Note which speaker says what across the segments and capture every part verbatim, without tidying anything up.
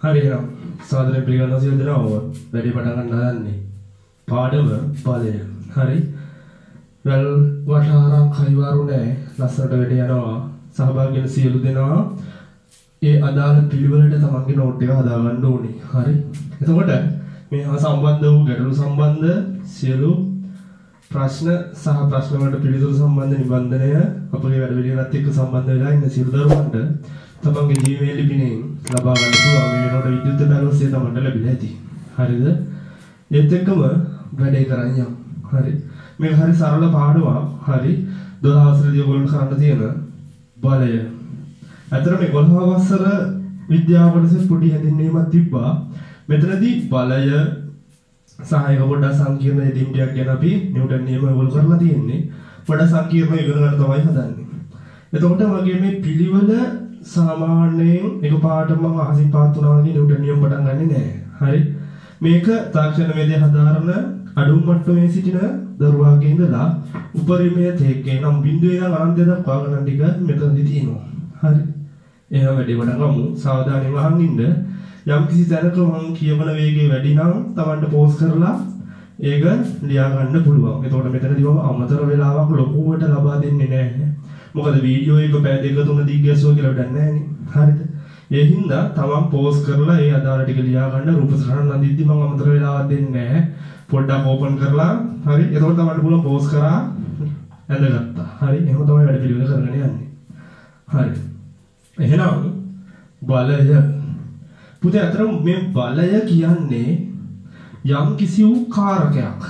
Speaker 1: හරිනම් සාදරයෙන් පිළිගන්නවා සියලු දෙනාම වැඩි පටන් ගන්න හදන්නේ පාඩම බලය. හරි. වැල් වටාරම් කයිවාරු නැහැ. ලස්සනට වැඩ යනවා. සහභාගී වෙන සියලු දෙනා ඒ අදාළ පිළිවෙලට තමන්ගේ නෝට් එක හදා ගන්න ඕනේ. හරි. එතකොට මේ හා සම්බන්ධ වූ ගැටලු සම්බන්ධ සියලු ප්‍රශ්න සහ ප්‍රශ්න වලට පිළිතුරු සම්බන්ධ නිබන්ධනය අපගේ වැඩ පිළිවෙලත් එක්ක සම්බන්ධ වෙලා ඉන්න සියලු දරුවන්ට තමන්ගේ Gmail ලිපිණෙන් ලබා ගන්න පුළුවන්. මේ වෙනකොට විද්‍යුත් බැලුවසේ තමන්ට ලැබිලා ඇති. හරිද? ඒත් එක්කම වැඩේ කරන් යමු. හරි. මේක හරි සරල පාඩුවක්. හරි. දොළහ වසරේදී ඔයගොල්ලෝ කරන්න තියෙන බලය. අතන මේ දොළහ වසර විද්‍යාව කොටසේ පොඩි හැඳින්වීමක් තිබ්බා. මෙතනදී බලය සහ ඒක පොඩ්ඩක් සංකීර්ණ දෙයක් ගැන අපි නිව්ටන් නියම ඔයගොල්ලෝ කරලා තියෙන්නේ. පොඩ්ඩක් සංකීර්ණ ඉගෙන ගන්න තමයි හදන්නේ. එතකොට මගේ මේ පිළිවෙල සාමාන්‍යයෙන් එකපාරටම මම අහසින් පාත් වුණා වගේ නිව්ටන් නියම පටන් ගන්නෙ නෑ. හරි. මේක තාක්ෂණ වේදේ හදාරන අඩුම මට්ටමේ සිටින දරුවාගේ ඉඳලා උපරිමයේ තේකේ නම් බිඳුවේ ඉඳන් අනන්තය දක්වා ගණන් ටික මෙතනදී තියෙනවා. හරි. එහෙනම් වැඩි වඩා ගමු. සාවධානයෙන් අහන් ඉන්න. යම් කිසි තැනක මම කියවන වේගය වැඩි නම් Tamanට පෝස් කරලා ඒක ලියා ගන්න පුළුවන්. එතකොට මෙතනදී මම අමතර වෙලාවක් ලොකුවට ලබා දෙන්නේ නැහැ. මොකද වීඩියෝ එක පැය දෙක තුන දිග්ගැසුවා කියලා වැඩක් නැහැ නේ. හරිද? ඒ හින්දා තමන් පෝස් කරලා ඒ අදාළ ටික ලියා ගන්න රූප සටහන නදිද්දි මම අමතර වෙලාවක් දෙන්නේ නැහැ. පොඩ්ඩක් ඕපන් කරලා හරි. එතකොට තමන්ට පුළුවන් පෝස් කරා ඇඳගත්තා. හරි. එහෙම තමයි වැඩ පිළිවෙල කරගෙන යන්නේ. හරි. එහෙනම් බලය පුතේ අතර මේ බලය කියන්නේ යම් කිසි වූ කාරකයක්.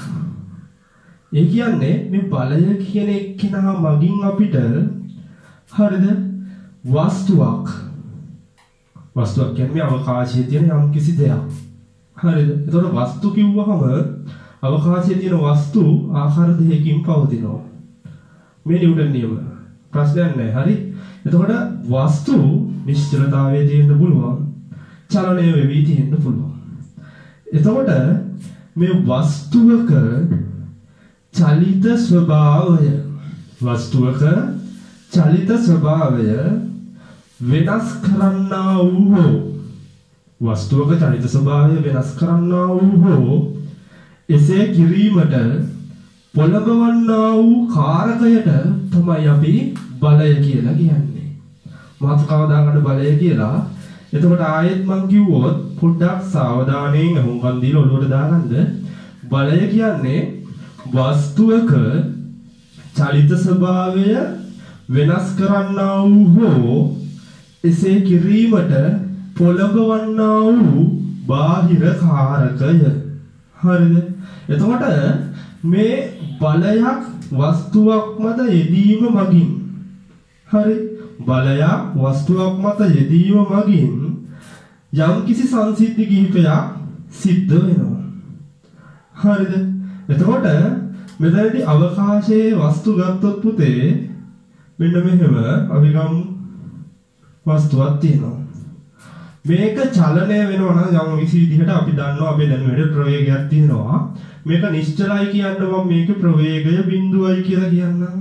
Speaker 1: ඒ කියන්නේ මේ බලය කියන එක්කෙනා මගින් අපිට හරිද වස්තුවක් වස්තුවක් කියන්නේ අවකාශයේ තියෙන යම් කිසි දෙයක්. හරිද? එතකොට වස්තු කිව්වහම අවකාශයේ තියෙන වස්තු ආකාර දෙකකින් පවතිනවා. මේ නිව්ටන් නියම ප්‍රශ්නයක් නැහැ. හරි? එතකොට වස්තු නිශ්චලතාවයේ තියෙන්න පුළුවන්. චලනය වෙවි තියෙන්න පුළුවන්. එතකොට මේ වස්තුවක චලිත ස්වභාවය වස්තුවක චලිත ස්වභාවය වෙනස් කරන්නා වූ වස්තුවක චලිත ස්වභාවය වෙනස් කරන්නා වූ එසේ කිරීමට පොළඹවන්නා වූ කාරකයට තමයි අපි බලය කියලා කියන්නේ. මාතෘකාව දාගන්න බලය කියලා. එතකොට ආයෙත් මං කිව්වොත් පොඩ්ඩක් සාවධානයෙන් අහුම්කන් දීලා ඔළුවට දාගන්න. බලය කියන්නේ වස්තුවක චලිත ස්වභාවය වෙනස් කරන්නා වූ එසේ කිරීමට පොළඹවන්නා වූ බාහිර කාරකය. හරිද? එතකොට මේ බලයක් වස්තුවක් මත යෙදීම මගින් හරි බලයක් වස්තුවක් මත යෙදීම මගින් යම් කිසි සංසිද්ධි කිහිපයක් සිද්ධ වෙනවා. හරිද? එතකොට මෙතනදී අවකාශයේ වස්තු ගත්තොත් පුතේ මෙන්න මෙහෙම අපි ගමු වස්තුවක් තියෙනවා. මේක චලනය වෙනවා නම් යම් කිසි විදිහට අපි දන්නවා අපේ දැනුමේ ප්‍රවේගයක් තියෙනවා. මේක නිශ්චලයි කියන්න මම මේකේ ප්‍රවේගය බිඳුවයි කියලා කියන්නම්.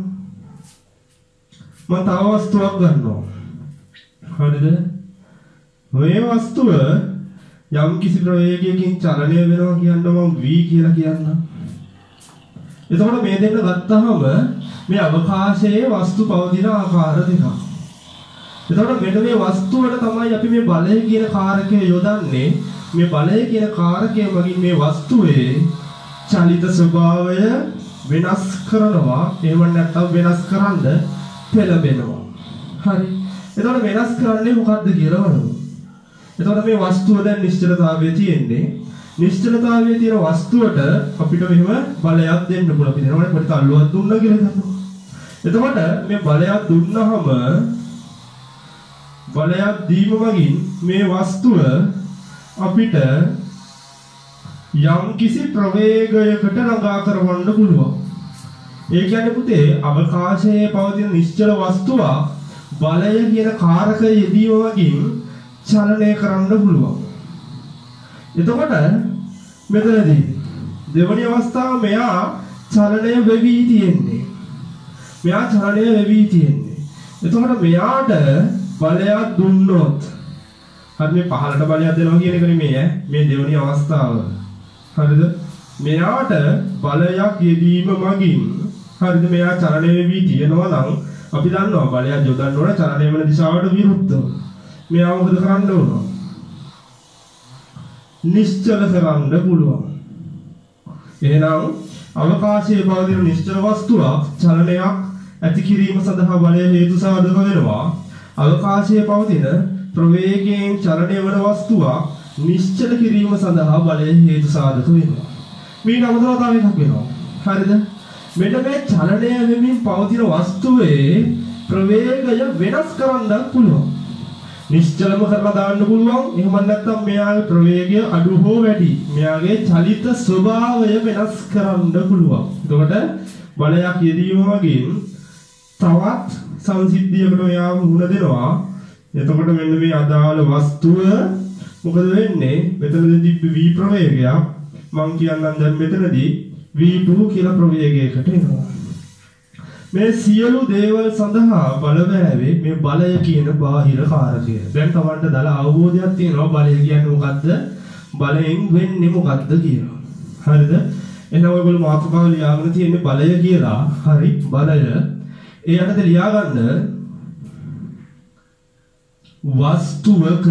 Speaker 1: මම තව වස්තුවක් ගන්නවා. හරිද? මේ වස්තුව යම් කිසි ප්‍රවේගයකින් චලනය වෙනවා කියන්න මම v කියලා කියන්නම්. එතකොට මේ දෙන්න ගත්තාම මේ අවකාශයේ වස්තු පවතින ආකාර දෙකක්. එතකොට මෙන්න මේ වස්තුවට තමයි අපි මේ බලය කියන කාරකය යොදන්නේ. මේ බලය කියන කාරකය මගින් මේ වස්තුවේ චලිත ස්වභාවය වෙනස් කරනවා. එහෙම නැත්නම් වෙනස් කරන්න පෙළඹෙනවා. හරි. එතකොට වෙනස් කරන්නේ මොකද්ද කියලා බලමු. එතකොට මේ වස්තුව දැන් නිශ්චලතාවයේ තියෙන්නේ. නිශ්චලතාවයේ තියෙන වස්තුවට අපිට මෙහෙම බලයක් දෙන්න පුළුවන්. අපි දෙනවනේ පොඩි තල්ලුවක් දුන්නා කියලා හිතමු. එතකොට මේ බලයක් දුන්නාම බලයක් දීම වගින් මේ වස්තුව අපිට යම් කිසි ප්‍රවේගයකට ළඟා කරවන්න පුළුවන්. ඒ කියන්නේ පුතේ අවකාශයේ පවතින නිශ්චල වස්තුවක් බලය කියන කාරකය යෙදීම වගින් චලනය කරන්න පුළුවන්. එතකොට මෙතනදී දෙවැනි අවස්ථාව මෙයා චලනය වෙවි තියෙන්නේ. මෙයා චලනය වෙවි තියෙන්නේ. එතකොට මෙයාට බලයක් දුන්නොත් හරි මේ පහළට බලයක් දෙනවා කියන එක නෙමෙයි ඈ. මේ දෙවෙනි අවස්ථාව. හරිද? මෙයාට බලයක් යෙදීම මගින් හරිද මෙයා චලනය වෙවි තියෙනවා නම් අපි දන්නවා බලයක් යොදන්න ඕන චලනය වෙන දිශාවට විරුද්ධව. මෙයා මොකද කරන්න ඕන? නිශ්චල කරන්න පුළුවන්. එහෙනම් අවකාශයේ පවතින නිශ්චල වස්තුවක් චලනයක් ඇති කිරීම සඳහා බලය හේතු සාධක වෙනවා. අවකාශයේ පවතින ප්‍රවේගයෙන් චලනය වන වස්තුවක් නිශ්චල කිරීම සඳහා බලය හේතු සාධක වෙනවා. මේ නමතව තව එකක් වෙනවා. හරිද? මෙන්න මේ චලනය වෙමින් පවතින වස්තුවේ ප්‍රවේගය වෙනස් කරන්න පුළුවන්. නිශ්චලම කරලා දාන්න පුළුවන්. එහෙම නැත්නම් මෙයාගේ ප්‍රවේගය අඩු හෝ වැඩි. මෙයාගේ චලිත ස්වභාවය වෙනස් කරන්න පුළුවන්. එතකොට බලයක් යෙදීම වගේම තවත් සංසිද්ධියකට මෙයා මුහුණ දෙනවා. එතකොට මෙන්න මේ අදාළ වස්තුව මොකද වෙන්නේ? මෙතනදී V ප්‍රවේගයක් මම කියන්නම් දැන් මෙතනදී V two කියලා ප්‍රවේගයකට එනවා. මේ සියලු දේවල් සඳහා බලවෑවේ මේ බලය කියන බාහිර කාරකය. දැන් තමන්ට දල අවබෝධයක් තියෙනවා බලය කියන්නේ මොකද්ද? බලයෙන් වෙන්නේ මොකද්ද කියලා. හරිද? එහෙනම් ඔයගොල්ලෝ මාතෘකාව ලියාගෙන තියෙන්නේ බලය කියලා. හරි බලය. ඒ යටතේ ලියාගන්න වස්තුවක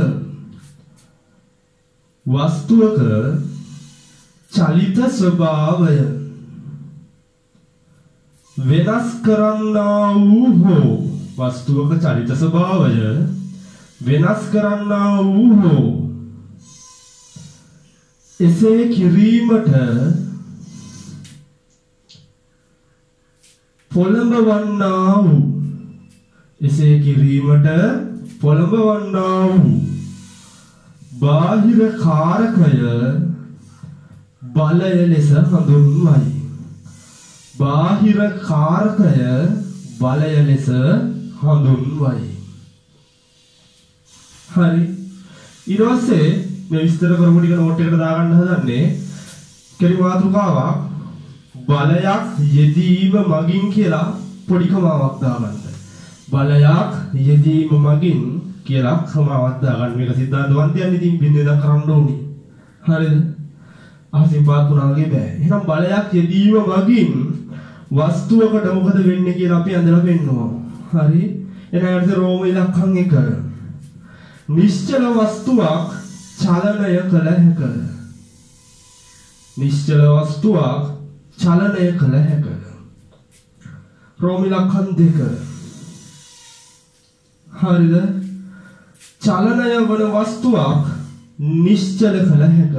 Speaker 1: වස්තුවක චලිත ස්වභාවය වෙනස් කරන්නා වූ හෝ වස්තුවක චලිත ස්වභාවය වෙනස් කරන්නා වූ හෝ එසේ කිරීමට පොළඹවන්නා වූ එසේ කිරීමට පොළඹවන්නා වූ බාහිර කාරකය බලය ලෙස හඳුන්වයි. බාහිර කාරකය බලය ලෙස හඳුන්වයි. හරි. ඊට පස්සේ මේ විස්තර කරමු ටික නෝට් එකට දාගන්න හදන්නේ. කෙටි මාතෘකාවක් බලයක් යෙදීම මගින් කියලා පොඩි කමාවක් දාගන්න. බලයක් යෙදීම මගින් කියලා කමාවක් දාගන්න. මේක සිද්ධාන්ත වන්තයන් ඉතින් බින්දේ දා කරන්න ඕනි. හරිද? අහසින් පාත් වුණාගේ බෑ. එහෙනම් බලයක් යෙදීම මගින් වස්තුවකට මොකද වෙන්නේ කියලා අපි අඳලා පෙන්නනවා. හරි? එනකට රෝම ඉලක්කම් එක. නිශ්චල වස්තුවක් චලනය කළ හැක. නිශ්චල වස්තුවක් චලනය කළ හැක. රෝම ඉලක්කම් දෙක. හරිද? චලනය වන වස්තුවක් නිශ්චල කළ හැක.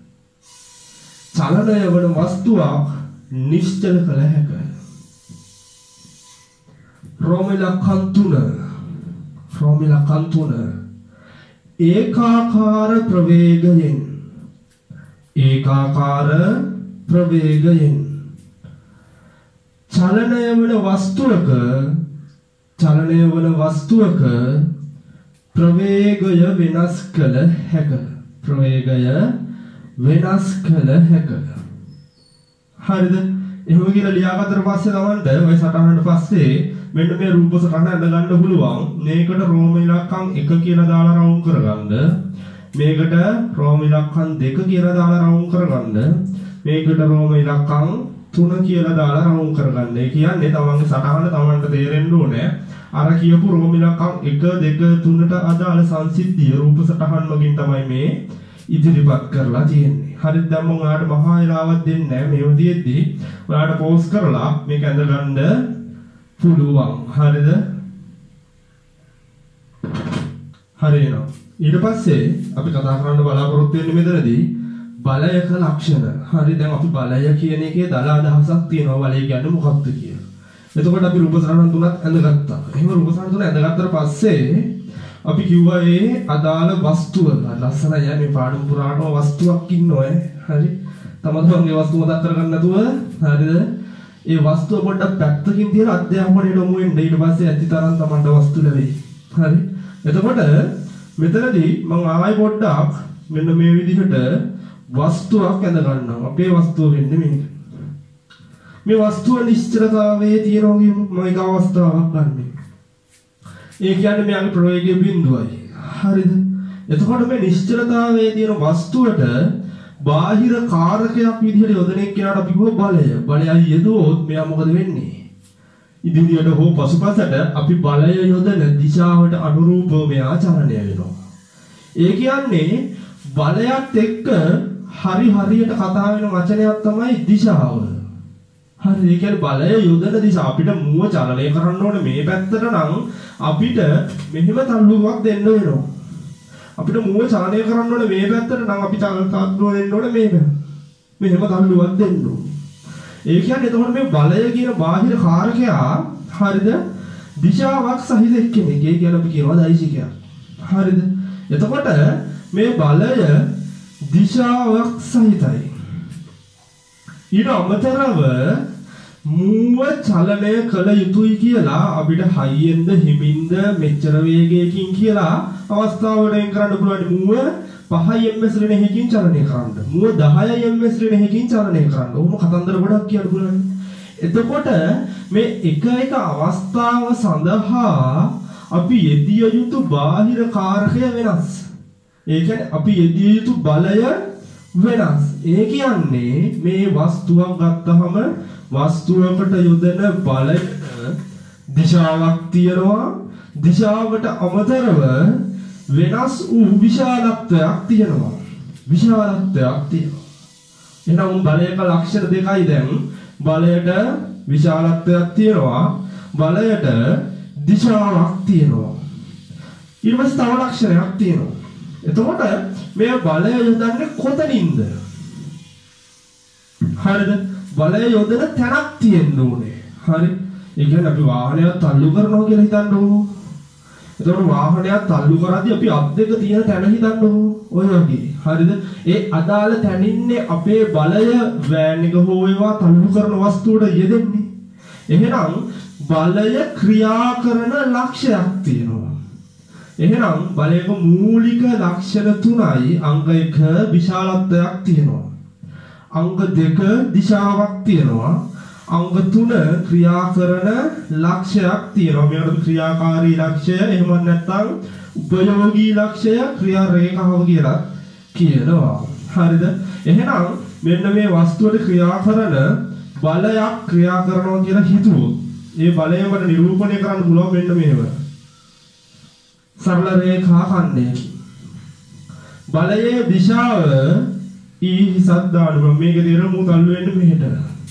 Speaker 1: චලනය වන වස්තුවක් නිශ්චල කළ හැක. රෝම ඉලක්කම් තුන. රෝම ඉලක්කම් තුන. ඒකාකාර ප්‍රවේගයෙන් ඒකාකාර ප්‍රවේගයෙන් චලනය වන වස්තුවක චලනය වන වස්තුවක ප්‍රවේගය වෙනස් කළ හැක. ප්‍රවේගය වෙනස් කළ හැක. හරිද? එහෙම කියලා ලියාගත්තට පස්සේ තමන්ට ඔය සටහනට පස්සේ මෙන්න මේ රූප සටහන අඳ ගන්න පුළුවන්. මේකට රෝම ඉලක්කම් එක කියලා දාලා රවුම් කරගන්න. මේකට රෝම ඉලක්කම් දෙක කියලා දාලා රවුම් කරගන්න. මේකට රෝම ඉලක්කම් තුන කියලා දාලා රවුම් කරගන්න. ඒ කියන්නේ තමන්ගේ සටහන තමන්ට තේරෙන්න ඕනේ. අර කියපු රෝම ඉලක්කම් එක දෙක තුනට අදාළ සංසිද්ධිය රූප සටහන් වලින් තමයි මේ ඉදිරිපත් කරලා තියෙන්නේ. හරිද? දැන් මම ඔයාලට මහා වෙලාවක් දෙන්නේ නැහැ. මේ විදිහදී ඔයාලට පෝස් කරලා මේක අඳ ගන්න පුළුවන්. හරිද? හරියනවා. ඊට පස්සේ අපි කතා කරන්න බලාපොරොත්තු වෙන්නේ මෙතනදී බලයක ලක්ෂණ. හරි දැන් අපි බලය කියන එකේ දල අදහසක් තියෙනවා. බලය කියන්නේ මොකක්ද කියලා. එතකොට අපි රූප සටහන් තුනක් ඇඳගත්තා. එහෙම රූප සටහන් තුන ඇඳගත්තට පස්සේ අපි කිව්වා ඒ අදාළ වස්තුව ලස්සනයි මේ පාඩම් පුරාටම වස්තුවක් ඉන්නවනේ. හරි. තම තමන්ගේ වස්තුව මතක් කරගන්න නැතුව හරිද? ඒ වස්තුව පොඩ්ඩක් පැත්තකින් තියලා අධ්‍යාපනයේ යොමු වෙන්න. ඊට පස්සේ ඇති තරම් තමන්ට වස්තු ලැබෙයි. හරි. එතකොට මෙතනදී මම ආයෙ පොඩ්ඩක් මෙන්න මේ විදිහට වස්තුවක් ඇඳ ගන්නවා. අපේ වස්තුව වෙන්නේ මේක. මේ වස්තුව නිශ්චලතාවයේ තියෙනවා කියමු. මම එක අවස්ථාවක් ගන්නෙ. ඒ කියන්නේ මෙයාගේ ප්‍රවේගය බිඳුවයි. හරිද? එතකොට මේ නිශ්චලතාවයේ තියෙන වස්තුවට බාහිර කාරකයක් විදිහට යොදන එක්කෙනාට අපි කිව්ව බලය. බලයයි යෙදුවොත් මෙයා මොකද වෙන්නේ? ඉදිරියට හෝ පසුපසට අපි බලය යොදන දිශාවට අනුරූපව මෙයා චලනය වෙනවා. ඒ කියන්නේ බලයත් එක්ක හරි හරියට කතා වෙන වචනයක් තමයි දිශාව. හරි ඒ කියන්නේ බලය යොදන දිශාව අපිට මුව චලනය කරන්න ඕනේ මේ පැත්තට නම් අපිට මෙහෙම තල්ලුවක් දෙන්න වෙනවා. අපිට මුව චලනය කරන්න ඕනේ මේ පැත්තට නම් අපි තල්ලුවක් දෙන්න ඕනේ මේ පැත්ත. මෙහෙම තල්ලුවක් දෙන්න ඕනේ. ඒ කියන්නේ එතකොට මේ බලය කියන බාහිර කාරකයා හරිද දිශාවක් සහිත එක්කෙනෙක්. ඒ කියන්නේ අපි කියනවා දෛශිකයක්. හරිද? එතකොට මේ බලය දිශාවක් සහිතයි. ඊට අමතරව මුව චලනය කළ යුතුයි කියලා අපිට හයියෙන්ද හිමින්ද මෙච්චර වේගයකින් කියලා අවස්ථාවකට කරන්න පුළුවන්. මුව පහයි එම් එස් රේණහකින් චලනය කරන්න. මුව දහයයි එම් එස් රේණහකින් චලනය කරන්න. ඔහොම කතන්දර ගොඩක් කියන්න පුළුවන්. එතකොට මේ එක එක අවස්ථාව සඳහා අපි යෙදිය යුතු බාහිර කාරකය වෙනස්. ඒ කියන්නේ අපි යෙදිය යුතු බලය වෙනස්. ඒ කියන්නේ මේ වස්තුවක් ගත්තහම වස්තුවකට යොදන බලය දිශාවක් තියෙනවා. දිශාවට අමතරව වෙනස් වූ විශාලත්වයක් තියෙනවා. විශාලත්වයක් තියෙනවා. එහෙනම් බලයක ලක්ෂණ දෙකයි දැන්. බලයට විශාලත්වයක් තියෙනවා. බලයට දිශාවක් තියෙනවා. ඊට පස්සේ තව ලක්ෂණයක් තියෙනවා. එතකොට මේ බලය යොදන්නේ කොතනින්ද? හරිද? බලය යොදන තැනක් තියෙන්න ඕනේ. හරි. ඒ කියන්නේ අපි වාහනයක් තල්ලු කරනවා කියලා හිතන්න ඕනේ. එතකොට වාහනයක් තල්ලු කරද්දී අපි අත් දෙක තියෙන තැන හිතන්න ඕනේ. ඔය වගේ. හරිද? ඒ අදාළ තැනින්නේ අපේ බලය වෑන් එක හෝ ඒවා තල්ලු කරන වස්තුවට යෙදෙන්නේ. එහෙනම් බලය ක්‍රියා කරන ලක්ෂයක් තියෙනවා. එහෙනම් බලයක මූලික ලක්ෂණ තුනයි. අංග එක විශාලත්වයක් තියෙනවා. අංග දෙක දිශාවක් තියෙනවා. අංග තුන ක්‍රියා කරන ලක්ෂයක් තියෙනවා. මේකට ක්‍රියාකාරී ලක්ෂය එහෙම නැත්නම් උපයෝගී ලක්ෂය ක්‍රියා රේඛාව කියලා කියනවා. හරිද? එහෙනම් මෙන්න මේ වස්තුවට ක්‍රියා කරන බලයක් ක්‍රියා කරනවා කියලා හිතුවොත් ඒ බලය මට නිරූපණය කරන්න පුළුවන් මෙන්න මේව. සරල රේඛා ඛණ්ඩයකින්. බලයේ දිශාව ඊ හිසක් දානවා. මේකේ තියෙන මූතල්ලු වෙන්නේ මෙහෙට.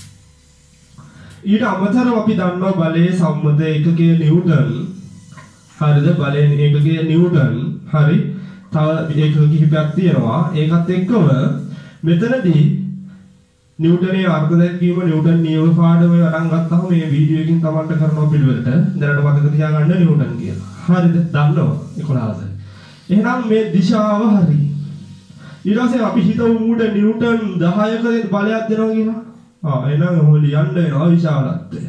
Speaker 1: ඊට අමතරව අපි දන්නවා බලයේ සම්මත ඒකකයේ නිව්ටන්. හරිද? බලයේ ඒකකයේ නිව්ටන්. හරි. තව ඒකක කිහිපයක් තියෙනවා. ඒකත් එක්කම මෙතනදී නිව්ටනයේ අර්ථ දැක්වීම නිව්ටන් නියම පාඩම වටන් ගත්තාම මේ වීඩියෝ එකකින් තමන්ට කරනවා පිළිවෙලට දැනට මතක තියාගන්න නිව්ටන් කියලා. හරිද? දන්නවා එකොළහට. එහෙනම් මේ දිශාව හරි. ඊට පස්සේ අපි හිතමු ඌට නිව්ටන් දහයක බලයක් දෙනවා කියලා. ආ එහෙනම් ඔහොම ලියන්න වෙනවා විශාලත්වය.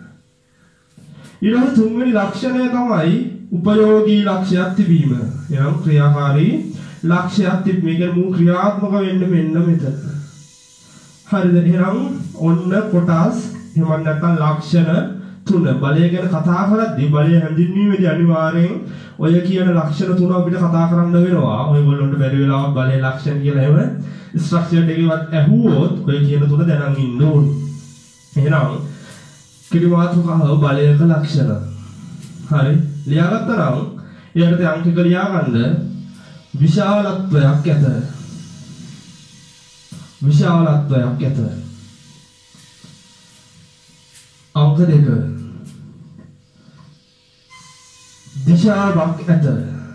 Speaker 1: ඊට පස්සේ තුන්වෙනි ලක්ෂණය තමයි උපයෝගී ලක්ෂයක් තිබීම. එහෙනම් ක්‍රියාකාරී ලක්ෂයක් තිබීම. මේක මූ ක්‍රියාත්මක වෙන්න මෙන්න මෙතන. හරිද? එහෙනම් ඔන්න කොටස් එහෙම නැත්නම් ලක්ෂණ තුන. බලය ගැන කතා කරද්දී බලය හැඳින්වීමේදී අනිවාර්යෙන් ඔය කියන ලක්ෂණ තුන අපිට කතා කරන්න වෙනවා. ඔයගොල්ලන්ට බැරි වෙලාවක් බලයේ ලක්ෂණ කියලා එහෙම ස්ට්‍රක්චර් එකේවත් ඇහුවොත් ඔය කියන තුන දැනන් ඉන්න ඕනේ. එහෙනම් කිරිමාතුකව බලයක ලක්ෂණ. හරි. ලියාගත්තා නම් ඊට අංක එක ලියාගන්න විශාලත්වයක් ඇත. විශාලත්වයක් ඇත. අංක දෙක දිශාවක් ඇත.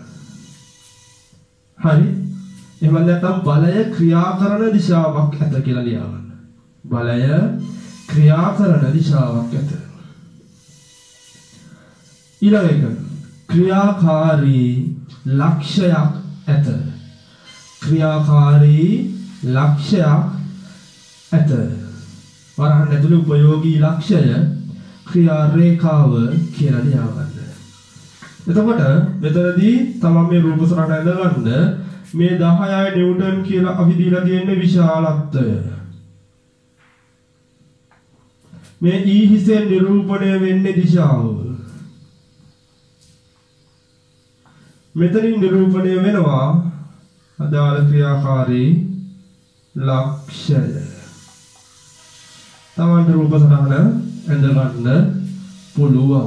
Speaker 1: හරි. එහෙම නැත්නම් බලය ක්‍රියා කරන දිශාවක් ඇත කියලා ලියාගන්න. බලය ක්‍රියා කරන දිශාවක් ඇත. ඊළඟ එක ක්‍රියාකාරී ලක්ෂයක් ඇත. ක්‍රියාකාරී ලක්ෂයක් ඇත. වරහන් ඇතුලේ උපයෝගී ලක්ෂය ක්‍රියා රේඛාව කියලා ලියාගන්න. එතකොට මෙතනදී තමයි මේ රූප සරණ ඇඳගන්න මේ දහයයි නිව්ටන් කියලා අපි දීලා තියෙන්නේ විශාලත්වය. මේ ඊ හිසෙන් නිරූපණය වෙන්නේ දිශාව. මෙතනින් නිරූපණය වෙනවා අදාළ ක්‍රියාකාරී ලක්ෂය. තමන්ට රූප සටහන ඇඳ ගන්න පුළුවන්.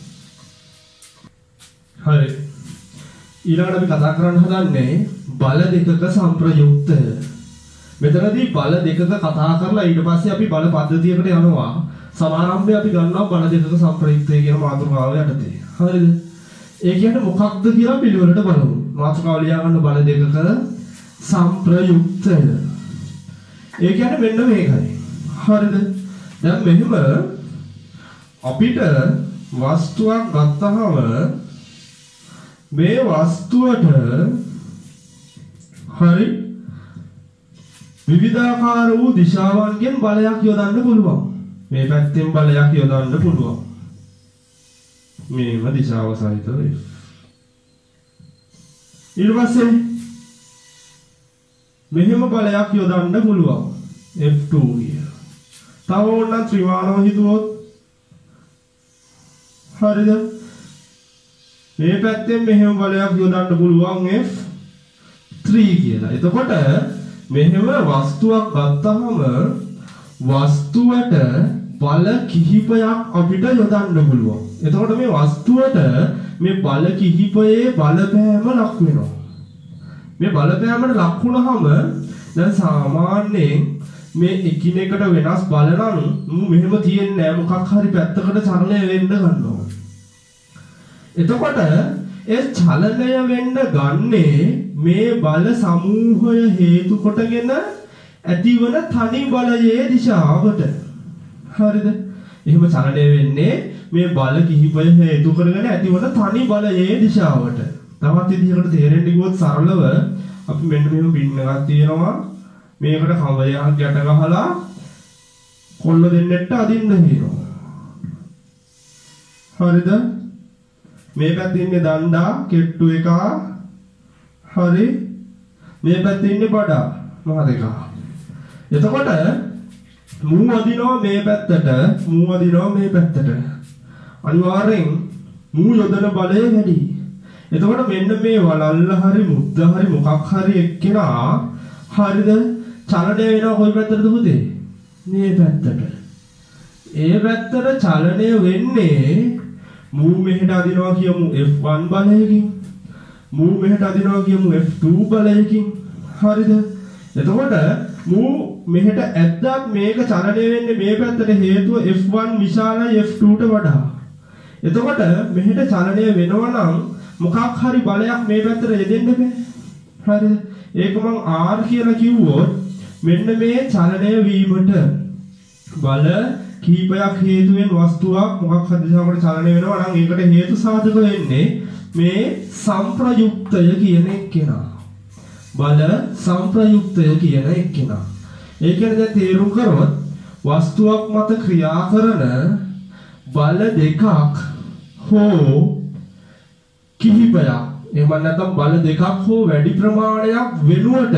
Speaker 1: හරි. ඊළඟට අපි කතා කරන්න හදන්නේ බල දෙකක සංප්‍රයුක්තය. මෙතනදී බල දෙකක කතා කරලා ඊට පස්සේ අපි බල පද්ධතියකට යනවා. සමාරම්භය අපි ගන්නවා බල දෙකක සංප්‍රයුක්තය කියන මාතෘකාව යටතේ. හරිද? ඒ කියන්නේ මොකක්ද කියලා පිළිවෙලට බලමු. මාතෘකාව ලියා ගන්න බල දෙකක සංප්‍රයුක්තය. ඒ කියන්නේ මෙන්න මේකයි. හරිද? දැන් මෙහෙම අපිට වස්තුවක් ගත්තහම මේ වස්තුවට හරි විවිධාකාර වූ දිශාවන්ගෙන් බලයක් යොදන්න පුළුවන්. මේ පැත්තෙන් බලයක් යොදන්න පුළුවන්. මේව දිශාව සහිතව. ඊට පස්සේ මෙහෙම බලයක් යොදන්න පුළුවන්. F two කියලා. තව ඕනනම් ත්‍රිමාණව හිතුවොත් හරිද? මේ පැත්තෙන් මෙහෙම බලයක් යොදන්න පුළුවන් F three කියලා. එතකොට මෙහෙම වස්තුවක් ගත්තහම වස්තුවට බල කිහිපයක් අපිට යොදන්න පුළුවන්. එතකොට මේ වස්තුවට මේ බල කිහිපයේ බලපෑම ලක් වෙනවා. මේ බලපෑමට ලක් වුණාම දැන් සාමාන්‍යයෙන් මේ එකිනෙකට වෙනස් බල නම් මෙහෙම තියෙන්නේ නැහැ. මොකක් හරි පැත්තකට චලනය වෙන්න ගන්නවා. එතකොට ඒ චලනය වෙන්න ගන්නේ මේ බල සමූහය හේතු කොටගෙන ඇතිවන තනි බලයේ දිශාවට. හරිද? එහෙම චලනය වෙන්නේ මේ බල කිහිපය හේතු කරගෙන ඇතිවන තනි බලයේ දිශාවට. තවත් විදිහකට තේරෙන්න ගියොත් සරලව අපි මෙන්න මෙහෙම පින්න එකක් තියෙනවා. මේකට කවරයක් යට ගහලා කොල්ල දෙන්නෙක්ට අදින්න හිනවා. හරිද? මේ පැත්තේ ඉන්නේ දණ්ඩා කෙට්ටු එක. හරි. මේ පැත්තේ ඉන්නේ බඩා මහ දෙක. එතකොට මූ අදිනවා මේ පැත්තට, මූ අදිනවා මේ පැත්තට. අනිවාර්යෙන් මූ යොදන බලය වැඩි. එතකොට මෙන්න මේ වලල්ල හරි මුද්ද හරි මොකක් හරි එක්කෙනා හරිද චලනය වෙනවා කොයි පැත්තටද පුතේ? මේ පැත්තට. ඒ පැත්තට චලනය වෙන්නේ මූ මෙහෙට අදිනවා කියමු F one බලයකින්. මූ මෙහෙට අදිනවා කියමු F two බලයකින්. හරිද? එතකොට මූ මෙහෙට ඇද්දත් මේක චලනය වෙන්නේ මේ පැත්තට හේතුව F one විශාලයි F two ට වඩා. එතකොට මෙහෙට චලනය වෙනවා නම් මොකක් හරි බලයක් මේ පැත්තට යෙදෙන්න බෑ. හරිද? ඒක මම R කියලා කිව්වොත් මෙන්න මේ චලනය වීමට බල කීපයක් හේතුවෙන් වස්තුවක් මොකක් හරි දිශාවකට චලනය වෙනවා නම් ඒකට හේතු සාධක වෙන්නේ මේ සංප්‍රයුක්තය කියන එක්කෙනා. බල සංප්‍රයුක්තය කියන එක්කෙනා. ඒ කියන්නේ දැන් තේරුම් කරොත් වස්තුවක් මත ක්‍රියා කරන බල දෙකක් හෝ කිහිපයක් එහෙම නැත්නම් බල දෙකක් හෝ වැඩි ප්‍රමාණයක් වෙනුවට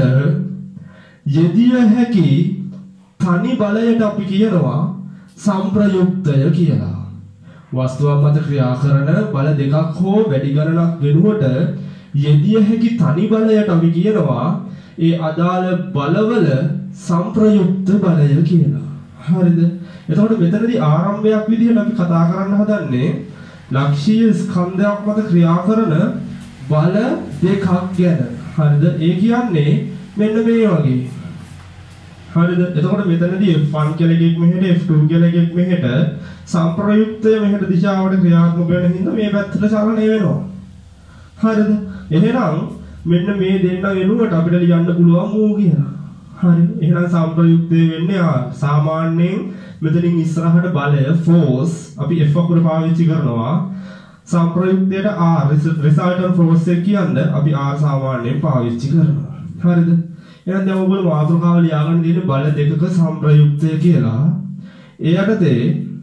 Speaker 1: යෙදිය හැකි තනි බලයට අපි කියනවා සංප්‍රයුක්තය කියලා. වස්තුවක් මත ක්‍රියා කරන බල දෙකක් හෝ වැඩි ගණනක් වෙනුවට යෙදිය හැකි තනි බලයට අපි කියනවා ඒ අදාළ බලවල සංප්‍රයුක්ත බලය කියලා. හරිද? එතකොට මෙතනදී ආරම්භයක් විදිහට අපි කතා කරන්න හදන්නේ ලක්ෂීය ස්කන්ධයක් මත ක්‍රියා කරන බල දෙකක් ගැන. හරිද? ඒ කියන්නේ මෙන්න මේ වගේ. හරිද? එතකොට මෙතනදී F one කියලා එකක් මෙහෙට F two කියලා එකක් මෙහෙට සංප්‍රයුක්තය මෙහෙට දිශාවට ක්‍රියාත්මක වෙන හින්දා මේ පැත්තට චලනය වෙනවා. හරිද? එහෙනම් මෙන්න මේ දෙන්න වෙනුවට අපිට ලියන්න පුළුවන් මූ කියලා. හරි. එහෙනම් සංප්‍රයුක්තය වෙන්නේ ආ සාමාන්‍යයෙන් මෙතනින් ඉස්සරහට බලය force අපි F අකුර පාවිච්චි කරනවා. සංප්‍රයුක්තයට R resultant force එක කියන්නේ අපි R සාමාන්‍යයෙන් පාවිච්චි කරනවා. හරිද? එහෙනම් දැන් ඔයගොල්ලෝ මාතෘකාව ලියාගන්න තියෙන බල දෙකක සංප්‍රයුක්තය කියලා. ඒ යටතේ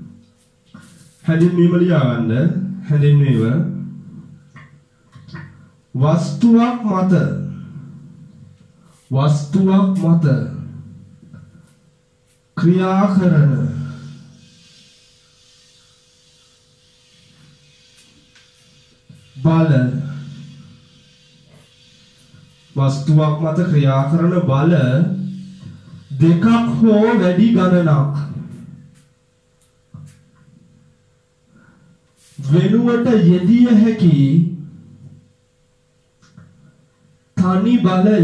Speaker 1: හැඳින්වීම ලියාගන්න. හැඳින්වීම වස්තුවක් මත වස්තුවක් මත ක්‍රියා කරන බල වස්තුවක් මත ක්‍රියා කරන බල දෙකක් හෝ වැඩි ගණනක් වෙනුවට යෙදිය හැකි තනි බලය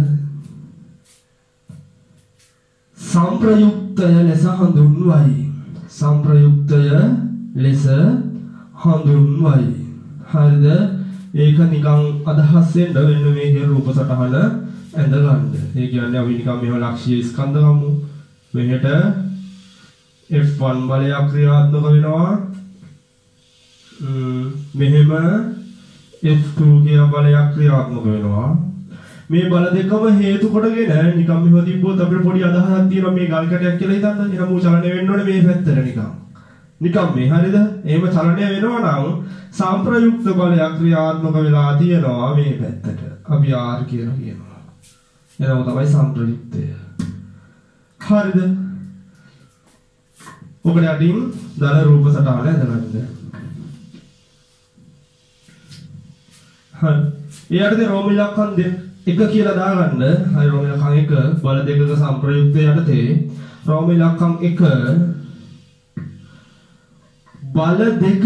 Speaker 1: සංප්‍රයුක්තය ලෙස හඳුන්වයි. සංප්‍රයුක්තය ලෙස හඳුන්වයි. හරිද? ඒක නිකන් අදහස් වෙන්න වෙන මේ කියන රූප සටහන ඇඳ ගන්න. ඒ කියන්නේ අපි නිකන් මේව ලක්ෂ්‍ය ස්කන්ධ ගමු. මෙහෙට F one බලයක් ක්‍රියාත්මක වෙනවා. මෙහෙම F two කියන බලයක් ක්‍රියාත්මක වෙනවා. මේ බල දෙකම හේතු කොටගෙන නිකන් මෙහෙම තිබ්බොත් අපිට පොඩි අදහසක් තියෙනවා මේ ගල් කැටයක් කියලා හිතන්න. එහෙනම් ඌ චලනය වෙන්න ඕනේ මේ පැත්තට නිකන්. නිකන් මේ හරියද? එහෙම චලනය වෙනවා නම් සම්ප්‍රයුක්ත බලයක් ක්‍රියාත්මක වෙලා තියෙනවා මේ පැත්තට. අපි R කියලා කියනවා. එනවා තමයි සම්ප්‍රයුක්තය. හරිද? ඔකට යටින් දල රූප සටහන ඇඳගන්න. හරි. ඊයටදී රෝම ඉලක්කම් දෙක එක කියලා දාගන්න. හරි රෝම ඉලක්කම් එක බල දෙකක සම්ප්‍රයුක්තය යටතේ රෝම ඉලක්කම් එක බල දෙක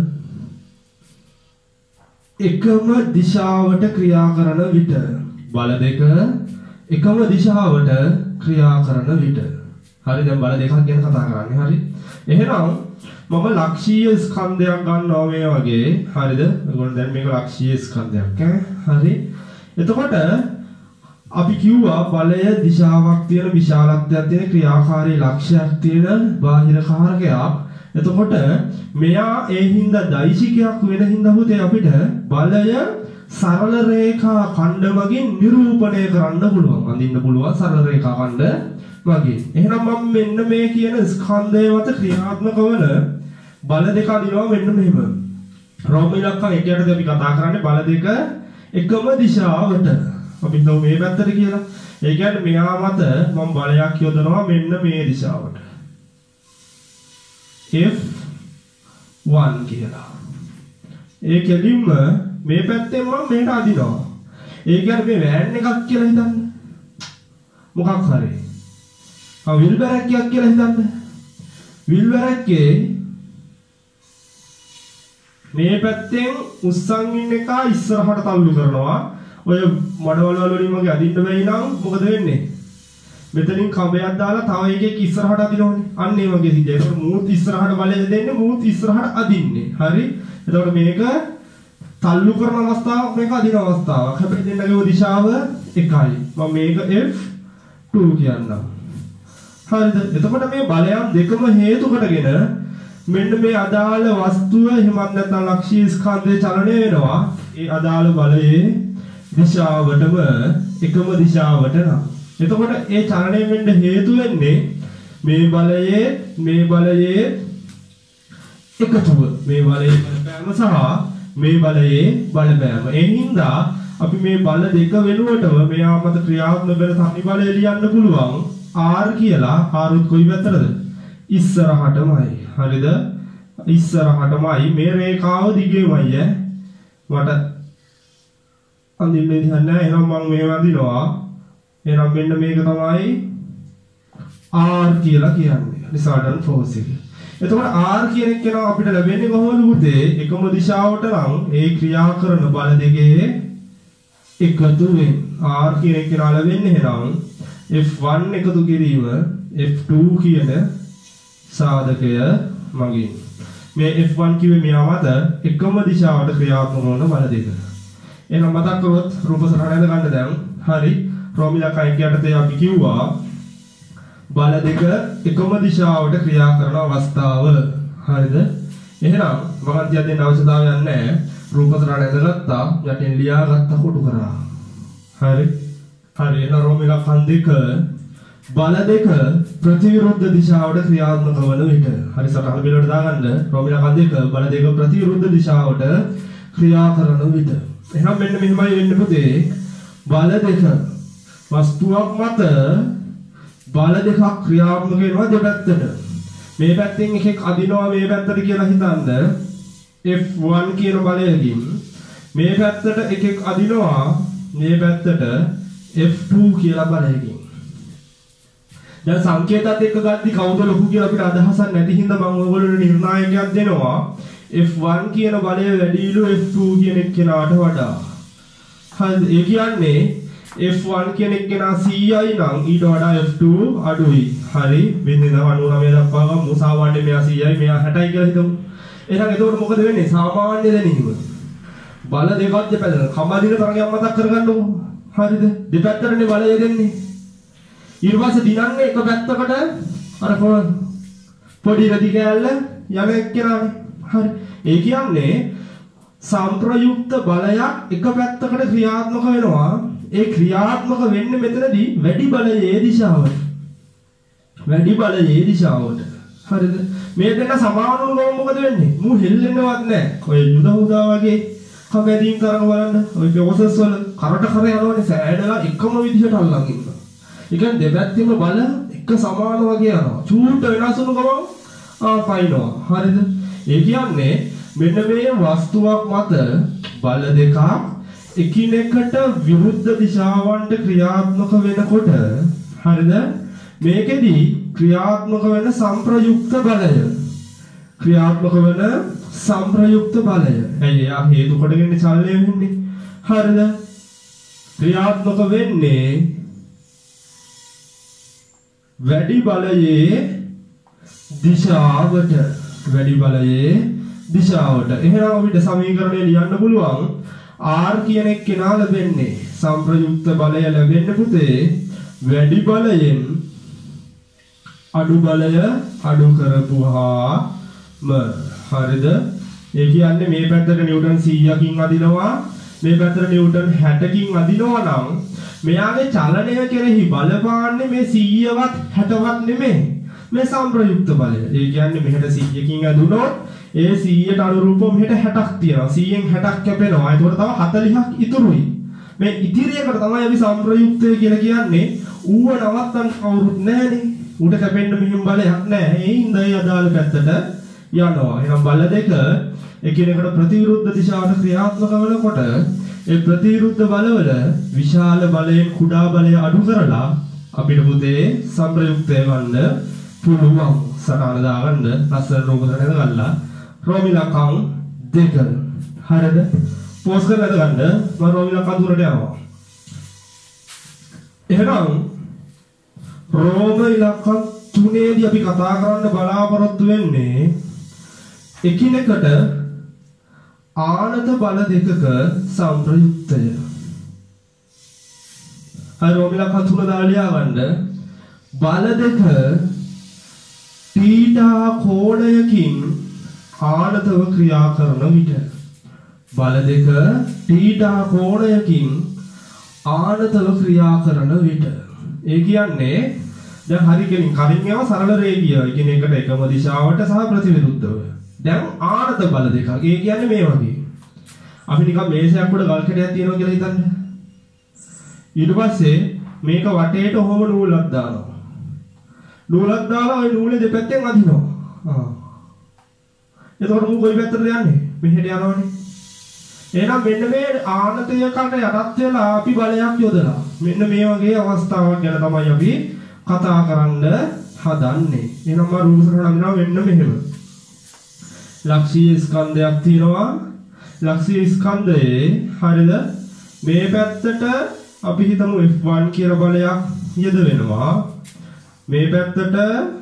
Speaker 1: එකම දිශාවට ක්‍රියා කරන විට බල දෙක එකම දිශාවට ක්‍රියා කරන විට හරි දැන් බල දෙකක් ගැන කතා කරන්නේ හරි එහෙනම් මම ලක්ෂීය ස්කන්ධයක් ගන්නවා මේ වගේ හරිද ඒගොල්ලෝ දැන් මේක ලක්ෂීය ස්කන්ධයක් ඈ හරි එතකොට අපි කිව්වා බලය දිශාවක් තියෙන විශාලත්වයක් තියෙන ක්‍රියාකාරී ලක්ෂයක් තියෙන බාහිර කාරකයක් එතකොට මෙයා ඒ හින්දා දෛශිකයක් වෙන හින්දා හුතේ අපිට බලය සරල රේඛා ඛණ්ඩ මගින් නිරූපණය කරන්න පුළුවන් අඳින්න පුළුවන් සරල රේඛා ඛණ්ඩ මගින් එහෙනම් මම මෙන්න මේ කියන ස්කන්ධය මත ක්‍රියාත්මක වන බල දෙක අදිනවා මෙන්න මෙහෙම රෝම ඉලක්කම් එකකට අපි කතා කරන්නේ බල දෙක එකම දිශාවට අපි හිතමු මේ පැත්තට කියලා ඒ කියන්නේ මෙයා මත මම බලයක් යොදනවා මෙන්න මේ දිශාවට F one කියලා. ඒ කෙලින්ම මේ පැත්තෙන් මම මෙහෙට අදිනවා. ඒ කියන්නේ මේ වෑන් එකක් කියලා හිතන්න. මොකක් හරි. ආ විල් බැරක්කයක් කියලා හිතන්න. විල් බැරක්කේ මේ පැත්තෙන් උස්සන් ඉන්න එක ඉස්සරහට තල්ලු කරනවා. ඔය මඩවල වලින් වගේ අදින්න බැයි නම් මොකද වෙන්නේ? මෙතනින් කඹයක් දාලා තව එකෙක් ඉස්සරහට අදිනවනේ. අන්න ඒ වගේ සිද්ධ. ඒකට මූත් ඉස්සරහට බලය දෙන්නේ මූත් ඉස්සරහට අදින්නේ. හරි? එතකොට මේක තල්ලු කරන අවස්ථාවක් මේක අදින අවස්ථාවක්. හැබැයි දෙන්නගේ දිශාව එකයි. මම මේක F two කියන්නම්. හරිද? එතකොට මේ බලයන් දෙකම හේතු කොටගෙන මෙන්න මේ අදාළ වස්තුව එහෙමත් නැත්නම් ලක්ෂ්‍ය ස්කන්ධේ චලනය වෙනවා. ඒ අදාළ බලයේ දිශාවටම එකම දිශාවට නම් එතකොට ඒ චලනය වෙන්න හේතු වෙන්නේ මේ බලයේ මේ බලයේ එකතුව මේ බලයේ බලපෑම සහ මේ බලයේ බලපෑම. ඒ හින්දා අපි මේ බල දෙක වෙනුවටම මෙයා මත ක්‍රියාත්මක වෙන තනි බලය ලියන්න පුළුවන් R කියලා. R උත් කොයි පැත්තටද? ඉස්සරහටමයි. හරිද? ඉස්සරහටමයි මේ රේඛාව දිගේමයි ඈ. මට අඳින්න දෙයක් නැහැ. එහෙනම් මම මේව අඳිනවා. එහෙනම් මෙන්න මේක තමයි R කියලා කියන්නේ. රිසල්ටන්ට් ෆෝස් එක. එතකොට R කියන එක කෙනා අපිට ලැබෙන්නේ කොහොමද පුතේ? එකම දිශාවට නම් ඒ ක්‍රියා කරන බල දෙකේ එකතු වෙන. R කියන එක කෙනා ලැබෙන්නේ එහෙනම් F one එකතු කිරීම F two කියන සාධකය මගින්. මේ F one කිව්වේ මෙයා මත එකම දිශාවට ක්‍රියාත්මක වන බල දෙක. එහෙනම් මතක් කරොත් රූප සටහන ගන්න දැන්. හරි. රෝමිලා කයික යටතේ අපි කිව්වා බල දෙක එකම දිශාවට ක්‍රියා කරන අවස්ථාව. හරිද? එහෙනම් වගන්තිය දෙන්න අවශ්‍යතාවයක් නැහැ. රූප සටහන ඇඳගත්තා, යටින් ලියාගත්තා කොටු කරා. හරි. හරි. එහෙනම් රෝමිලා කන් දෙක බල දෙක ප්‍රතිවිරුද්ධ දිශාවට ක්‍රියාත්මක වන විට. හරි සටහන පිළිවෙලට දාගන්න. රෝමිලා කන් දෙක බල දෙක ප්‍රතිවිරුද්ධ දිශාවට ක්‍රියා කරන විට. එහෙනම් මෙන්න මෙහෙමයි වෙන්න පුතේ. බල දෙක වස්තුවක් මත බල දෙකක් ක්‍රියාත්මක වෙනවා දෙපැත්තට. මේ පැත්තෙන් එකෙක් අදිනවා මේ පැත්තට කියලා හිතනද F one කියන බලයකින් මේ පැත්තට එකෙක් අදිනවා මේ පැත්තට F two කියලා බලයකින්. දැන් සංකේතات එක්ක ගද්දි කවුද ලොකු කියලා අපිට අදහසක් නැති හින්දා මම ඔයගොල්ලෝ නිර්ණායකයක් දෙනවා. F one කියන බලය වැඩිලු F two කියන එක්කෙනාට වඩා. හරිද? ඒ කියන්නේ F one කියන එක්කෙනා සීයයි නම් ඊට වඩා F two අඩුයි. හරි. බින්දුව අනූනවය දක්වා ගමු. සාමාන්‍ය මෙයා සීයයි මෙයා හැටයි කියලා හිතමු. එහෙනම් එතකොට මොකද වෙන්නේ? සාමාන්‍ය දැනීම. බල දෙකක් දෙපැත්තට කම්බදින තරගයක් මතක් කරගන්නකො. හරිද? දෙපැත්තටනේ බලය දෙන්නේ. ඊට පස්සේ දිනන්නේ එක පැත්තකට අර පොඩි රදි කෑල්ල යන එක්කෙනානේ. හරි. ඒ කියන්නේ සම්ප්‍රයුක්ත බලයක් එක පැත්තකට ක්‍රියාත්මක වෙනවා. ඒ ක්‍රියාත්මක වෙන්නේ මෙතනදී වැඩි බලයේ දිශාවට. වැඩි බලයේ දිශාවට. හරිද? මේ දෙන්න සමානව මොකද වෙන්නේ? මු හෙල්ලෙන්නවත් නැහැ. ඔය යුද උදා වගේ කමැදීන් කරන බලන්න. ඔය ප්‍රොසෙස් වල කරට කර යනවනේ සෑඩලා එකම විදිහට අල්ලන් ඉන්නවා. ඒ කියන්නේ දෙපැත්තෙම බල එක සමාන වගේ යනවා. චූට්ට වෙනස් වුණු ගමන් ආ පයින්නවා. හරිද? ඒ කියන්නේ මෙන්න මේ වස්තුවක් මත බල දෙකක් එකිනෙකට විරුද්ධ දිශාවන්ට ක්‍රියාත්මක වෙනකොට හරිද? මේකෙදි ක්‍රියාත්මක වෙන සංප්‍රයුක්ත බලය ක්‍රියාත්මක වෙන සංප්‍රයුක්ත බලය. ඇයි යා හේතු කොටගෙන චලනය වෙන්නේ? හරිද? ක්‍රියාත්මක වෙන්නේ වැඩි බලයේ දිශාවට. වැඩි බලයේ දිශාවට. එහෙනම් අපිට සමීකරණය ලියන්න පුළුවන් R කියන එක කෙනා ලැබෙන්නේ සංප්‍රයුක්ත බලය ලැබෙන්නේ පුතේ වැඩි බලයෙන් අඩු බලය අඩු කරපුවාම. හරිද? ඒ කියන්නේ මේ පැත්තට නිව්ටන් සීයකින් අදිනවා මේ පැත්තට නිව්ටන් හැටකින් අදිනවා නම් මෙයාගේ චලනය කෙරෙහි බලපාන්නේ මේ සීයවත් හැටවත් නෙමෙයි මේ සංප්‍රයුක්ත බලය. ඒ කියන්නේ මෙහෙට සීයකින් ඇදුනොත් ඒ සීයට අනුරූපව මෙහෙට හැටක් තියෙනවා. සීයෙන් හැටක් කැපෙනවා. ඒකට තව හතළිහක් ඉතුරුයි. මේ ඉතිරියකට තමයි අපි සංප්‍රයුක්තය කියලා කියන්නේ. ඌව නවත්තන්න කවුරුත් නැහැනේ. ඌට කැපෙන්න මෙහෙම බලයක් නැහැ. ඒ හින්දා ඒ අදාළ පැත්තට යනවා. එහෙනම් බල දෙක එකිනෙකට ප්‍රතිවිරුද්ධ දිශාවට ක්‍රියාත්මක වෙනකොට ඒ ප්‍රතිවිරුද්ධ බලවල විශාල බලයෙන් කුඩා බලය අඩු කරලා අපිට පුතේ සංප්‍රයුක්තය ගන්න පුළුවන්. සටහන දාගන්න ලස්සන රූපකට ගන්නලා රෝමිලකම් දෙක. හරිද? පෝස් කරලා ගන්න මම රෝමිලකම් දුරට යනවා. එහෙනම් රෝමිලකම් තුනේදී අපි කතා කරන්න බලාපොරොත්තු වෙන්නේ එකිනෙකට ආනත බල දෙකක සංප්‍රයුක්තය. හරි රෝමිලකම් තුන දාලා ලියාගන්න. බල දෙක තීටා කෝණයකින් ආනතව ක්‍රියා කරන විට බල දෙක තීටා කෝණයකින් ආනතව ක්‍රියා කරන විට ඒ කියන්නේ දැන් හරි කෙලින් කලින් යව සරල රේඛිය එකිනෙකට එකම දිශාවට සහ ප්‍රතිවිරුද්ධව. දැන් ආනත බල දෙකක්. ඒ කියන්නේ මේ වගේ. අපි නිකන් මේසයක් උඩ ගල් කැටයක් තියෙනවා කියලා හිතන්න. ඊට පස්සේ මේක වටේට ඔහොම නූලක් දානවා. නූලක් දාලා ওই නූලේ දෙපැත්තෙන් අදිනවා. ආ. එතකොට මු කොයි පැත්තටද යන්නේ? මෙහෙට යනවනේ. එහෙනම් මෙන්න මේ ආනතයකට යටත් වෙලා අපි බලයක් යොදලා මෙන්න මේ වගේ අවස්ථාවක් ගැන තමයි අපි කතා කරන්න හදන්නේ. එහෙනම් මම රූපසටහන අඳිනවා මෙන්න මෙහෙම. ලක්ෂීය ස්කන්ධයක් තියෙනවා. ලක්ෂීය ස්කන්ධයේ හරිද? මේ පැත්තට අපි හිතමු F one කියලා බලයක් යද වෙනවා. මේ පැත්තට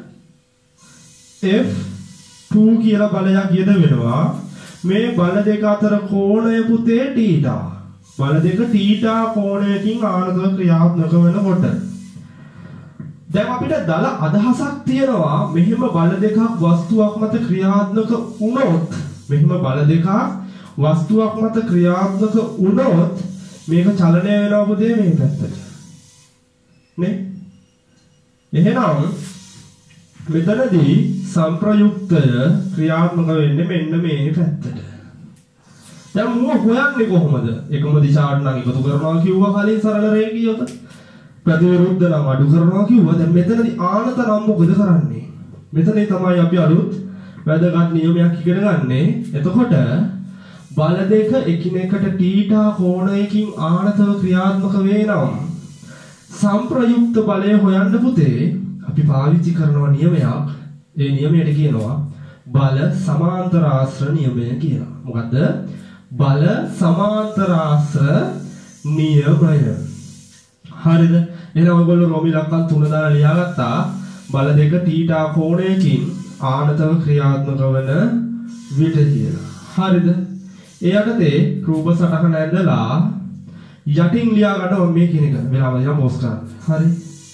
Speaker 1: F two කියලා බලයක් යෙද වෙනවා. මේ බල දෙක අතර කෝණය පුතේ තීටා. බල දෙක තීටා කෝණයකින් ආනතව ක්‍රියාත්මක වෙනකොට දැන් අපිට දල අදහසක් තියෙනවා. මෙහෙම බල දෙකක් වස්තුවක් මත ක්‍රියාත්මක වුණොත් මෙහෙම බල දෙකක් වස්තුවක් මත ක්‍රියාත්මක වුණොත් මේක චලනය වෙනවා පුතේ මේ පැත්තට. නේ? එහෙනම් මෙතනදී සංප්‍රයුක්තය ක්‍රියාත්මක වෙන්නේ මෙන්න මේ පැත්තට. දැන් මම හොයන්නේ කොහොමද? එකම දිශාවට නම් එකතු කරනවා කිව්වා කලින් සරල රේඛියක. ප්‍රතිවිරුද්ධ නම් අඩු කරනවා කිව්වා. දැන් මෙතනදී ආනත නම් මොකද කරන්නේ? මෙතනදී තමයි අපි අලුත් වැදගත් නියමයක් ඉගෙන ගන්නෙ. එතකොට බල දෙක එකිනෙකට තීටා කෝණයකින් ආනතව ක්‍රියාත්මක වේ නම් සංප්‍රයුක්ත බලය හොයන්න පුතේ අපි පාවිච්චි කරන නියමයක්. ඒ නියමයට කියනවා බල සමාන්තරාශ්‍ර නියමය කියලා. මොකද්ද? බල සමාන්තරාශ්‍ර නියමය. හරිද? එහෙනම් ඔයගොල්ලෝ රෝම ඉලක්කම් තුන දාලා ලියාගත්තා. බල දෙක තීටා කෝණයකින් ආනතව ක්‍රියාත්මක වන විට කියලා. හරිද? ඒ යටතේ රූප සටහන ඇඳලා යටින් ලියා ගන්න මේ කියන එක වෙලාව යම් පොස් කරන්න. හරි?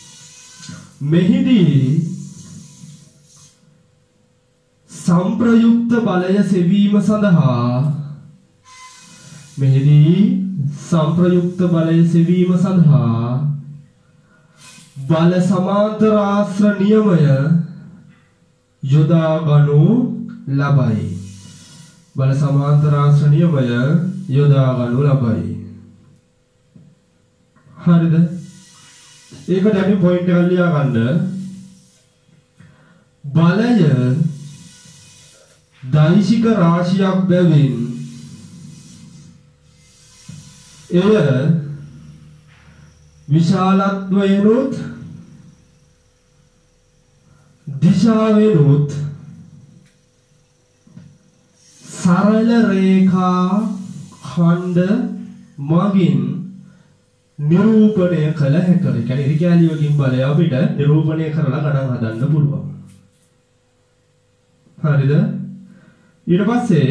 Speaker 1: මෙහිදී සංප්‍රයුක්ත බලය සෙවීම සඳහා මෙහිදී සංප්‍රයුක්ත බලය සෙවීම සඳහා බල සමාන්තරාශ්‍ර නියමය යොදා ගනු ලබයි. බල සමාන්තරාශ්‍ර නියමය යොදා ගනු ලබයි. හරිද? ඒකට අපි පොයින්ට් එකක් ලියා ගන්න. බලය දෛශික රාශියක් බැවින් එය විශාලත්වයෙන්ුත් දිශාවෙනුත් සරල රේඛා ඛණ්ඩ මගින් නිරූපණය කළ හැකියි. ඒ කියන්නේ ඉරිකැලිය වලින් බලය අපිට නිරූපණය කරලා ගණන් හදන්න පුළුවන්. හරිද? ඊට පස්සේ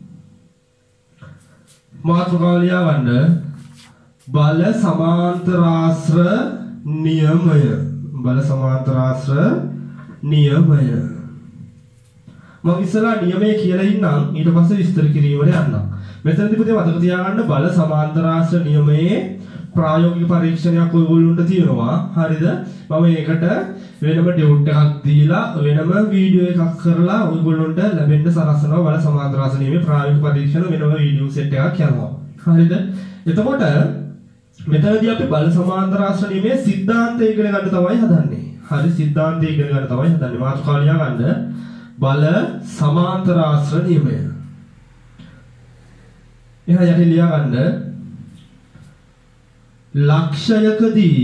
Speaker 1: මාතෘකාව ලියා ගන්න බල සමාන්තරාශ්‍ර නියමය. බල සමාන්තරාශ්‍ර නියමය. මම ඉස්සලා නියමය කියලා ඉන්නම් ඊට පස්සේ විස්තර කිරීමට යන්නම්. මෙතනදී පුතේ මතක තියාගන්න බල සමාන්තරාශ්‍ර නියමයේ ප්‍රායෝගික පරීක්ෂණයක් ඔයගොල්ලන්ට තියෙනවා. හරිද? මම ඒකට වෙනම ඩියුට් එකක් දීලා වෙනම වීඩියෝ එකක් කරලා ඔයගොල්ලන්ට ලැබෙන්න සලස්වනවා. බල සමාන්තරාශ්‍ර නියමයේ ප්‍රායෝගික පරීක්ෂණ වෙනම වීඩියෝ සෙට් එකක් යනවා. හරිද? එතකොට මෙතනදී අපි බල සමාන්තරාශ්‍ර නියමයේ සිද්ධාන්තය ඉගෙන ගන්න තමයි හදන්නේ. හරි සිද්ධාන්තය ඉගෙන ගන්න තමයි හදන්නේ. මාතෘකාව ලියා ගන්න. බල සමාන්තරාශ්‍ර නියමය. එහෙනම් යටි ලියා ගන්න. ලක්ෂයකදී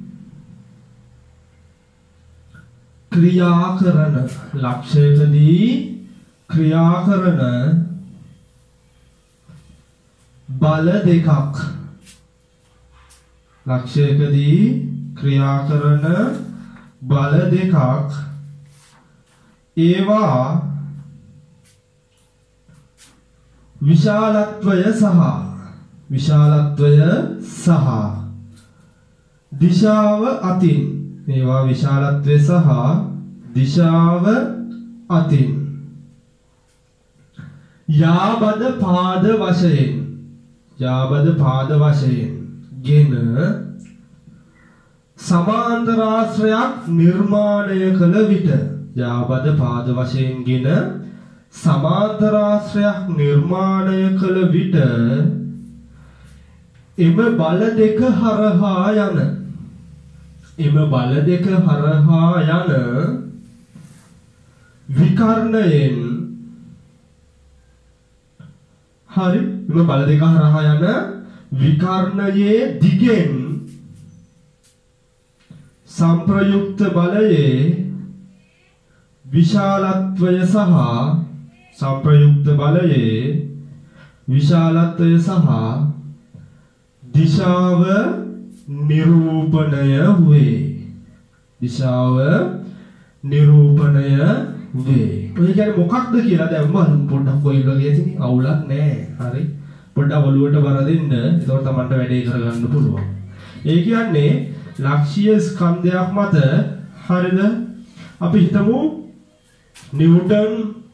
Speaker 1: ක්‍රියා කරන ලක්ෂයකදී ක්‍රියා කරන බල දෙකක් ලක්ෂයකදී ක්‍රියා කරන බල දෙකක් ඒවා විශාලත්වය සහ විශාලත්වය සහ දිශාව අතින් ඒවා විශාලත්වය සහ දිශාව අතින් යාබද පාද වශයෙන් යාබද පාද වශයෙන් ගෙන සමාන්තරාශ්‍රයක් නිර්මාණය කළ විට යාබද පාද වශයෙන් ගෙන සමාන්තරාශ්‍රයක් නිර්මාණය කළ විට එම බල දෙක හරහා යන එම බල දෙක හරහා යන විකර්ණයෙන් හරි එම බල දෙක හරහා යන විකර්ණයේ දිගෙන් සංප්‍රයුක්ත බලයේ විශාලත්වය සහ සංප්‍රයුක්ත බලයේ විශාලත්වය සහ දිශාව නිරූපණය වේ. දිශාව නිරූපණය වේ. ඔය කියන්නේ මොකක්ද කියලා දැන් බලමු පොඩ්ඩක් ඔයගොල්ලෝ කියතිනේ අවුලක් නැහැ. හරි. පොඩ්ඩක් ඔළුවට බර දෙන්න. ඒකෝට තමන්ට වැඩේ කරගන්න පුළුවන්. ඒ කියන්නේ ලක්ෂීය ස්කන්ධයක් මත හරිද? අපි හිතමු නිව්ටන්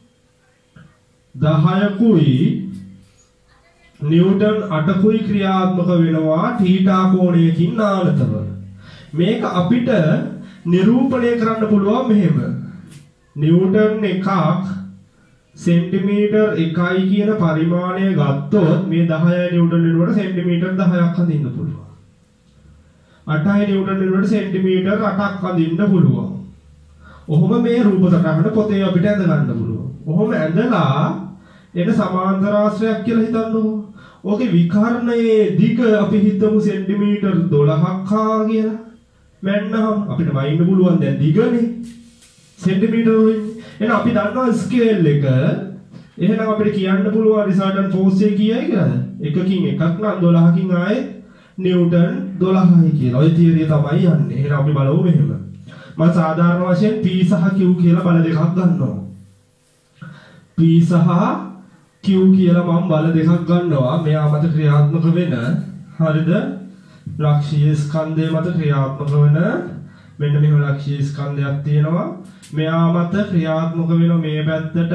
Speaker 1: දහයකුයි නිව්ටන් අටකුයි ක්‍රියාත්මක වෙනවා තීටා කෝණයකින් නානතව. මේක අපිට නිරූපණය කරන්න පුළුවන් මෙහෙම. නිව්ටන් එකක් සෙන්ටිමීටර් එකයි කියන පරිමාණය ගත්තොත් මේ දහයයි නිව්ටන් වෙනකොට සෙන්ටිමීටර් දහයක් අඳින්න පුළුවන්. අටයි නිව්ටන් වෙනකොට සෙන්ටිමීටර් අටක් අඳින්න පුළුවන්. ඔහොම මේ රූප සටහන පොතේ අපිට ඇඳ ගන්න පුළුවන්. ඔහොම ඇඳලා එන සමාන්තරාශ්‍රයක් කියලා හිතන්නකෝ. ඕකේ විකර්ණයේ දිග අපි හිතමු සෙන්ටිමීටර් දොළහක් කියලා. මැන්නහම අපිට වයින්න පුළුවන් දැන් දිගනේ. සෙන්ටිමීටර වලින්. එහෙනම් අපි දන්නවා ස්කේල් එක. එහෙනම් අපිට කියන්න පුළුවන් රිසල්ටන්ට් ෆෝර්ස් එක කීයයි කියලා. එකකින් එකක් නම් දොළහකින් ආයේ නිව්ටන් දොළහයි කියලා. ওই තියරිය තමයි යන්නේ. එහෙනම් අපි බලමු මෙහෙම. මම සාධාරණ වශයෙන් P සහ Q කියලා බල දෙකක් ගන්නවා. P සහ Q කියලා මම බල දෙකක් ගන්නවා. මෙයා මත ක්‍රියාත්මක වෙන හරිද? ලක්ෂීය ස්කන්ධය මත ක්‍රියාත්මක වෙන මෙන්න මෙහෙම ලක්ෂීය ස්කන්ධයක් තියෙනවා. මෙයා මත ක්‍රියාත්මක වෙන මේ පැත්තට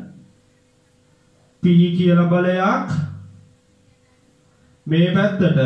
Speaker 1: P කියලා බලයක්, මේ පැත්තට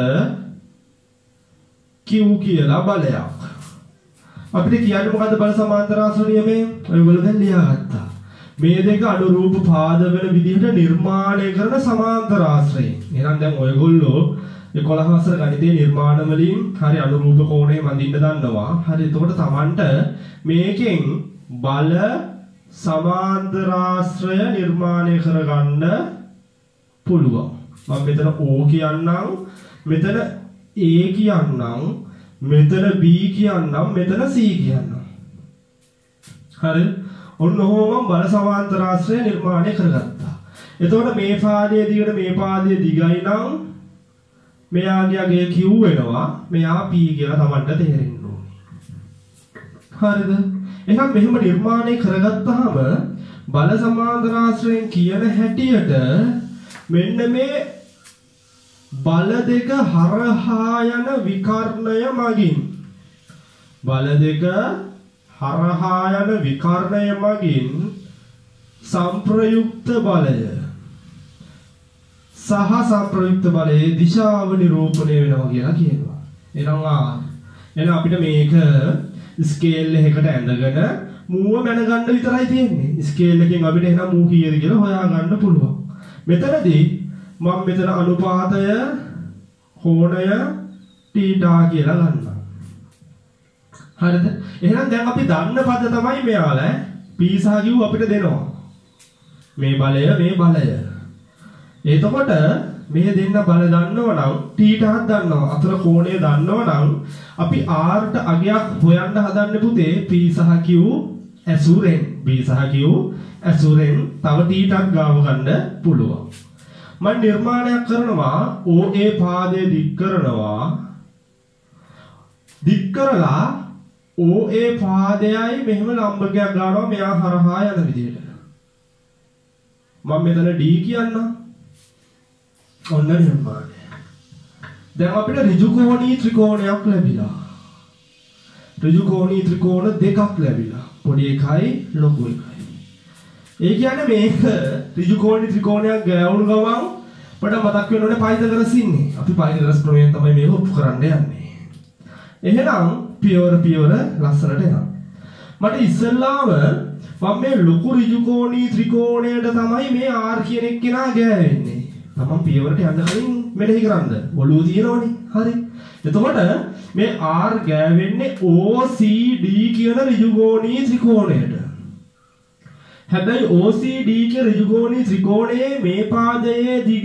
Speaker 1: Q කියලා බලයක්. අපිට කියන්නේ මොකද්ද බල සමාන්තරාශ්‍ර නියමයෙන්? ඔයගොල්ලෝ දැන් ලියාගත්තා. මේ දෙක අනුරූප පාද වෙන විදිහට නිර්මාණය කරන සමාන්තරාශ්‍රය. එහෙනම් දැන් ඔයගොල්ලෝ එකොළහ වසර ගණිතයේ නිර්මාණ වලින් හරි අනුරූප කෝණය මඳින්න දන්නවා. හරි එතකොට Tamanට මේකෙන් බල සමාන්තරාශ්‍රය නිර්මාණය කරගන්න පුළුවන්. මම මෙතන O කියන්නම්, මෙතන A කියන්නම්, මෙතන B කියන්නම්, මෙතන C කියන්නම්. හරි. ඔන්න ඔහොම බල සමාන්තරාශ්‍රය නිර්මාණය කරගත්තා. එතකොට මේ පාදයේ දිගට මේ පාදයේ දිගයි නම් මෙයාගේ අගේ Q වෙනවා, මෙයා P කියලා Tamanට තේරෙන්න ඕනේ. හරිද? එහෙනම් මෙහෙම නිර්මාණය කරගත්තාම බල සමාන්තරාශ්‍රයෙන් කියන හැටියට මෙන්න මේ බල දෙක හරහා යන විකර්ණය මගින් බල දෙක හරහා යන විකර්ණය මගින් සංප්‍රයුක්ත බලය සහ සංප්‍රයුක්ත බලයේ දිශාව නිරූපණය වෙනවා කියලා කියනවා. එහෙනම් ආ එහෙනම් අපිට මේක ස්කේල් එකකට ඇඳගෙන මූව මැනගන්න විතරයි තියෙන්නේ. ස්කේල් එකෙන් අපිට එහෙනම් මූ කීයද කියලා හොයාගන්න පුළුවන්. මෙතනදී මම මෙතන අනුපාතය කෝණය තීටා කියලා ගන්නවා. හරිද? එහෙනම් දැන් අපි දන්න පද තමයි මෙයාලා P සහ Q අපිට දෙනවා. මේ බලය මේ බලය. එතකොට මේ දෙන්න බල දන්නවනම් තීටාත් දන්නවා. අතර කෝණය දන්නවනම් අපි R ට අගයක් හොයන්න හදන්නේ පුතේ P සහ Q ඇසුරෙන්. P සහ Q ඇසුරෙන් තව තීටාත් ගාව ගන්න පුළුවන්. මම නිර්මාණයක් කරනවා O A පාදයේ දික් කරනවා. දික් කරලා O A පාදයයි මෙහෙම ලම්බකයක් ගන්නවා මෙයා හරහා යන විදිහට. මම මෙතන D කියන්නම්. ඔන්න නිර්මාණය. දැන් අපිට ඍජු කෝණී ත්‍රිකෝණයක් ලැබිලා. ඍජු කෝණී ත්‍රිකෝණ දෙකක් ලැබිලා. පොඩි එකයි ලොකු එකයි. ඒ කියන්නේ මේක ඍජු කෝණී ත්‍රිකෝණයක් ගෑවුණු ගමන් අපිට මතක් වෙනෝනේ පයිතගරස් ඉන්නේ. අපි පයිතගරස් ප්‍රමේයයෙන් තමයි මේක ඔප්පු කරන්න යන්නේ. එහෙනම් පියවර පියවර ලස්සනට යනවා. මට ඉස්සෙල්ලාම මම මේ ලොකු ඍජු කෝණී ත්‍රිකෝණයට තමයි මේ R කියන එක්කෙනා ගෑවෙන්නේ. තමන් පියවරට යන්න කලින් මෙනෙහි කරන්න. ඔළුව තියෙනවනේ. හරි. එතකොට මේ R ගෑවෙන්නේ O C D කියන ඍජුකෝණී ත්‍රිකෝණයට. හැබැයි O C D කියන ඍජුකෝණී ත්‍රිකෝණයේ මේ පාදයේ දිග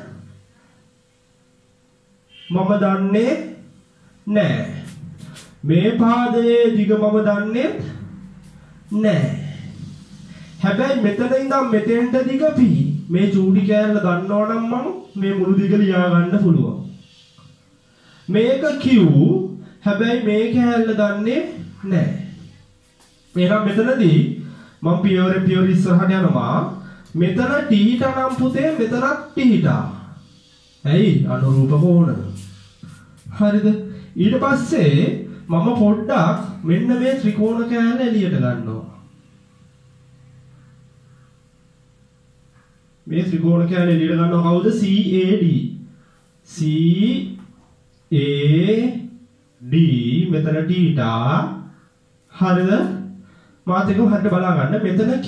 Speaker 1: මම දන්නේ නැහැ. මේ පාදයේ දිග මම දන්නේ නැහැ. හැබැයි මෙතන ඉඳන් මෙතෙන්ට දිග P. මේ චූටි කෑල්ල දන්නවනම් මම මේ මුළු දිග ලියා ගන්න පුළුවන්. මේක Q හැබැයි මේ කෑල්ල දන්නේ නැහැ. එහෙනම් මෙතනදී මම පියවර පියවර ඉස්සරහට යනවා. මෙතන තීටා නම් පුතේ මෙතනත් තීටා. ඇයි අනුරූප කෝණ. හරිද? ඊට පස්සේ මම පොඩ්ඩක් මෙන්න මේ ත්‍රිකෝණ කෑල්ල එළියට ගන්නවා. මේ ත්‍රිකෝණ කෑල්ල එළියට ගන්නවා කවුද? C A D. C A D මෙතන තීටා. හරිද? මාත් එක හරියට බලා ගන්න. මෙතන Q.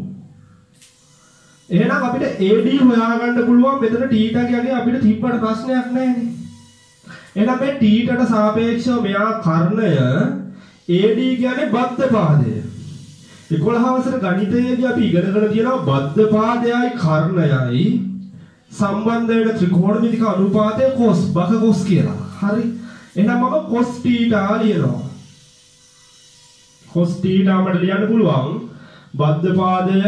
Speaker 1: එහෙනම් අපිට A D හොයාගන්න පුළුවන්. මෙතන තීටා කියන්නේ අපිට තිබ්බට ප්‍රශ්නයක් නැහැනේ. එහෙනම් මේ තීටාට සාපේක්ෂව මෙයා කර්ණය A D කියන්නේ බද්ධ පාදය. එකොළහ වසර ගණිතයේදී අපි ඉගෙනගෙන තියෙනවා බද්ධ පාදයයි කර්ණයයි සම්බන්ධ වෙන ත්‍රිකෝණමිතික අනුපාතය cos බක cos කියලා. හරි. එහෙනම් මම cos θ ලියනවා. cos θ මට ලියන්න පුළුවන් බද්ධ පාදය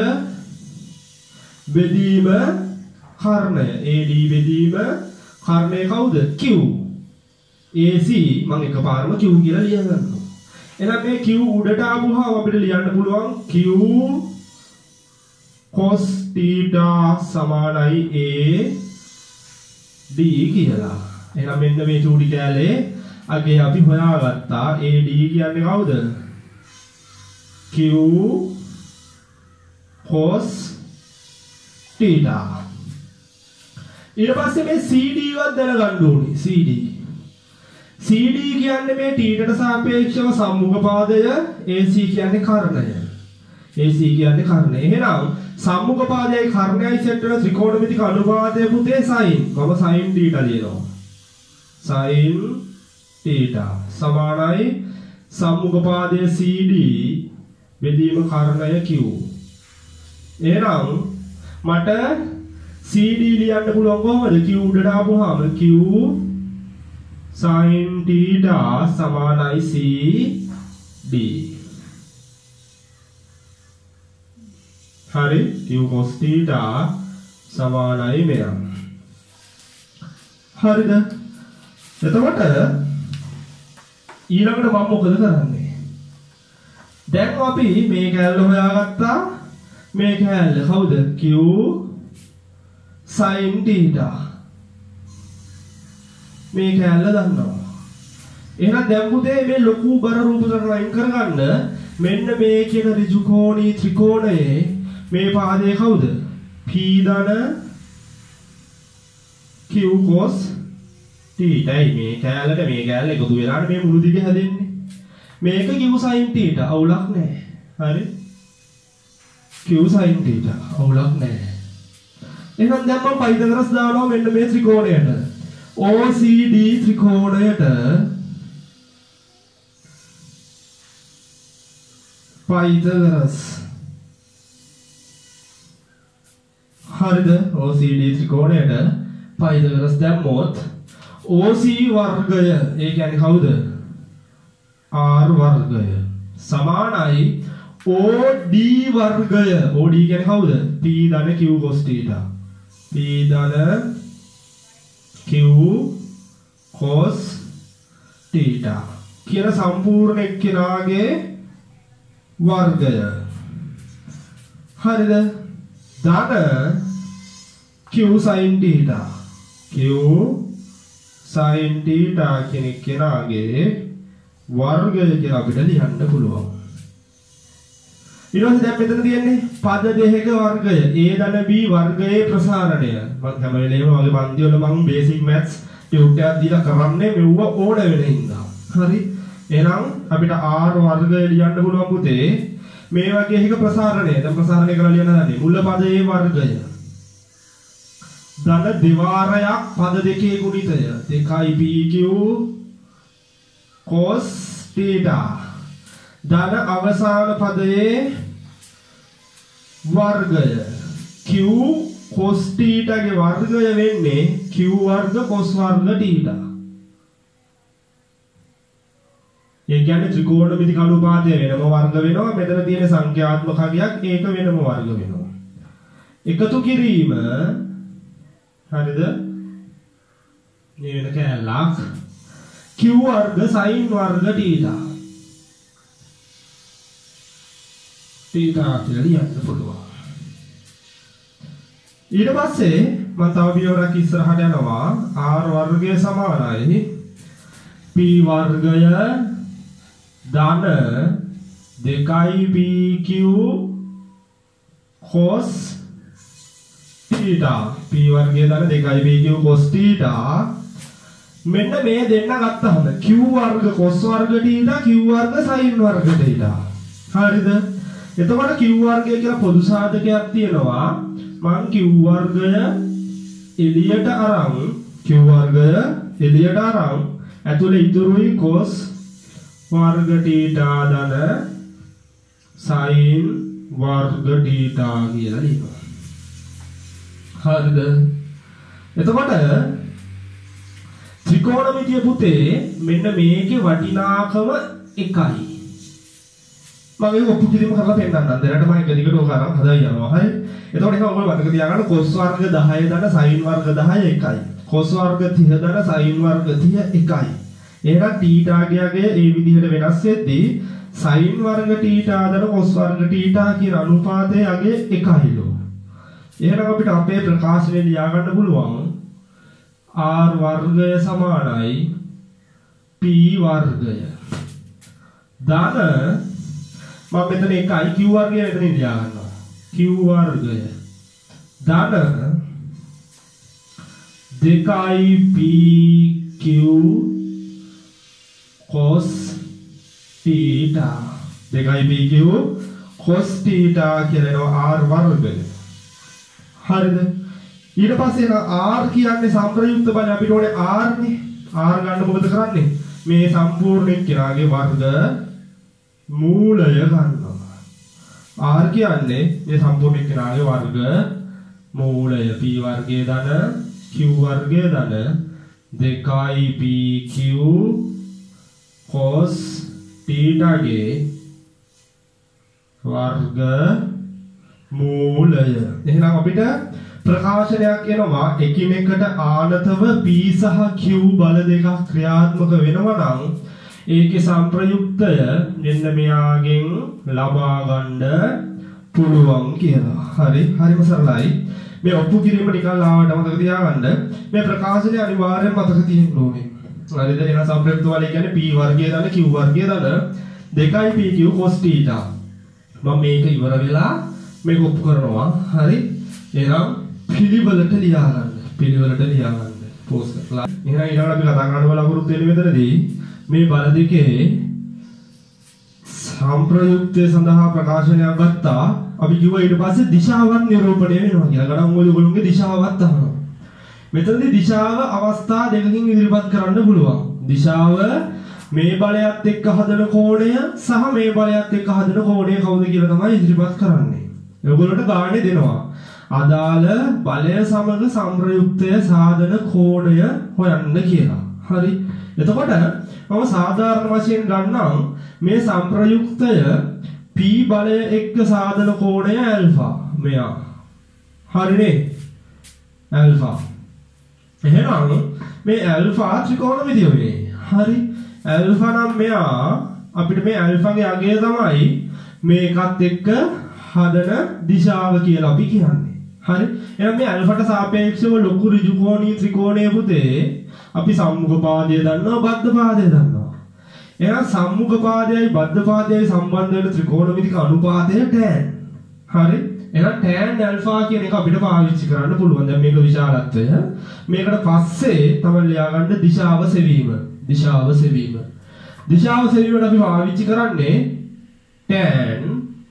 Speaker 1: බෙදීම කර්ණය. A D බෙදීම කර්ණය කවුද? Q. A C මම එකපාරම Q කියලා ලියගන්නවා. එහෙනම් මේ Q උඩට ආවම අපිට ලියන්න පුළුවන් Q cos θ සමානයි A D කියලා. එහෙනම් මෙන්න මේ චූටි කැලේ අගේ අපි හොයාගත්තා. A D කියන්නේ කවුද? Q cos θ. ඊට පස්සේ මේ C D වත් දැනගන්න ඕනේ. C D C D කියන්නේ මේ θට සාපේක්ෂව සම්මුඛ පාදය, A C කියන්නේ කර්ණය. A C කියන්නේ කර්ණය. එහෙනම් සම්මුඛ පාදයයි කර්ණයයි සෙට් වෙන ත්‍රිකෝණමිතික අනුපාතය පුතේ sin. මම sin θ ලියනවා. sin θ සමානයි සම්මුඛ පාදය C D බෙදීම කර්ණය Q. එහෙනම් මට C D ලියන්න පුළුවන් කොහොමද? Q උඩට ආපුවාම Q sin θ සමානයි C D. හරි. Q cos θ සමානයි මෙයා. හරිද? එතකොට ඊළඟට මම මොකද කරන්නේ? දැන් අපි මේ කැලේ හොයාගත්තා. මේ කැලේ කවුද? Q sin θ. මේ කැලේ දන්නවා. එහෙනම් දැන් පුතේ මේ ලොකු බර රූප කරලා කරගන්න මෙන්න මේ කියන ඍජු කෝණී ත්‍රිකෝණයේ මේ පාදයේ කවුද? P ධන Q cos θ. මේ කැලේට මේ කැලේ එකතු වෙලාට මේ මුළු දිග හැදෙන්නේ. මේක Q sin θ. අවුලක් නැහැ. හරි? Q sin θ. අවුලක් නැහැ. එහෙනම් දැන් මම පයිතගොරස් දානවා මෙන්න මේ ත්‍රිකෝණයට. O C D ත්‍රිකෝණයට පයිතගොරස්. හරිද? O C D ත්‍රිකෝණයට පයිතගොරස් දැම්මොත් O C වර්ගය ඒ කියන්නේ කවුද? R වර්ගය සමානයි O D වර්ගය. O D කියන්නේ කවුද? P ධන Q cos θ. P ධන Q cos θ කියන සම්පූර්ණ එක්කෙනාගේ වර්ගය. හරිද? ධන Q sin θ. Q sin θ කියන එක්කෙනාගේ වර්ගය කියලා අපිට ලියන්න පුළුවන්. ඊට පස්සේ දැන් මෙතන තියෙන්නේ පද දෙකක වර්ගය. A ධන B වර්ගයේ ප්‍රසාරණය. මම හැම වෙලේම වගේ පන්ති වල මම බේසික් මැත්ස් ටියුට් එකක් දීලා කරන්නේ මෙව්ව ඕන වෙන හින්දා. හරි? එහෙනම් අපිට R වර්ගය ලියන්න පුළුවන් පුතේ. මේ වගේ එක ප්‍රසාරණය. දැන් ප්‍රසාරණය කරලා ලියන්න හදන්නේ මුල පදයේ වර්ගය. ධන දෙවාරයක් පද දෙකේ ගුණිතය. දෙකයි P Q cos θ. ධන අවසාන පදයේ වර්ගය. Q cos θ ගේ වර්ගය වෙන්නේ Q වර්ග cos වර්ග θ. ඒ කියන්නේ ත්‍රිකෝණමිතික අනුපාතය වෙනම වර්ග වෙනවා. මෙතන තියෙන සංඛ්‍යාත්මක හගයක් ඒක වෙනම වර්ග වෙනවා. එකතු කිරීම හරිද? මේ වෙන කැලලක් Q වර්ග sin වර්ග θ. θ කියලා ලියන්න පුළුවන්. ඊට පස්සේ මම තව පියවරක් ඉස්සරහට යනවා. R වර්ගය සමානයි P වර්ගය ධන දෙකයි P Q cos θ. P වර්ගය ධන දෙකයි P Q cos θ. මෙන්න මේ දෙන්න ගත්තහම Q වර්ග cos වර්ග θ Q වර්ග sin වර්ග θ. හරිද? එතකොට Q වර්ගය කියලා පොදු සාධකයක් තියෙනවා. මම Q වර්ගය එළියට අරන් Q වර්ගය එළියට අරන් ඇතුලේ ඉතුරුයි cos වර්ග θ ධන sin වර්ග θ කියලා ලියනවා. හරිද? එතකොට ත්‍රිකෝණමිතිය පුතේ මෙන්න මේකේ වටිනාකම එකයි. මම ඒක ඔප්පු කිරීම කරලා පෙන්නන්නම්. දැනට මම එක දිගට ඕක අරන් හදා යනවා. හරි. එතකොට ඒක ඔයගොල්ලෝ මතක තියාගන්න cos වර්ග දහය දන sin වර්ග දහය එකයි. cos වර්ග තිහ දන sin වර්ග තිහ එකයි. එහෙනම් θ ගියගේ මේ විදිහට වෙනස් වෙද්දී sin වර්ග θ දන cos වර්ග θ කියන අනුපාතය යගේ එකයිලු. එහෙනම් අපිට අපේ ප්‍රකාශනය ලියා ගන්න පුළුවන් r වර්ගය සමානයි p වර්ගය. ධන මම මෙතන එකයි q වර්ගය මෙතනින් ලියා ගන්නවා. q වර්ගය ධන දෙකයි p q cos theta දෙකයි p q cos theta කියලා r වර්ගය. හරිද? ඊට පස්සේ r කියන්නේ සම්ප්‍රයුක්ත බල අපිට ඕනේ r නේ. r ගන්න මොකද කරන්නේ? මේ සම්පූර්ණ එක්කෙනාගේ වර්ග මූලය ගන්නවා. r කියන්නේ මේ සම්පූර්ණ එක්කෙනාගේ වර්ග මූලය. p වර්ගයේ ධන q වර්ගයේ ධන දෙකයි p q cos theta ගේ වර්ග මූලය. එහෙනම් අපිට ප්‍රකාශනයක් එනවා එකිනෙකට ආනතව p සහ q බල දෙකක් ක්‍රියාත්මක වෙනවා නම් ඒකේ සංප්‍රයුක්තය මෙන්න මෙයාගෙන් ලබා ගන්න පුළුවන් කියලා. හරි. හරිම සරලයි. මේ ඔප්පු කිරීම නිකන් ආවට මතක තියාගන්න. මේ ප්‍රකාශනය අනිවාර්යෙන් මතක තියෙන්න ඕනේ. හරිද? එහෙනම් සංප්‍රයුක්ත වල කියන්නේ p වර්ගයේ දාන q වර්ගයේ දාන දෙකයි p q cos theta. මම මේක ඉවර වෙලා මේක ඔප්පු කරනවා. හරි. එහෙනම් පිළිවෙලට ලියා ගන්න. පිළිවෙලට ලියා ගන්න. පෝස්ට් කරලා. එහෙනම් ඊළඟට අපි කතා කරන්න බලාපොරොත්තු වෙන්නේ මෙතනදී මේ බල දෙකේ සම්ප්‍රයුක්තය සඳහා ප්‍රකාශනයක් ගත්තා. අපි කිව්වා ඊට පස්සේ දිශාවන් නිරූපණය වෙනවා කියලා. ගණන් වල ඔයගොල්ලෝගේ දිශාවත් අහනවා. මෙතනදී දිශාව අවස්ථා දෙකකින් ඉදිරිපත් කරන්න පුළුවන්. දිශාව මේ බලයත් එක්ක හදන කෝණය සහ මේ බලයත් එක්ක හදන කෝණය කවුද කියලා තමයි ඉදිරිපත් කරන්නේ. ඔයගොල්ලෝට ගානේ දෙනවා. අදාළ බලය සමග සංප්‍රයුක්තය සාධන කෝණය හොයන්න කියලා. හරි. එතකොට මම සාධාරණ වශයෙන් ගන්නම් මේ සංප්‍රයුක්තය p බලය එක්ක සාධන කෝණය ඇල්ෆා. මෙයා. හරිනේ. ඇල්ෆා. එහෙනම් මේ ඇල්ෆා ත්‍රිකෝණමිතිය වෙන්නේ. හරි. ඇල්ෆා නම් මෙයා අපිට මේ ඇල්ෆාගේ අගය තමයි මේකත් එක්ක හදන දිශාව කියලා අපි කියන්නේ. හරි. එහෙනම් මේ ඇල්ෆාට සාපේක්ෂව ලොකු ඍජුකෝණී ත්‍රිකෝණයේ පුතේ අපි සම්මුඛ පාදය දන්නවා බද්ධ පාදය දන්නවා. එහෙනම් සම්මුඛ පාදයයි බද්ධ පාදයයි සම්බන්ධ වෙන ත්‍රිකෝණමිතික අනුපාතය tan. හරි. එහෙනම් tan ඇල්ෆා කියන එක අපිට පාවිච්චි කරන්න පුළුවන්. දැන් මේක විශාලත්වය. මේකට පස්සේ තමයි ලියා ගන්න දිශාව සෙවීම. දිශාව සෙවීම. දිශාව සෙවීමට අපි පාවිච්චි කරන්නේ tan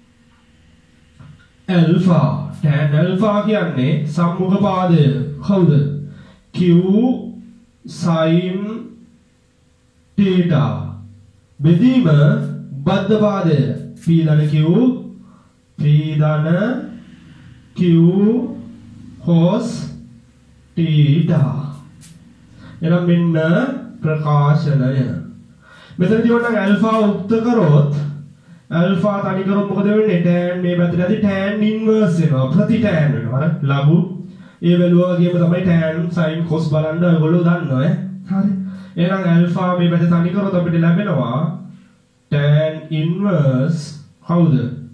Speaker 1: ඇල්ෆා. tan ඇල්ෆා කියන්නේ සම්මුඛ පාදය. කවුද? q sin theta. බෙදීම බද්ධ පාදය. p ධන q p ධන q cos theta. එනම් මෙන්න ප්‍රකාශනය. මෙතනදී ඔන්න ඇල්ෆා උක්ත කරොත් ඇල්ෆා තනි කරොත් මොකද වෙන්නේ? tan මේ පැත්තට ඇති tan ඉන්වර්ස් වෙනවා. ප්‍රති tan වෙනවා. හරි. ලඝු ඒ වැලුවා වගේම තමයි tan sin cos බලන්න ඔයගොල්ලෝ දන්නවා ඈ. හරි. එහෙනම් ඇල්ෆා මේ පැත්ත තනි කරොත් අපිට ලැබෙනවා tan inverse කවුද?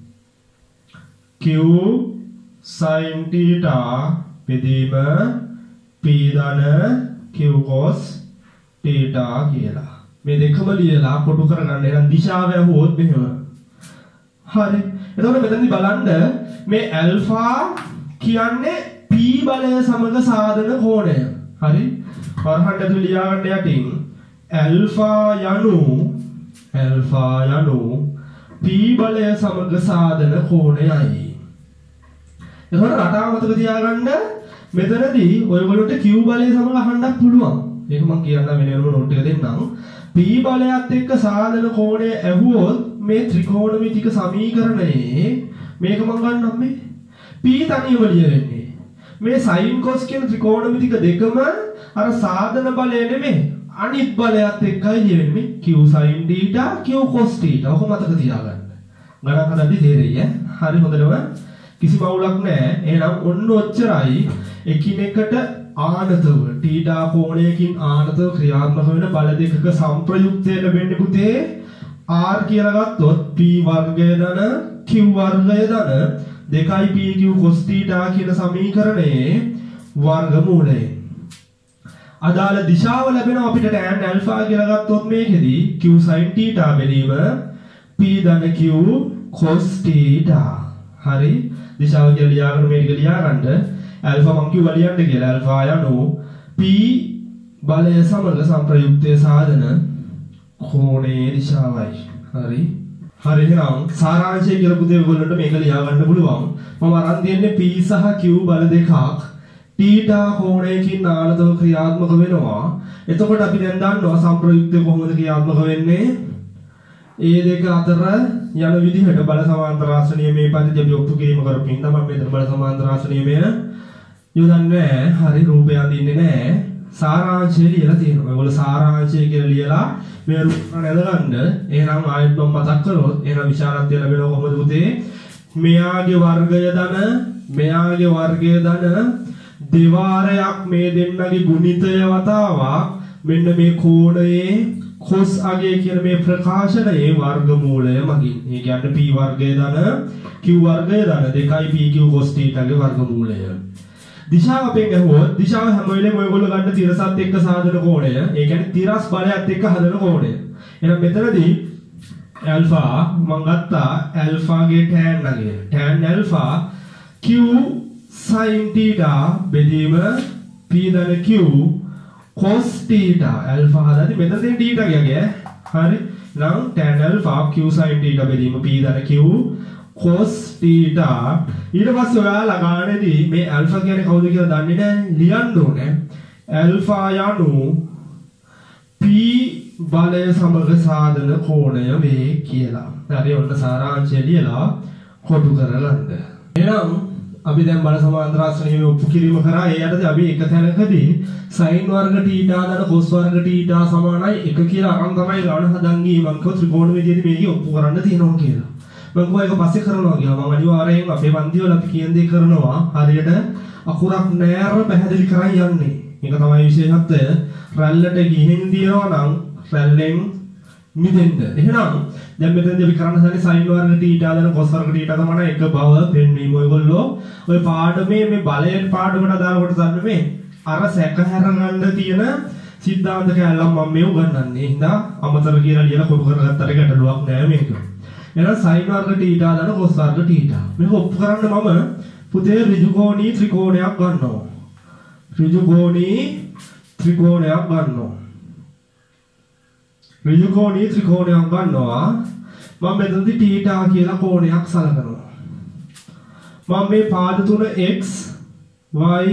Speaker 1: q sin theta බෙදීම p ධන q cos theta කියලා. මේ දෙකම ලියලා කොටු කරගන්න. එහෙනම් දිශාව යවුවොත් මෙහෙම. හරි. එතකොට මෙතනදී බලන්න මේ ඇල්ෆා කියන්නේ p බලය සමග සාධන කෝණය. හරි. වරහන් ඇතුළේ ලියා ගන්න යටින් ඇල්ෆා යනු ඇල්ෆා යනු p බලය සමග සාධන කෝණයයි. එතකොට රටාව මතක තියාගන්න මෙතනදී ඔයගොල්ලන්ට q බලය සමග අහන්නත් පුළුවන්. ඒක මම කියන්න වෙන වෙනම නෝට් එක දෙන්නම්. p බලයත් එක්ක සාධන කෝණය ඇහුවොත් මේ ත්‍රිකෝණමිතික සමීකරණයේ මේක මම ගන්නම් මේ p තනියම ලියවෙන්නේ. මේ sin cos කියන ත්‍රිකෝණමිතික දෙකම අර සාධන බලය නෙමෙයි අනිත් බලයත් එක්කයි ලියවෙන්නේ. q sin theta q cos theta. ඔක මතක තියාගන්න. ගණන් හදද්දි තේරෙයි ඈ. හරි හොඳටම කිසි බවුලක් නැහැ. එහෙනම් ඔන්න ඔච්චරයි එකිනෙකට ආනතව theta කෝණයකින් ආනතව ක්‍රියාත්මක වෙන බල දෙකක සංප්‍රයුක්තය ලැබෙන්නේ පුතේ r කියලා ගත්තොත් p වර්ගය ධන q වර්ගය ධන දෙකයි p q cos theta කියන සමීකරණයේ වර්ගමූලයෙන් අදාළ දිශාව ලැබෙනවා අපිට tan alpha කියලා ගත්තොත් මේකෙදි q sin theta බෙදීම p ධන q cos theta. හරි දිශාව කියලා ලියාගෙන මේක ලියාගන්න alpha මං කිව්වා ලියන්න කියලා. alpha යනු p බලය සමග සංප්‍රයුක්තයේ සාධන කෝණයේ දිශාවයි. හරි හරි එහෙනම් සාරාංශය කියලා පුතේ ඔයගොල්ලන්ට මේක ලියා ගන්න පුළුවන්. මම අරන් තියන්නේ p සහ q බල දෙකක් theta කෝණයකින් ආනතව ක්‍රියාත්මක වෙනවා. එතකොට අපි දැන් දන්නවා සංප්‍රයුක්තය කොහොමද ක්‍රියාත්මක වෙන්නේ. ඒ දෙක අතර යන විදිහට බල සමාන්තර ආශ්‍ර නියමයේ පරිදි අපි ඔප්පු කිරීම කරපු හින්දා මම මෙතන බල සමාන්තර ආශ්‍ර නියමය යොදන්නේ හරි රූපය අඳින්නේ නැහැ. සාරාංශය ලියලා තියෙනවා. ඔයගොල්ලෝ සාරාංශය කියලා ලියලා මේ රූපය නේදගන්න. එහෙනම් ආයෙත් මම මතක් කරොත් එහෙනම් විශාලත්වය ලැබෙනවා කොහොමද පුතේ? මෙයාගේ වර්ගය ධන මෙයාගේ වර්ගය ධන දෙවාරයක් මේ දෙන්නගේ ගුණිතය වතාවක් මෙන්න මේ කෝණයේ cos අගය කියන මේ ප්‍රකාශනයේ වර්ගමූලය මගින්. ඒ කියන්නේ p වර්ගය ධන q වර්ගය ධන දෙකයි p q cos theta ගේ වර්ගමූලය. දිශාව අපෙන් ගහුවොත් දිශාව හැම වෙලේම ඔයගොල්ලෝ ගන්න තිරසත් එක්ක සාදන කෝණය. ඒ කියන්නේ තිරස් බලයත් එක්ක හදන කෝණය. එහෙනම් මෙතනදී alpha මම ගත්තා alpha ගේ tan අගය. tan alpha q sin theta බෙදීම p ධන q cos theta alpha හදද්දි මෙතනදී theta ගියගේ. හරි. නම් tan alpha q sin theta බෙදීම p ධන q cos theta. ඊට පස්සේ ඔයාලා ගානේදී මේ alpha කියන්නේ කවුද කියලා දන්නේ නැහැ. ලියන්න ඕනේ. alpha යනු p බලය සමග සාධන කෝණය වේ කියලා. හරි ඔන්න සාරාංශය ලියලා කොටු කරගන්න. එහෙනම් අපි දැන් බල සමාන්තර ආශ්‍රණීය ඔප්පු කිරීම කරා. ඒ යටතේ අපි එක තැනකදී sin වර්ග θ දාන cos වර්ග θ සමානයි එක කියලා අරන් තමයි ගාන හදන් ගියේ. මම කිව්වා ත්‍රිකෝණමිතියේදී මේක ඔප්පු කරන්න තියෙනවා කියලා. මම කිව්වා ඒක පස්සේ කරනවා කියලා. මම අනිවාර්යයෙන් අපේ පන්ති වල අපි කියන දේ කරනවා. හරියට අකුරක් නෑර පැහැදිලි කරන් යන්නේ. මේක තමයි විශේෂත්වය. රැල්ලට ගිහින් දිනවා නම් රැල්ලෙන් මිදෙන්න. එහෙනම් දැන් මෙතනදී අපි කරන්න හදන්නේ sin වර්ග θ දාන cos වර්ග θ තමයි එක බව පෙන්වීම. ඔයගොල්ලෝ ඔය පාඩමේ මේ බලයෙන් පාඩමට දානකොට ගන්න මේ අර සැක හැර ගන්න තියෙන සිද්ධාන්ත කැලලම් මම මේ උගන්වන්නේ. හින්දා අමතර කියලා ලියලා කොටු කරගත්තට ගැටලුවක් නෑ මේක. එහෙනම් sin වර්ග θ දාන cos වර්ග θ. මේක ඔප්පු කරන්න මම පුතේ ඍජුකෝණී ත්‍රිකෝණයක් ගන්නවා. ඍජුකෝණී ත්‍රිකෝණයක් ගන්නවා. ඍජුකෝණී ත්‍රිකෝණයක් ගන්නවා. මම මෙතනදී θ කියලා කෝණයක් සලකනවා. මම මේ පාද තුන x y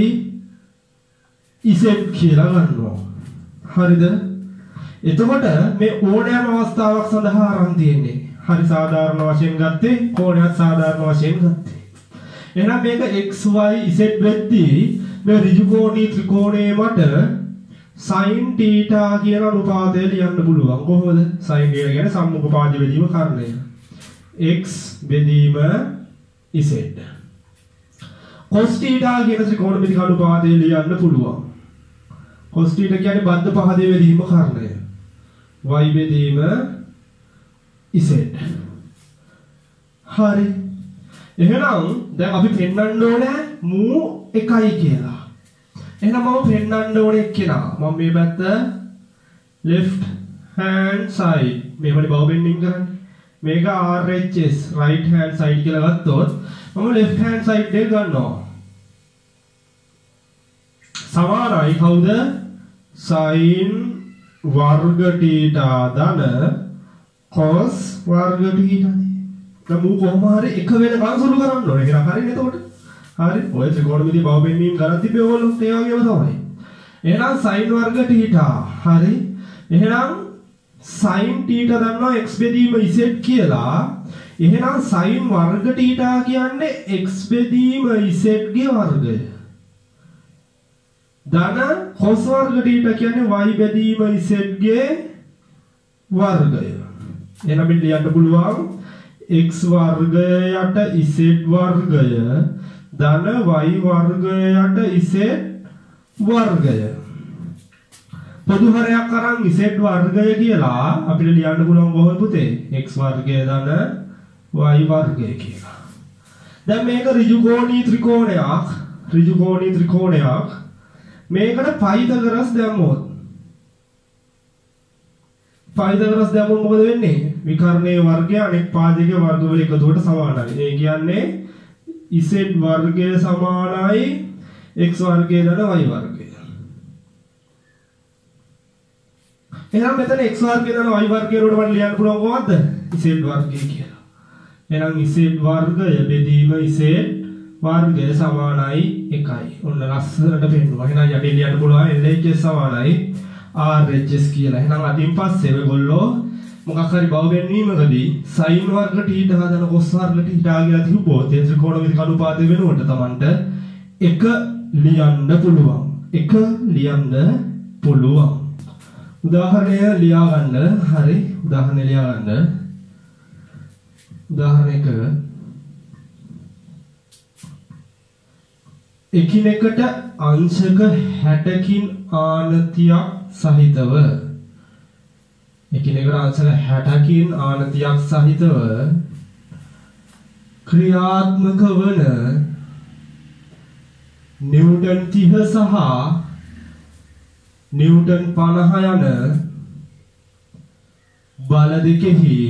Speaker 1: z කියලා ගන්නවා. හරිද? එතකොට මේ ඕනෑම අවස්ථාවක් සඳහා අරන් තියෙන්නේ. හරි සාධාරණ වශයෙන් ගත්තේ කෝණයක් සාධාරණ වශයෙන් ගත්තේ. එහෙනම් මේක x y z වෙද්දී මේ ඍජුකෝණී ත්‍රිකෝණයේ මට sin theta කියන අනුපාතය ලියන්න පුළුවන්. කොහොමද? sin theta කියන්නේ සම්මුඛ පාද බෙදීම කර්ණය. x බෙදීම z. cos theta කියන ත්‍රිකෝණමිතික අනුපාතය ලියන්න පුළුවන්. cos theta කියන්නේ බද්ධ පහදේ බෙදීම කර්ණය. y බෙදීම z. හරි. එහෙනම් දැන් අපි පෙන්වන්න ඕනේ මූ එකයි කියලා. එහෙනම් මම පෙන්වන්න ඕනේ කියලා. මම මේ පැත්ත left hand side මේ වලේ බව බෙන්ඩින් කරන්නේ. මේක R H S right hand side කියලා ගත්තොත් මම left hand side එක ගන්නවා. සමානයි කවුද? sin වර්ග θ ධන cos වර්ග θ නේ. දැන් මූ කොහොම හරි එක වෙනකන් සුළු කරන්න ඕනේ කියලා. හරිනේ එතකොට. හරි. ඔය ත්‍රිකෝණමිතිය බව බෙන්වීම කරන් තිබේ ඕගොල්ලෝ ඒ වගේම තමයි. එහෙනම් sin වර්ග θ. හරි. එහෙනම් sin theta දන්නවා x බෙදීම z කියලා. එහෙනම් sin වර්ග theta කියන්නේ x බෙදීම z ගේ වර්ගය. ධන cos වර්ග theta කියන්නේ y බෙදීම z ගේ වර්ගය. එහෙනම් මෙන්න ලියන්න පුළුවන් x වර්ගයට z වර්ගය ධන y වර්ගයට z වර්ගය. පොදු හරයක් අරන් z වර්ගය කියලා අපිට ලියන්න පුළුවන් කොහොමද පුතේ? x වර්ගය ධන y වර්ගය කියලා. දැන් මේක ඍජුකෝණී ත්‍රිකෝණයක්. ඍජුකෝණී ත්‍රිකෝණයක්. මේකට පයිතගරස් දැම්මොත් පයිතගරස් දැම්මොත් මොකද වෙන්නේ? විකර්ණයේ වර්ගය අනෙක් පාදකයේ වර්ග වල එකතුවට සමානයි. ඒ කියන්නේ z වර්ගය සමානයි x වර්ගය ධන y වර්ගය. එහෙනම් මෙතන x වර්ගය ධන y වර්ගය වලට මට ලියන්න පුළුවන් කොහොමද? z වර්ගය කියලා. එහෙනම් z වර්ගය බෙදීම z වර්ගය සමානයි එකයි. ඔන්න ලස්සනට පෙන්නනවා. එහෙනම් යටින් ලියන්න පුළුවන් L H S සමානයි R H S කියලා. එහෙනම් අදින් පස්සේ ඔයගොල්ලෝ මොකක් හරි බව වෙනවීමකදී sin වර්ග θ හදන cos වර්ග θ කියලා තිබුණොත් ඒ ත්‍රිකෝණමිතික අනුපාතය වෙනුවට Tamanට එක ලියන්න පුළුවන්. එක ලියන්න පුළුවන්. උදාහරණය ලියා ගන්න. හරි. උදාහරණය ලියා ගන්න. උදාහරණයක එකිනෙකට අංශක හැටකින් ආනතියක් සහිතව එකිනෙකට අංශක හැටකින් ආනතියක් සහිතව ක්‍රියාත්මක වන නිව්ටන් තිහ සහ නිව්ටන් පනහ යන බල දෙකෙහි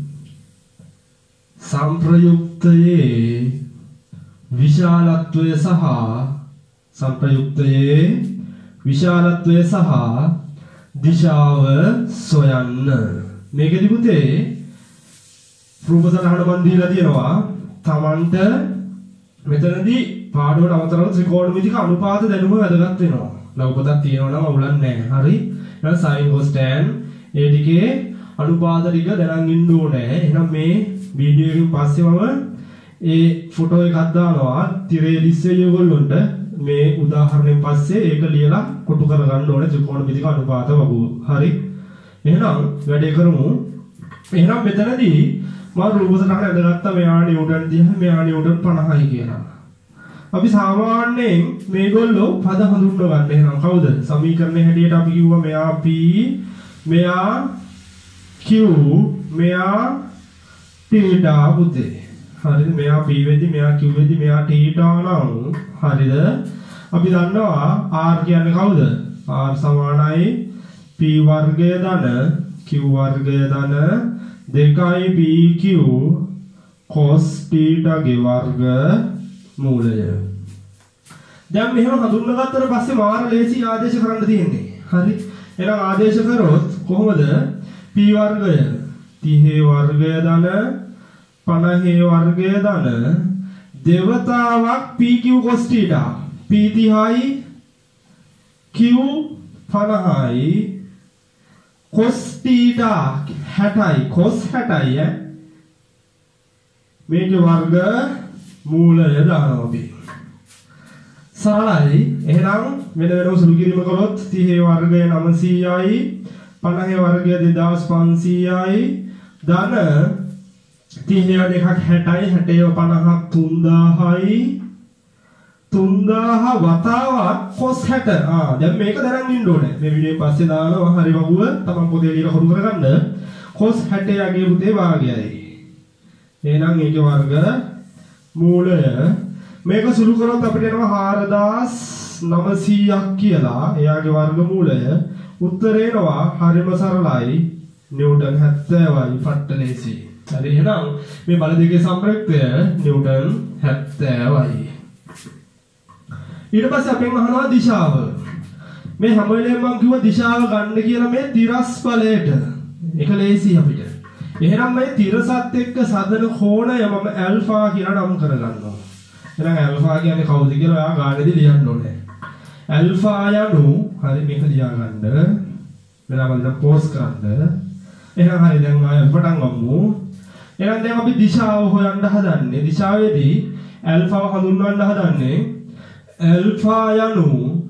Speaker 1: සංප්‍රයුක්තයේ විශාලත්වය සහ සංප්‍රයුක්තයේ විශාලත්වය සහ දිශාව සොයන්න. මේකෙදි පුතේ රූපසටහන මන් දීලා තියෙනවා. Tamanට මෙතනදී පාඩුවට අමතරව ත්‍රිකෝණමිතික අනුපාත දැනුම වැදගත් වෙනවා. ලවපතක් තියෙනවා නම් අවුලක් නැහැ. හරි. එහෙනම් sin cos tan ඒ ටිකේ අනුපාත ටික දැනන් ඉන්න ඕනේ. එහෙනම් මේ වීඩියෝ එකෙන් පස්සේ මම ඒ ෆොටෝ එකක් දානවා. තිරේ දිස්සේ ඔයගොල්ලොන්ට මේ උදාහරණයෙන් පස්සේ ඒක ලියලා කොටු කරගන්න ඕනේ ත්‍රිකෝණමිතික අනුපාත වගුව. හරි. එහෙනම් වැඩේ කරමු. එහෙනම් මෙතනදී මම රූපසටහන ඇඳගත්තා. මෙයා නිව්ටන් තිහ මෙයා නිව්ටන් පනහයි කියලා. අපි සාමාන්‍යයෙන් මේගොල්ලෝ පද හඳුන්ව ගන්න. එහෙනම් කවුද? සමීකරණයේ හැටියට අපි කිව්වා මෙයා p මෙයා q මෙයා θ පුතේ. හරිද? මෙයා p වෙද්දි මෙයා q වෙද්දි මෙයා θ නම් හරිද? අපි දන්නවා r කියන්නේ කවුද? r සමානයි p වර්ගය ධන q වර්ගය ධන දෙකයි pq cos θ ගේ වර්ග මූලය. දැන් මෙහෙම හඳුන්වගත්තට පස්සේ මාර ලේසි ආදේශ කරන්න තියෙන්නේ. හරි. එහෙනම් ආදේශ කරොත් කොහොමද? p වර්ගය තිහ වර්ගය ධන පනහ වර්ගය ධන දෙවතාවක් pq cos θ p තිහයි q පනහයි cos θ හැටයි cos හැටයි ඈ මේකේ වර්ග මූලය දානවා අපි. සරලයි. එහෙනම් වෙන වෙනම සුළු කිරීම කළොත් තිහ වර්ගය නවසීයයි පනහ වර්ගය දෙදාස් පන්සීයයි ධන තිහ දෙකක් හැටයි හැටය පනහක් තුන්දාහයි තුන්දාහ වතාවක් cos හැට. ආ දැන් මේක දැනන් ඉන්න ඕනේ. මේ වීඩියෝ පස්සේ දානවා හරි වගුව තමන් පොතේ ලියලා හුරු කරගන්න. cos හැටයගේ පුතේ වාගයයි. එහෙනම් ඒකේ වර්ග මූලය මේක සුළු කරොත් අපිට එනවා හාරදාස් නවසීයක් කියලා. එයාගේ වර්ග මූලය උත්තරේ එනවා හරිම සරලයි නිව්ටන් හැත්තෑවයි පට්ටලේසි. හරි. එහෙනම් මේ බල දෙකේ සම්ප්‍රයුක්තය නිව්ටන් හැත්තෑවයි. ඊට පස්සේ අපෙන් අහනවා දිශාව. මේ හැම වෙලේම මම කිව්වා දිශාව ගන්න කියලා මේ තිරස් බලයට. ඒක ලේසි අපිට. එහෙනම් මේ තිරසත් එක්ක සදන කෝණය මම ඇල්ෆා කියලා නම් කරගන්නවා. එහෙනම් ඇල්ෆා කියන්නේ කවුද කියලා ඔයා ගානේදී ලියන්න ඕනේ. ඇල්ෆා යනු හරි මේක ලියා ගන්න. වෙනම දෙයක් පෝස්ට් කරන්න. එහෙනම් හරි දැන් ආයෙ පටන් ගමු. එහෙනම් දැන් අපි දිශාව හොයන්න හදන්නේ. දිශාවේදී ඇල්ෆාව හඳුන්වන්න හදන්නේ. ඇල්ෆා යනු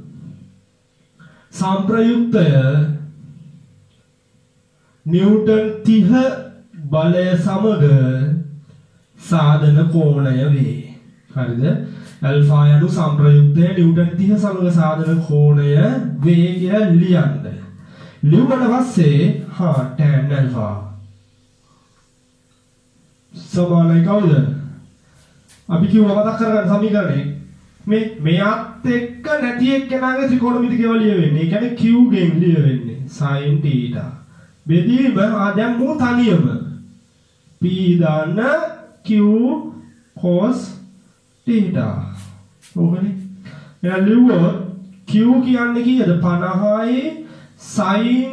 Speaker 1: සම්ප්‍රයුක්තය නිව්ටන් තිහ බලය සමග සාධන කෝණය වේ. හරිද? ඇල්ෆා යනු සම්ප්‍රයුක්තය නිව්ටන් තිහ සමග සාධන කෝණය වේ කියලා ලියන්න. ලියුමට පස්සේ හා tan ඇල්ෆා සමානයි කවුද? අපි කිව්වා මතක් කරගන්න සමීකරණේ මේ මෙයත් එක්ක නැති එක්කෙනාගේ ත්‍රිකෝණමිතික ඒවා ලියවෙන්නේ. ඒ කියන්නේ q ගෙන් ලියවෙන්නේ sin θ. බෙදීම ආ දැන් මු තනියම p දාන්න q cos θ. ඕකනේ. එහෙනම් ලියුවොත් q කියන්නේ කීයද? පනහයි sin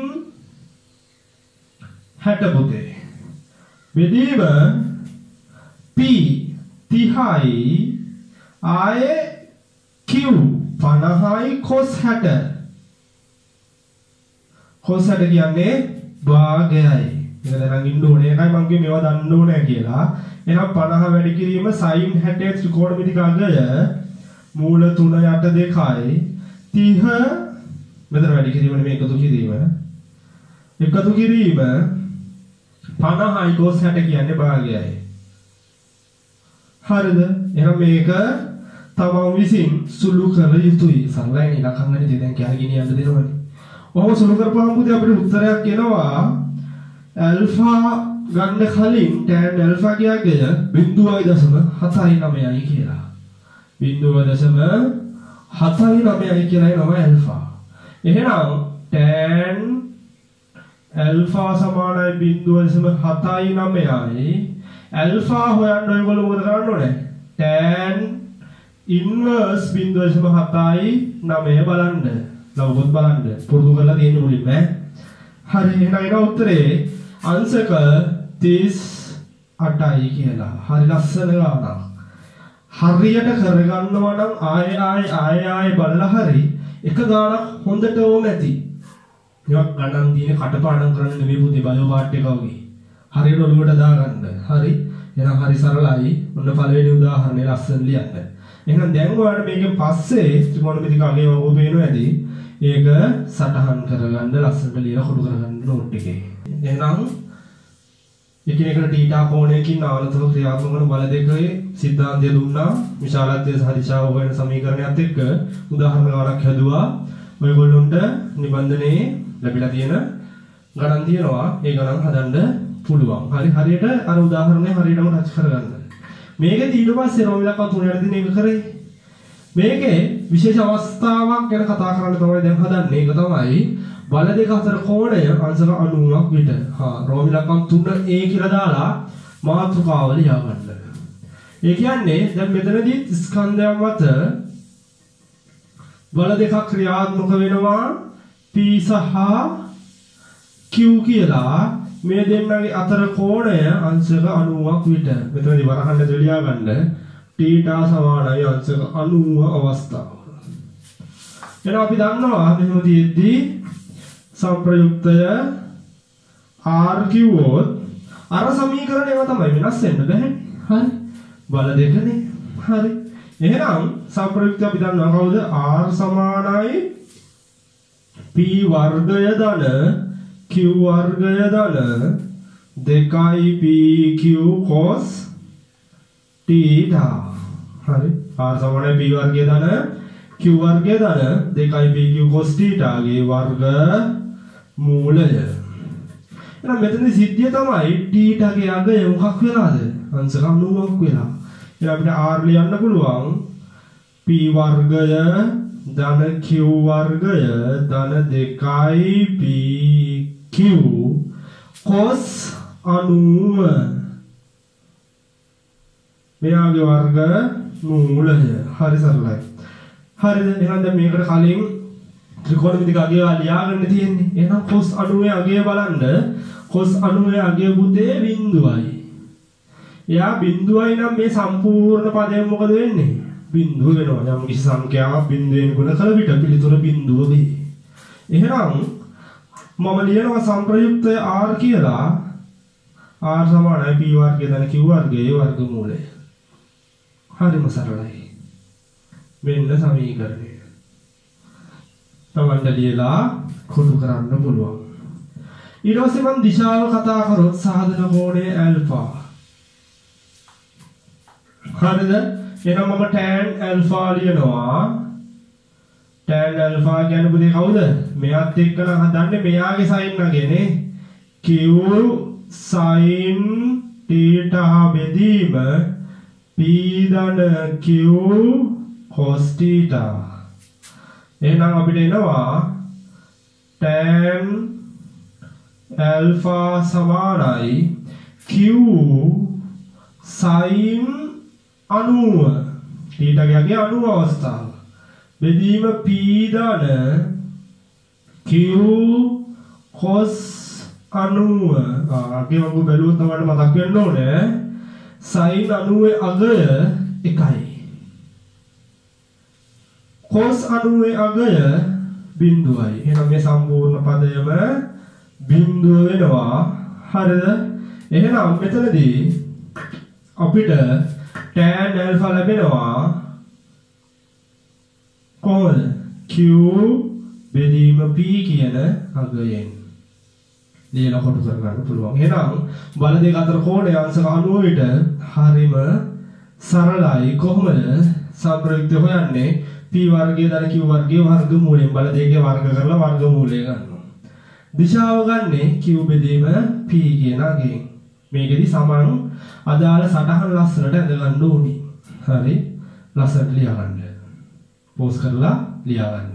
Speaker 1: හැට පුතේ. බෙදීම p තිහයි ආයේ q පනහයි cos හැට. cos හැට කියන්නේ භාගයයි. මේක දැනන් ඉන්න ඕනේ. ඒකයි මම කිව්වේ මේවා දන්න ඕනේ කියලා. එහෙනම් පනහ වැඩි කිරීම sin හැට ත්‍රිකෝණමිතික අගය මූල තුන යට දෙකයි තිහ මෙතන වැඩි කිරීම නෙමෙයි එකතු කිරීම. එකතු කිරීම පනහයි cos හැට කියන්නේ භාගයයි. හරිද? එහෙනම් මේක තමන් විසින් සුළු කර යුතුයි. සරලයි ඉලක්කම් ගන්න ඉතින් දැන් කියලා ගෙනියන්න දෙනවනේ. ඔහොම සුළු කරපුවාම පුතේ අපිට උත්තරයක් එනවා ඇල්ෆා ගන්න කලින් tan ඇල්ෆා කියගේ බිංදුවයි දශම හතයි නවයයි කියලා. බිංදුව දශම හතයි නවයයි කියලා එනවා ඇල්ෆා. එහෙනම් tan ඇල්ෆා සමානයි බිංදුව දශම හතයි නවයයි. ඇල්ෆා හොයන්න ඔයගොල්ලෝ මොකද කරන්න ඕනේ? tan inverse බිංදුව දශම හතයි නවය බලන්න. ලව්වොත් බලන්න. පුරුදු කරලා තියෙන්න මුලින්ම ඈ. හරි එහෙනම් එන උත්තරේ අංශක තිස් අටයි කියලා. හරි ලස්සන ගානක්. හරියට කරගන්නවා නම් ආයෙ ආයෙ ආයෙ ආයෙ බලලා හරි එක ගානක් හොඳට ඕම ඇති. මේවා ගණන් දිනේ කටපාඩම් කරන්න නෙමෙයි පුතේ බයෝ පාට් එක වගේ. හරියට ඔළුවට දාගන්න. හරි. එහෙනම් හරි සරලයි. ඔන්න පළවෙනි උදාහරණය ලස්සන ලියන්න. එහෙනම් දැන් ඔයාලට මේකෙන් පස්සේ ත්‍රිකෝණමිතික අගය වගේ පේනවා ඇති. ඒක සටහන් කරගන්න ලස්සනට ලියලා කොටු කරගන්න නෝට් එකේ. එහෙනම් එකිනෙකට තීටා කෝණයකින් ආවර්තව ක්‍රියාත්මක වන බල දෙකේ සිද්ධාන්තය දුන්නා. විශාලත්වය සහ දිශාව හොයන සමීකරණයත් එක්ක උදාහරණ ගණනක් හැදුවා. ඔයගොල්ලොන්ට නිබන්ධනයේ ලැබිලා තියෙන ගණන් තියෙනවා. ඒ ගණන් හදන්න පුළුවන්. හරි හරියට අර උදාහරණය හරියටම රච කරගන්න. මේකේ ඊට පස්සේ රෝමිලක්ව තුනට දින එක කරේ. මේකේ විශේෂ අවස්ථාවක් ගැන කතා කරන්න තමයි දැන් හදන්නේ. ඒක තමයි බල දෙක අතර කෝණය අංශක අනූවක් විට. හා රෝමිලක්ව තුන a කියලා දාලා මාතෘකාව ලියා ගන්න. ඒ කියන්නේ දැන් මෙතනදී ස්කන්ධයන් මත බල දෙකක් ක්‍රියාත්මක වෙනවා p සහ q කියලා. මේ දෙන්නගේ අතර කෝණය අංශක අනූවක් විට. මෙතනදී වරහන් ඇතුළේ ලියා ගන්න. θ සමානයි අංශක අනූව අවස්ථාව. එහෙනම් අපි දන්නවා මෙහෙම තියෙද්දි සම්ප්‍රයුක්තය R කිව්වොත් අර සමීකරණයම තමයි වෙනස් වෙන්න බෑ. හරි. බල දෙකනේ. හරි. එහෙනම් සම්ප්‍රයුක්තය අපි දන්නවා කවුද? R සමානයි p වර්ගය ධන q වර්ගය ධන දෙකයි p q cos θ. හරි. R සමානයි p වර්ගය ධන q වර්ගය ධන දෙකයි p q cos θ ගේ වර්ග මූලය. එහෙනම් මෙතනදී සිද්ධිය තමයි θ ගේ අගය මොකක් වෙලාද? අංශක අනූවක් වෙලා. එහෙනම් අපිට R ලියන්න පුළුවන් p වර්ගය ධන q වර්ගය ධන දෙකයි p q cos අනූව මෙයාගේ වර්ග මූලය. හරි සරලයි. හරිද? එහෙනම් දැන් මේකට කලින් ත්‍රිකෝණමිතික අගය ලියා ගන්න තියෙන්නේ. එහෙනම් cos අනූවේ අගය බලන්න. cos අනූවේ අගය පුතේ බිංදුවයි. එයා බිංදුවයි නම් මේ සම්පූර්ණ පදයෙන් මොකද වෙන්නේ? බිංදුව වෙනවා. යම් කිසි සංඛ්‍යාවක් බිංදුවෙන් ගුණ කළ විට පිළිතුර බිංදුව වේ. එහෙනම් මම ලියනවා සංප්‍රයුක්තය R කියලා. R සමානයි P වර්ගය දන Q වර්ගයේ වර්ගමූලය. හරිම සරලයි. මෙන්න සමීකරණය. තමන්ට ලියලා කොටු කරන්න පුළුවන්. ඊට පස්සේ මම දිශාව කතා කරොත් සාධන කෝණය ඇල්ෆා. හරිද? එහෙනම් මම tan ඇල්ෆා ලියනවා. tan ඇල්ෆා කියන්නේ පුතේ කවුද? මෙයාත් එක්ක නම් හදන්නේ මෙයාගේ sin නගේනේ. Q sin theta බෙදීම P ධන Q cos theta. එහෙනම් අපිට එනවා tan alpha සමානයි Q sin අනූව theta ගියගේ අනූව අවස්ථාව බෙදීම P ධන Q cos අනූව ආගේ වගේ බැලුවොත් තමයි මතක් වෙන්න ඕනේ sin අනූවේ අගය එකයි cos අනූවේ අගය බිඳුවයි. එහෙනම් මේ සම්පූර්ණ පදයම බිඳුව වෙනවා. හරිද? එහෙනම් මෙතනදී අපිට tan alpha ලැබෙනවා කොහොමද? Q බෙදීම P කියන අගයෙන්. ලියලා කොටු කරගන්න පුළුවන්. එහෙනම් බල දෙක අතර කෝණය අංශක අනූවට හරිම සරලයි. කොහොමද සංප්‍රයුක්තය හොයන්නේ? P වර්ගය දන Q වර්ගයේ වර්ගමූලයෙන් බල දෙකේ වර්ග කරලා වර්ගමූලය ගන්නවා. දිශාව ගන්නේ Q බෙදීම P කියන අගයෙන්. මේකෙදි සමන් අදාළ සටහන් ලස්සනට ඇඳ ගන්න ඕනි. හරි? ලස්සනට ලියා ගන්න. පෝස් කරලා ලියා ගන්න.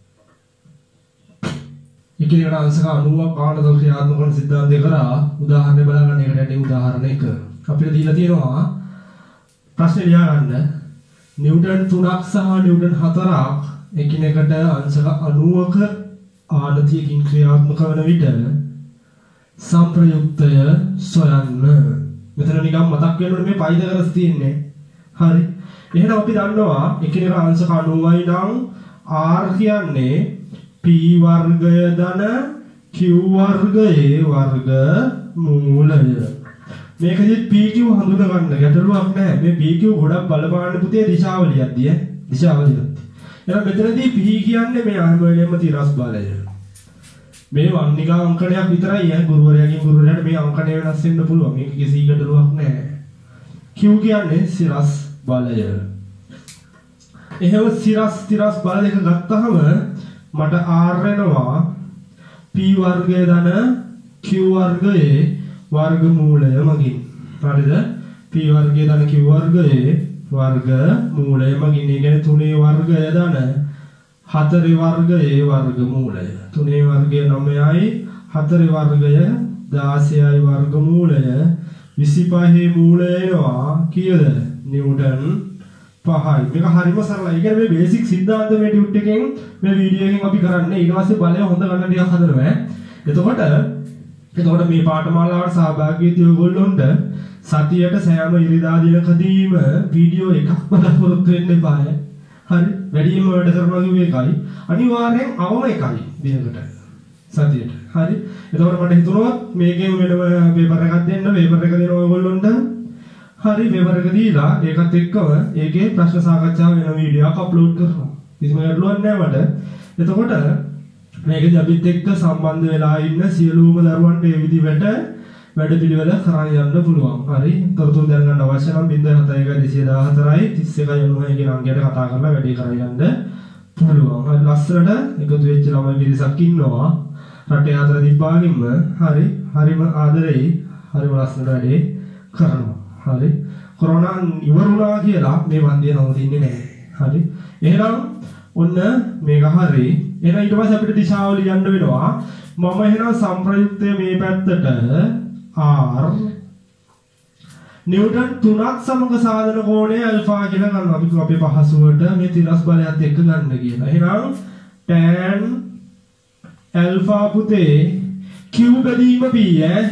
Speaker 1: ඉකිලකට අංශක අනූවක් කාණ්ඩ ක්‍රියාත්මක කරන සිද්ධාන්තය කරා උදාහරණ බලා ගන්න එකට ඇටි උදාහරණ එක. අපිට දීලා තියෙනවා ප්‍රශ්නේ ලියා ගන්න. නිව්ටන් තුනක් සහ නිව්ටන් හතරක් එකිනෙකට අංශක අනූවක ආනතියකින් ක්‍රියාත්මක වන විට සංප්‍රයුක්තය සොයන්න. මෙතන නිකන් මතක් වෙනවනේ මේ පයිතගරස් තියෙන්නේ. හරි. එහෙනම් අපි දන්නවා එකිනෙක අංශක අනූවයි නම් R කියන්නේ P වර්ගය ධන Q වර්ගයේ වර්ග මූලය. මේකෙදි P Q හඳුනා ගන්න ගැටලුවක් නැහැ. මේ P Q ගොඩක් බලපාන්න පුතේ දිශාවලියක්දී ඈ. දිශාවලියක්. එහෙනම් මෙතනදී P කියන්නේ මේ හැම වෙලෙම තිරස් බලය. මේ වර්ණිකා අංකණයක් විතරයි ඈ ගුරුවරයාගෙන් ගුරුවරයාට මේ අංකණය වෙනස් වෙන්න පුළුවන්. මේක කිසි ගැටලුවක් නැහැ. Q කියන්නේ සිරස් බලය. එහෙම සිරස් තිරස් බල දෙක ගත්තහම මට R වෙනවා P වර්ගය ධන Q වර්ගයේ වර්ගමූලය මගින්. හරිද? P වර්ගය ධන Q වර්ගයේ වර්ගමූලය මගින්. ඒ කියන්නේ තුනේ වර්ගය ධන හතරේ වර්ගයේ වර්ගමූලය. තුනේ වර්ගය නවයයි හතරේ වර්ගය දාසයයි වර්ගමූලය විසිපහේ මූලය එනවා කීයද? නිව්ටන් පහයි. මේක හරිම සරලයි. ඒ කියන්නේ මේ බේසික් සිද්ධාන්ත මේ ටියුට් එකෙන් මේ වීඩියෝ එකෙන් අපි කරන්නේ. ඊට පස්සේ බලය හොඳ ගන්න ටිකක් හදනවා ඈ. එතකොට එතකොට මේ පාඨමාලාවට සහභාගී වෙච්ච ඔයගොල්ලොන්ට සතියට සෑම ඉරිදා දිනකදීම වීඩියෝ එකක් බලාපොරොත්තු වෙන්න එපා ඈ. හරි? වැඩිම වැඩ කරනවා කිව්වේ එකයි. අනිවාර්යෙන් අවම එකයි දිනකට. සතියට. හරි? එතකොට මට හිතුණා මේකෙන් වෙනම පේපර් එකක් දෙන්න. පේපර් එක දෙන ඔයගොල්ලොන්ට හරි පේපර් එක දීලා ඒකත් එක්කම ඒකේ ප්‍රශ්න සාකච්ඡා වෙන වීඩියෝ එකක් අප්ලෝඩ් කරනවා. කිසිම ගැටලුවක් නැහැ මට. එතකොට මේකදී අපිත් එක්ක සම්බන්ධ වෙලා ඉන්න සියලුම දරුවන්ට මේ විදිහට වැඩපිළිවෙල කරන් යන්න පුළුවන්. හරි. තොරතුරු දැනගන්න අවශ්‍ය නම් zero seven one two one four තිස් එකයි අනූවයි කියන අංකයට කතා කරලා වැඩේ කරන් යන්න පුළුවන්. හරි ලස්සනට එකතු වෙච්ච ළමයි පිරිසක් ඉන්නවා. රටේ අතර දිබ්බාගෙම හරි හරිම ආදරෙයි හරිම ලස්සනට වැඩේ කරනවා. හරි. කොරෝනා ඉවරුණා කියලා මේ වන්දිය නවතින්නේ නැහැ. හරි. එහෙනම් ඔන්න මේක හරි. එහෙනම් ඊට පස්සේ අපිට දිශාව ලියන්න වෙනවා. මම එහෙනම් සංප්‍රයුක්තය මේ පැත්තට R නිව්ටන් තුනක් සමග සාධන කෝණය ඇල්ෆා කියලා ගන්නවා. අපි අපේ පහසුවට මේ තිරස් බලයත් එක්ක ගන්න කියලා. එහෙනම් tan ඇල්ෆා පුතේ Q බෙදීම P ඈ.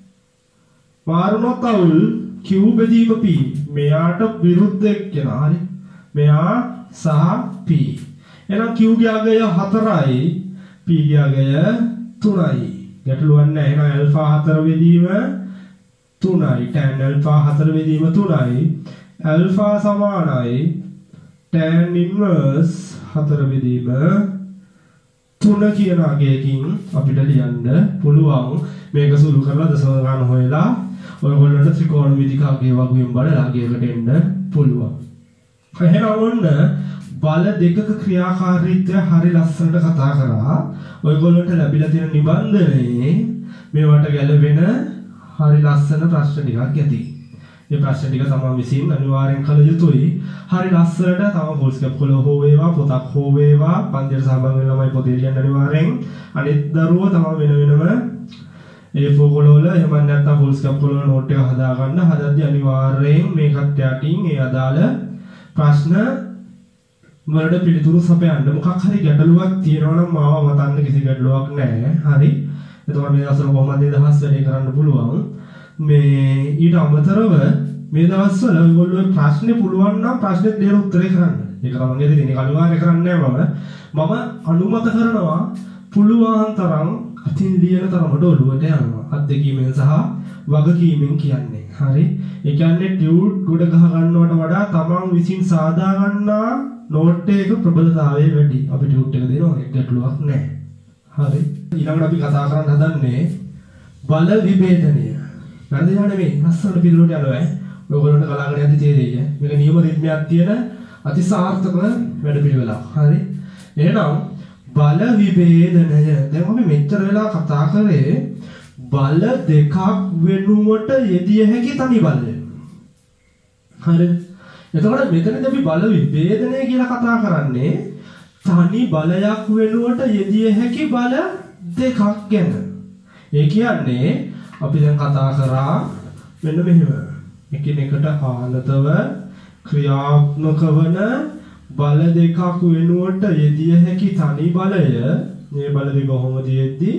Speaker 1: මාරුණොත් අවුල් Q බෙදීම P. මෙයාට විරුද්ධ එක්කෙනා. හරි. මෙයා සහ P. එහෙනම් Q ගේ අගය හතරයි P ගේ අගය තුනයි. ගැටලුවක් නැහැ. එහෙනම් ඇල්ෆා හතර බෙදීම තුනයි. tan ඇල්ෆා හතර බෙදීම තුනයි. ඇල්ෆා සමානයි tan ඉන්වර්ස් හතර බෙදීම තුන කියන අගයකින් අපිට ලියන්න පුළුවන්. මේක සුළු කරලා දශම ගණන හොයලා ඔයගොල්ලන්ට ත්‍රිකෝණමිතික අගය වගුවෙන් බලලා අගයකට එන්න පුළුවන්. එහෙනම් ඔන්න බල දෙකක ක්‍රියාකාරීත්වය හරි ලස්සනට කතා කරා. ඔයගොල්ලන්ට ලැබිලා තියෙන නිබන්ධනයේ මේවට ගැලපෙන හරි ලස්සන ප්‍රශ්න ටිකක් ඇති. මේ ප්‍රශ්න ටික තමයි විසින් අනිවාර්යෙන් කළ යුතුයි. හරි ලස්සනට තම පොල්ස් කැප් කොළ හෝ වේවා පොතක් හෝ වේවා පන්තියට සම්බන්ධ වෙන ළමයි පොතේ ලියන්න අනිවාර්යෙන්. අනිත් දරුවෝ තමයි වෙන වෙනම ඒ ෆෝ කොළ වල එහෙම නැත්නම් පොල්ස් කැප් කොළ වල නෝට් එක හදා ගන්න. හදද්දී අනිවාර්යෙන් මේකත් යටින් ඒ අදාළ ප්‍රශ්න වලට පිළිතුරු සපයන්න. මොකක් හරි ගැටලුවක් තියෙනවා නම් මාව මතන්න කිසි ගැටලුවක් නැහැ. හරි. එතකොට මේ දවස්වල කොහොමද දහස් වැඩේ කරන්න පුළුවන්. මේ ඊට අමතරව මේ දවස්වල ඔයගොල්ලෝ ප්‍රශ්නේ පුළුවන් නම් ප්‍රශ්නෙට දෙන උත්තරේ කරන්න. ඒක තමන්ගේ දෙන්නේ අනිවාර්ය කරන්නේ නැහැ මම. මම අනුමත කරනවා පුළුවන් තරම් අතින් ලියන තරමට ඔළුවට යනවා. අත්දැකීමෙන් සහ වගකීමෙන් කියන්නේ. හරි. ඒ කියන්නේ ටියුට් ගොඩ ගහ ගන්නවට වඩා තමන් විසින් සාදා ගන්නා නෝට් එක ප්‍රබලතාවය වැඩි. අපි ටියුට් එක දෙනවා ඒක ගැටලුවක් නැහැ. හරි. ඊළඟට අපි කතා කරන්න හදන්නේ බල විභේදනය. වැරදි නෑ නෙමෙයි. ලස්සනට පිළිවෙලට යනවා ඈ. ඔයගොල්ලන්ට කලාගෙන යද්දි තේරෙයි. මේක නියම රිද්මයක් තියෙන අතිසාර්ථක වැඩපිළිවෙලක්. හරි. එහෙනම් බල විභේදනය. දැන් අපි මෙච්චර වෙලා කතා කරේ බල දෙකක් වෙනුවට යෙදිය හැකි තනි බලය. හරි. එතකොට මෙතනදී අපි බල විභේදනය කියලා කතා කරන්නේ තනි බලයක් වෙනුවට යෙදිය හැකි බල දෙකක් ගැන. ඒ කියන්නේ අපි දැන් කතා කරා මෙන්න මෙහෙම. එකිනෙකට ආලතව ක්‍රියාත්මක වන බල දෙකක් වෙනුවට යෙදිය හැකි තනි බලය මේ බල දෙක කොහොමද යෙද්දී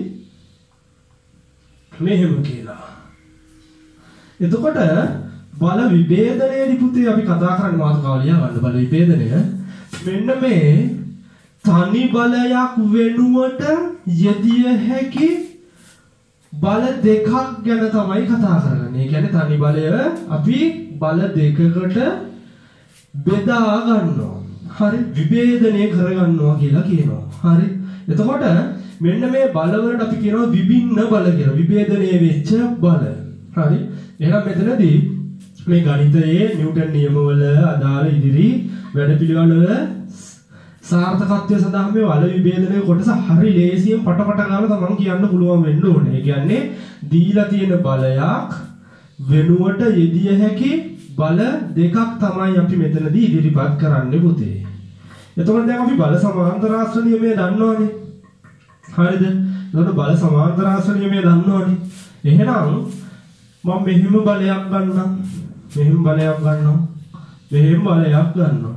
Speaker 1: මෙහෙම කියලා. එතකොට බල විභේදනයේදී පුතේ අපි කතා කරන්නේ මාතෘකාව ලියා ගන්න බල විභේදනය. මෙන්න මේ තනි බලයක් වෙනුවට යෙදිය හැකි බල දෙකක් ගැන තමයි කතා කරන්නේ. ඒ කියන්නේ තනි බලය අපි බල දෙකකට බෙදා ගන්නවා. හරි. විභේදනය කරගන්නවා කියලා කියනවා. හරි. එතකොට මෙන්න මේ බලවලට අපි කියනවා විභින්න බල කියලා. විභේදනය වෙච්ච බල. හරි. එහෙනම් මෙතනදී මේ ගණිතයේ නිව්ටන් නියමවල අදාළ ඉදිරි වැඩපිළිවෙල වල සාර්ථකත්වය සඳහා මේ වල විභේදනයේ කොටස හරි ලේසියෙන් පටපට ගාලා තමන් කියන්න පුළුවන් වෙන්න ඕනේ. ඒ කියන්නේ දීලා තියෙන බලයක් වෙනුවට යෙදිය හැකි බල දෙකක් තමයි අපි මෙතනදී ඉදිරිපත් කරන්නේ පුතේ. එතකොට දැන් අපි බල සමාන්තර ආශ්‍ර නියමය දන්නවනේ. හරිද? එතකොට බල සමාන්තර ආශ්‍ර නියමය දන්නවනේ. එහෙනම් මම මෙහෙම බලයක් ගන්නම්. මෙහෙම බලයක් ගන්නවා. මෙහෙම බලයක් ගන්නවා.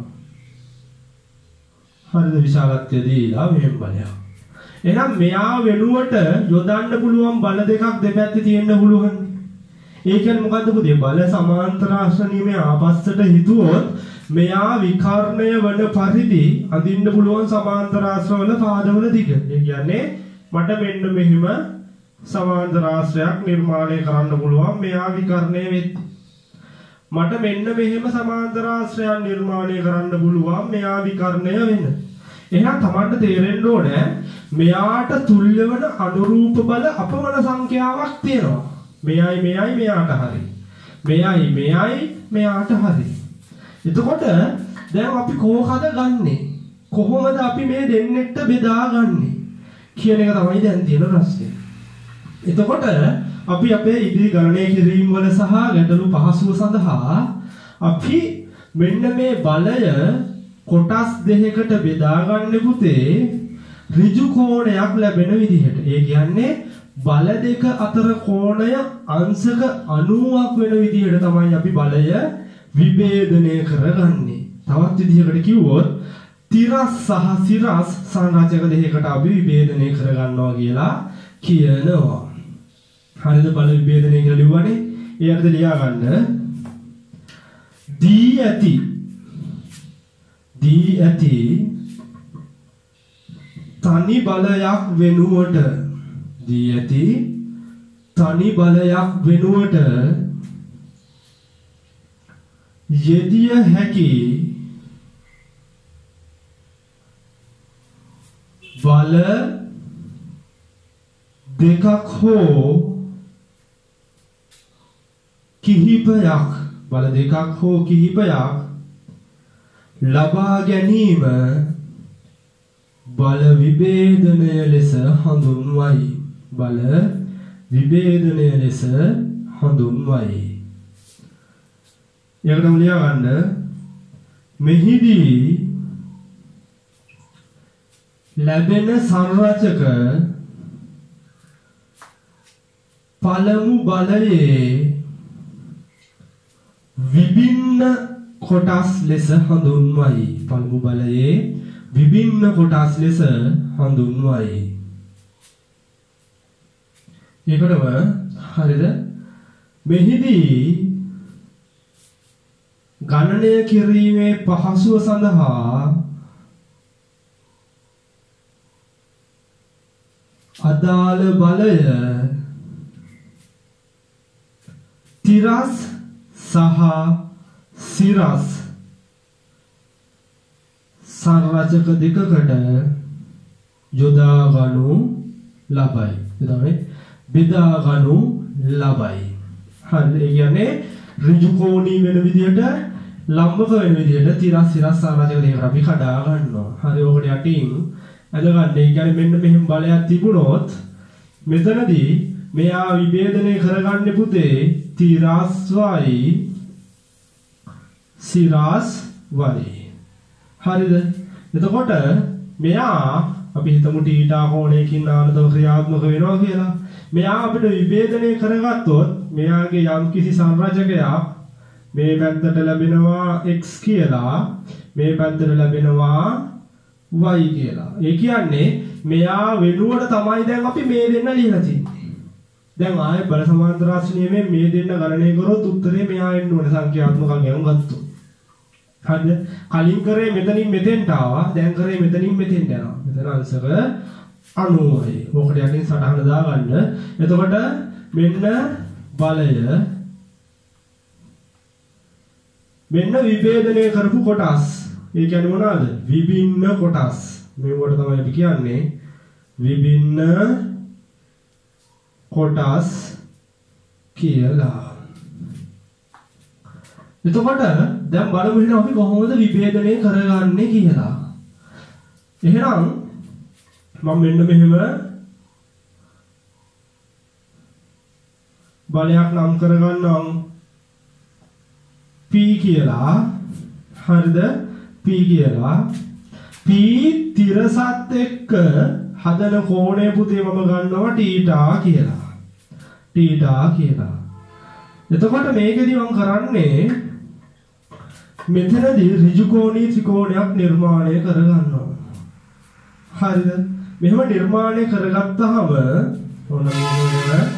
Speaker 1: හරිද? විශාලත්වය දීලා මෙහෙම බලයක්. එහෙනම් මෙයා වෙනුවට යොදන්න පුළුවන් බල දෙකක් දෙපැත්තේ තියෙන්න පුළුවන්. ඒ කියන්නේ මොකද්ද පුතේ? බල සමාන්තර ආශ්‍ර නියමය ආපස්සට හිතුවොත් මෙයා විකර්ණය වන පරිදි අඳින්න පුළුවන් සමාන්තර ආශ්‍රවල පාදවල දිග. ඒ කියන්නේ මට මෙන්න මෙහෙම සමාන්තර ආශ්‍රයක් නිර්මාණය කරන්න පුළුවන් මෙයා විකර්ණය වෙද්දී. මට මෙන්න මෙහෙම සමාන්තර ආශ්‍රයන් නිර්මාණය කරන්න පුළුවන් මෙයා විකර්ණය වෙන. එහෙනම් Tamanට තේරෙන්න ඕනේ මෙයාට තුල්‍ය වන අනුරූප බල අපමණ සංඛ්‍යාවක් තියෙනවා. මෙයයි මෙයයි මෙයාට හරි. මෙයයි මෙයයි මෙයාට හරි. එතකොට දැන් අපි කොහොමද ගන්නෙ? කොහොමද අපි මේ දෙන්නෙක්ට බෙදාගන්නේ කියන එක තමයි දැන් තියෙන ප්‍රශ්නේ. එතකොට අපි අපේ ඉදිරි ගණනය කිරීම වල සහ ගැටලු පහසුව සඳහා අපි මෙන්න මේ බලය කොටස් දෙකකට බෙදාගන්නේ පුතේ ඍජු කෝණයක් ලැබෙන විදිහට. ඒ කියන්නේ බල දෙක අතර කෝණය අංශක අනූවක් වෙන විදිහට තමයි අපි බලය විභේදනය කරගන්නේ. තවත් විදිහකට කිව්වොත් තිරස් සහ සිරස් සංරාජක දෙකකට අපි විභේදනය කරගන්නවා කියලා කියනවා. හරිද? බල විභේදනය කියලා ලිව්වනේ. ඒ අර්ථය ලියා ගන්න. දී ඇති දී ඇති තනි බලයක් වෙනුවට දී ඇති තනි බලයක් වෙනුවට යෙදිය හැකි බල දෙකක් හෝ කිහිපයක් බල දෙකක් හෝ කිහිපයක් ලබා ගැනීම බල විභේදනය ලෙස හඳුන්වයි. බල විභේදනය ලෙස හඳුන්වයි. යකටම ලියා ගන්න මෙහිදී ලැබෙන සංරචක පළමු බලයේ විභින්න කොටස් ලෙස හඳුන්වයි. පළමු බලයේ විභින්න කොටස් ලෙස හඳුන්වයි. ඒකටම හරිද? මෙහිදී ගණනය කිරීමේ පහසුව සඳහා අදාළ බලය තිරස් සහ සිරස් සංරචක දෙකකට යොදා ගනු ලබයි. එතකොට බෙදා ගනු ලබයි. හරි. ඒ කියන්නේ ඍජු කෝණී වෙන විදිහට ලම්බක වෙන විදිහට තිරස් සිරස් සංරචක දෙකකට අපි කඩා ගන්නවා. හරි. ඔකට යටින් අද ගන්න. ඒ කියන්නේ මෙන්න මෙහෙම බලයක් තිබුණොත් මෙතනදී මෙයා විභේදනය කරගන්නේ පුතේ තිරස් වයි සිරස් වයි. හරිද? එතකොට මෙයා අපි හිතමු තීටා කෝණයකින් ආනතව ක්‍රියාත්මක වෙනවා කියලා. මෙයා අපිට විභේදනය කරගත්තොත් මෙයාගේ යම්කිසි සංරචකයක් මේ පැත්තට ලැබෙනවා x කියලා, මේ පැත්තට ලැබෙනවා y කියලා. ඒ කියන්නේ මෙයා වෙනුවට තමයි දැන් අපි මේ දෙන්න ලියලා තියෙන්නේ. දැන් ආයේ බල සමාන්තර රාශි නියමයෙන් මේ දෙන්න ගණනය කරොත් උත්තරේ මෙයා එන්න ඕනේ සංඛ්‍යාත්මක අංගයන් ගත්තොත්. හරිද? කලින් කරේ මෙතනින් මෙතෙන්ට ආවා. දැන් කරේ මෙතනින් මෙතෙන්ට යනවා. මෙතන අංශක අනූවයි. ඕකට යටින් සටහන දාගන්න. එතකොට මෙන්න බලය මෙන්න විභේදනය කරපු කොටස්. ඒ කියන්නේ මොනවාද? විභින්න කොටස්. මේවට තමයි අපි කියන්නේ විභින්න කොටස් කියලා. එතකොට දැන් බලමු එහෙනම් අපි කොහොමද විභේදනය කරගන්නේ කියලා. එහෙනම් මම මෙන්න මෙහෙම බලයක් නම් කරගන්නම් P කියලා. හරිද? P කියලා. P තිරසත් එක්ක හදන කෝණය පුතේ මම ගන්නවා තීටා කියලා. තීටා කියලා. එතකොට මේකෙදි මම කරන්නේ මෙතනදී ඍජු කෝණී ත්‍රිකෝණයක් නිර්මාණය කරගන්නවා. හරිද? මෙහෙම නිර්මාණය කරගත්තාම ඔන්න මේක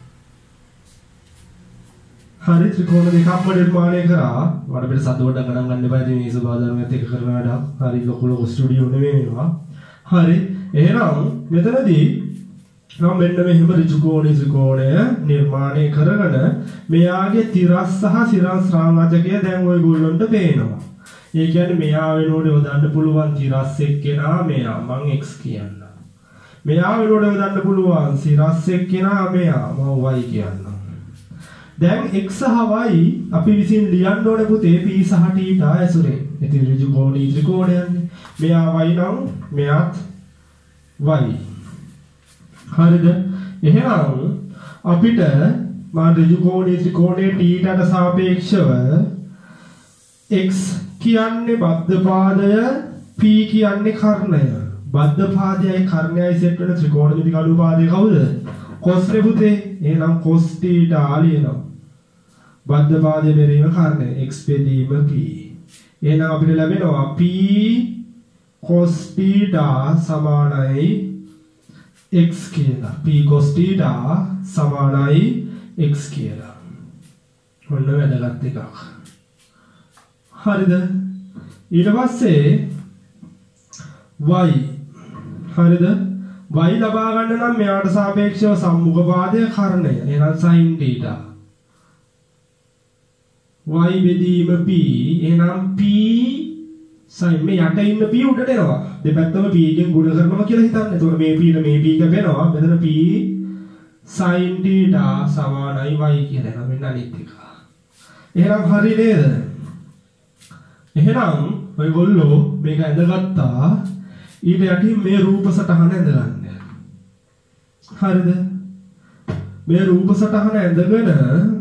Speaker 1: හරි ත්‍රිකෝණ දෙකක්ම නිර්මාණය කරා. වඩ පිට සතුවට ගණන් ගන්න එපා. ඉතින් මේ සබාධර්මයත් එක්ක කරන වැඩක්. හරි ලොකු ලොකු ස්ටුඩියෝ නෙමෙයි මේවා. හරි. එහෙනම් මෙතනදී මම මෙන්න මෙහෙම ඍජු කෝණී ත්‍රිකෝණය නිර්මාණය කරගෙන මෙයාගේ තිරස් සහ සිරස් රාජකය දැන් ඔයගොල්ලන්ට පේනවා. ඒ කියන්නේ මෙයා වෙනුවට යොදන්න පුළුවන් තිරස් එක්කෙනා මෙයා මම x කියන්න. මෙයා වෙනුවට යොදන්න පුළුවන් සිරස් එක්කෙනා මෙයා මම y කියන්න. දැන් x සහ y අපි විසින් ලියන්න ඕනේ පුතේ p සහ θ ඇසුරෙන්. ඉතින් ඍජු කෝණී ත්‍රිකෝණයන්නේ. මෙයා y නම් මෙයාත් y. හරිද? එහෙනම් අපිට මා ඍජු කෝණී ත්‍රිකෝණයේ θට සාපේක්ෂව x කියන්නේ බද්ධ පාදය, p කියන්නේ කර්ණය. බද්ධ පාදයයි කර්ණයයි සෙට් වෙන ත්‍රිකෝණමිතික අනුපාතය කවුද? cos නේ පුතේ. එහෙනම් cos θ ලියනවා. බද්ධ පාදයේ බෙරීම කර්ණය x බෙදීම p. එහෙනම් අපිට ලැබෙනවා p cos θ සමානයි x කියලා. p cos θ සමානයි x කියලා. ඔන්න වැදගත් එකක්. හරිද? ඊට පස්සේ y. හරිද? y ලබා ගන්න නම් මෙයාට සාපේක්ෂව සම්මුඛ පාදය කර්ණය. එහෙනම් sin θ. y බෙදීම p. එහෙනම් p sin මේ යට ඉන්න p උඩට එනවා. දෙපැත්තම p එකෙන් ගුණ කරනවා කියලා හිතන්න. එතකොට මේ p ට මේ p එක වෙනවා. මෙතන p sin θ සමානයි y කියලා. එහෙනම් මෙන්න අනිත් එක. එහෙනම් හරි නේද? එහෙනම් ඔයගොල්ලෝ මේක ඇඳගත්තා. ඊට යටින් මේ රූප සටහන ඇඳගන්න. හරිද? මේ රූප සටහන ඇඳගෙන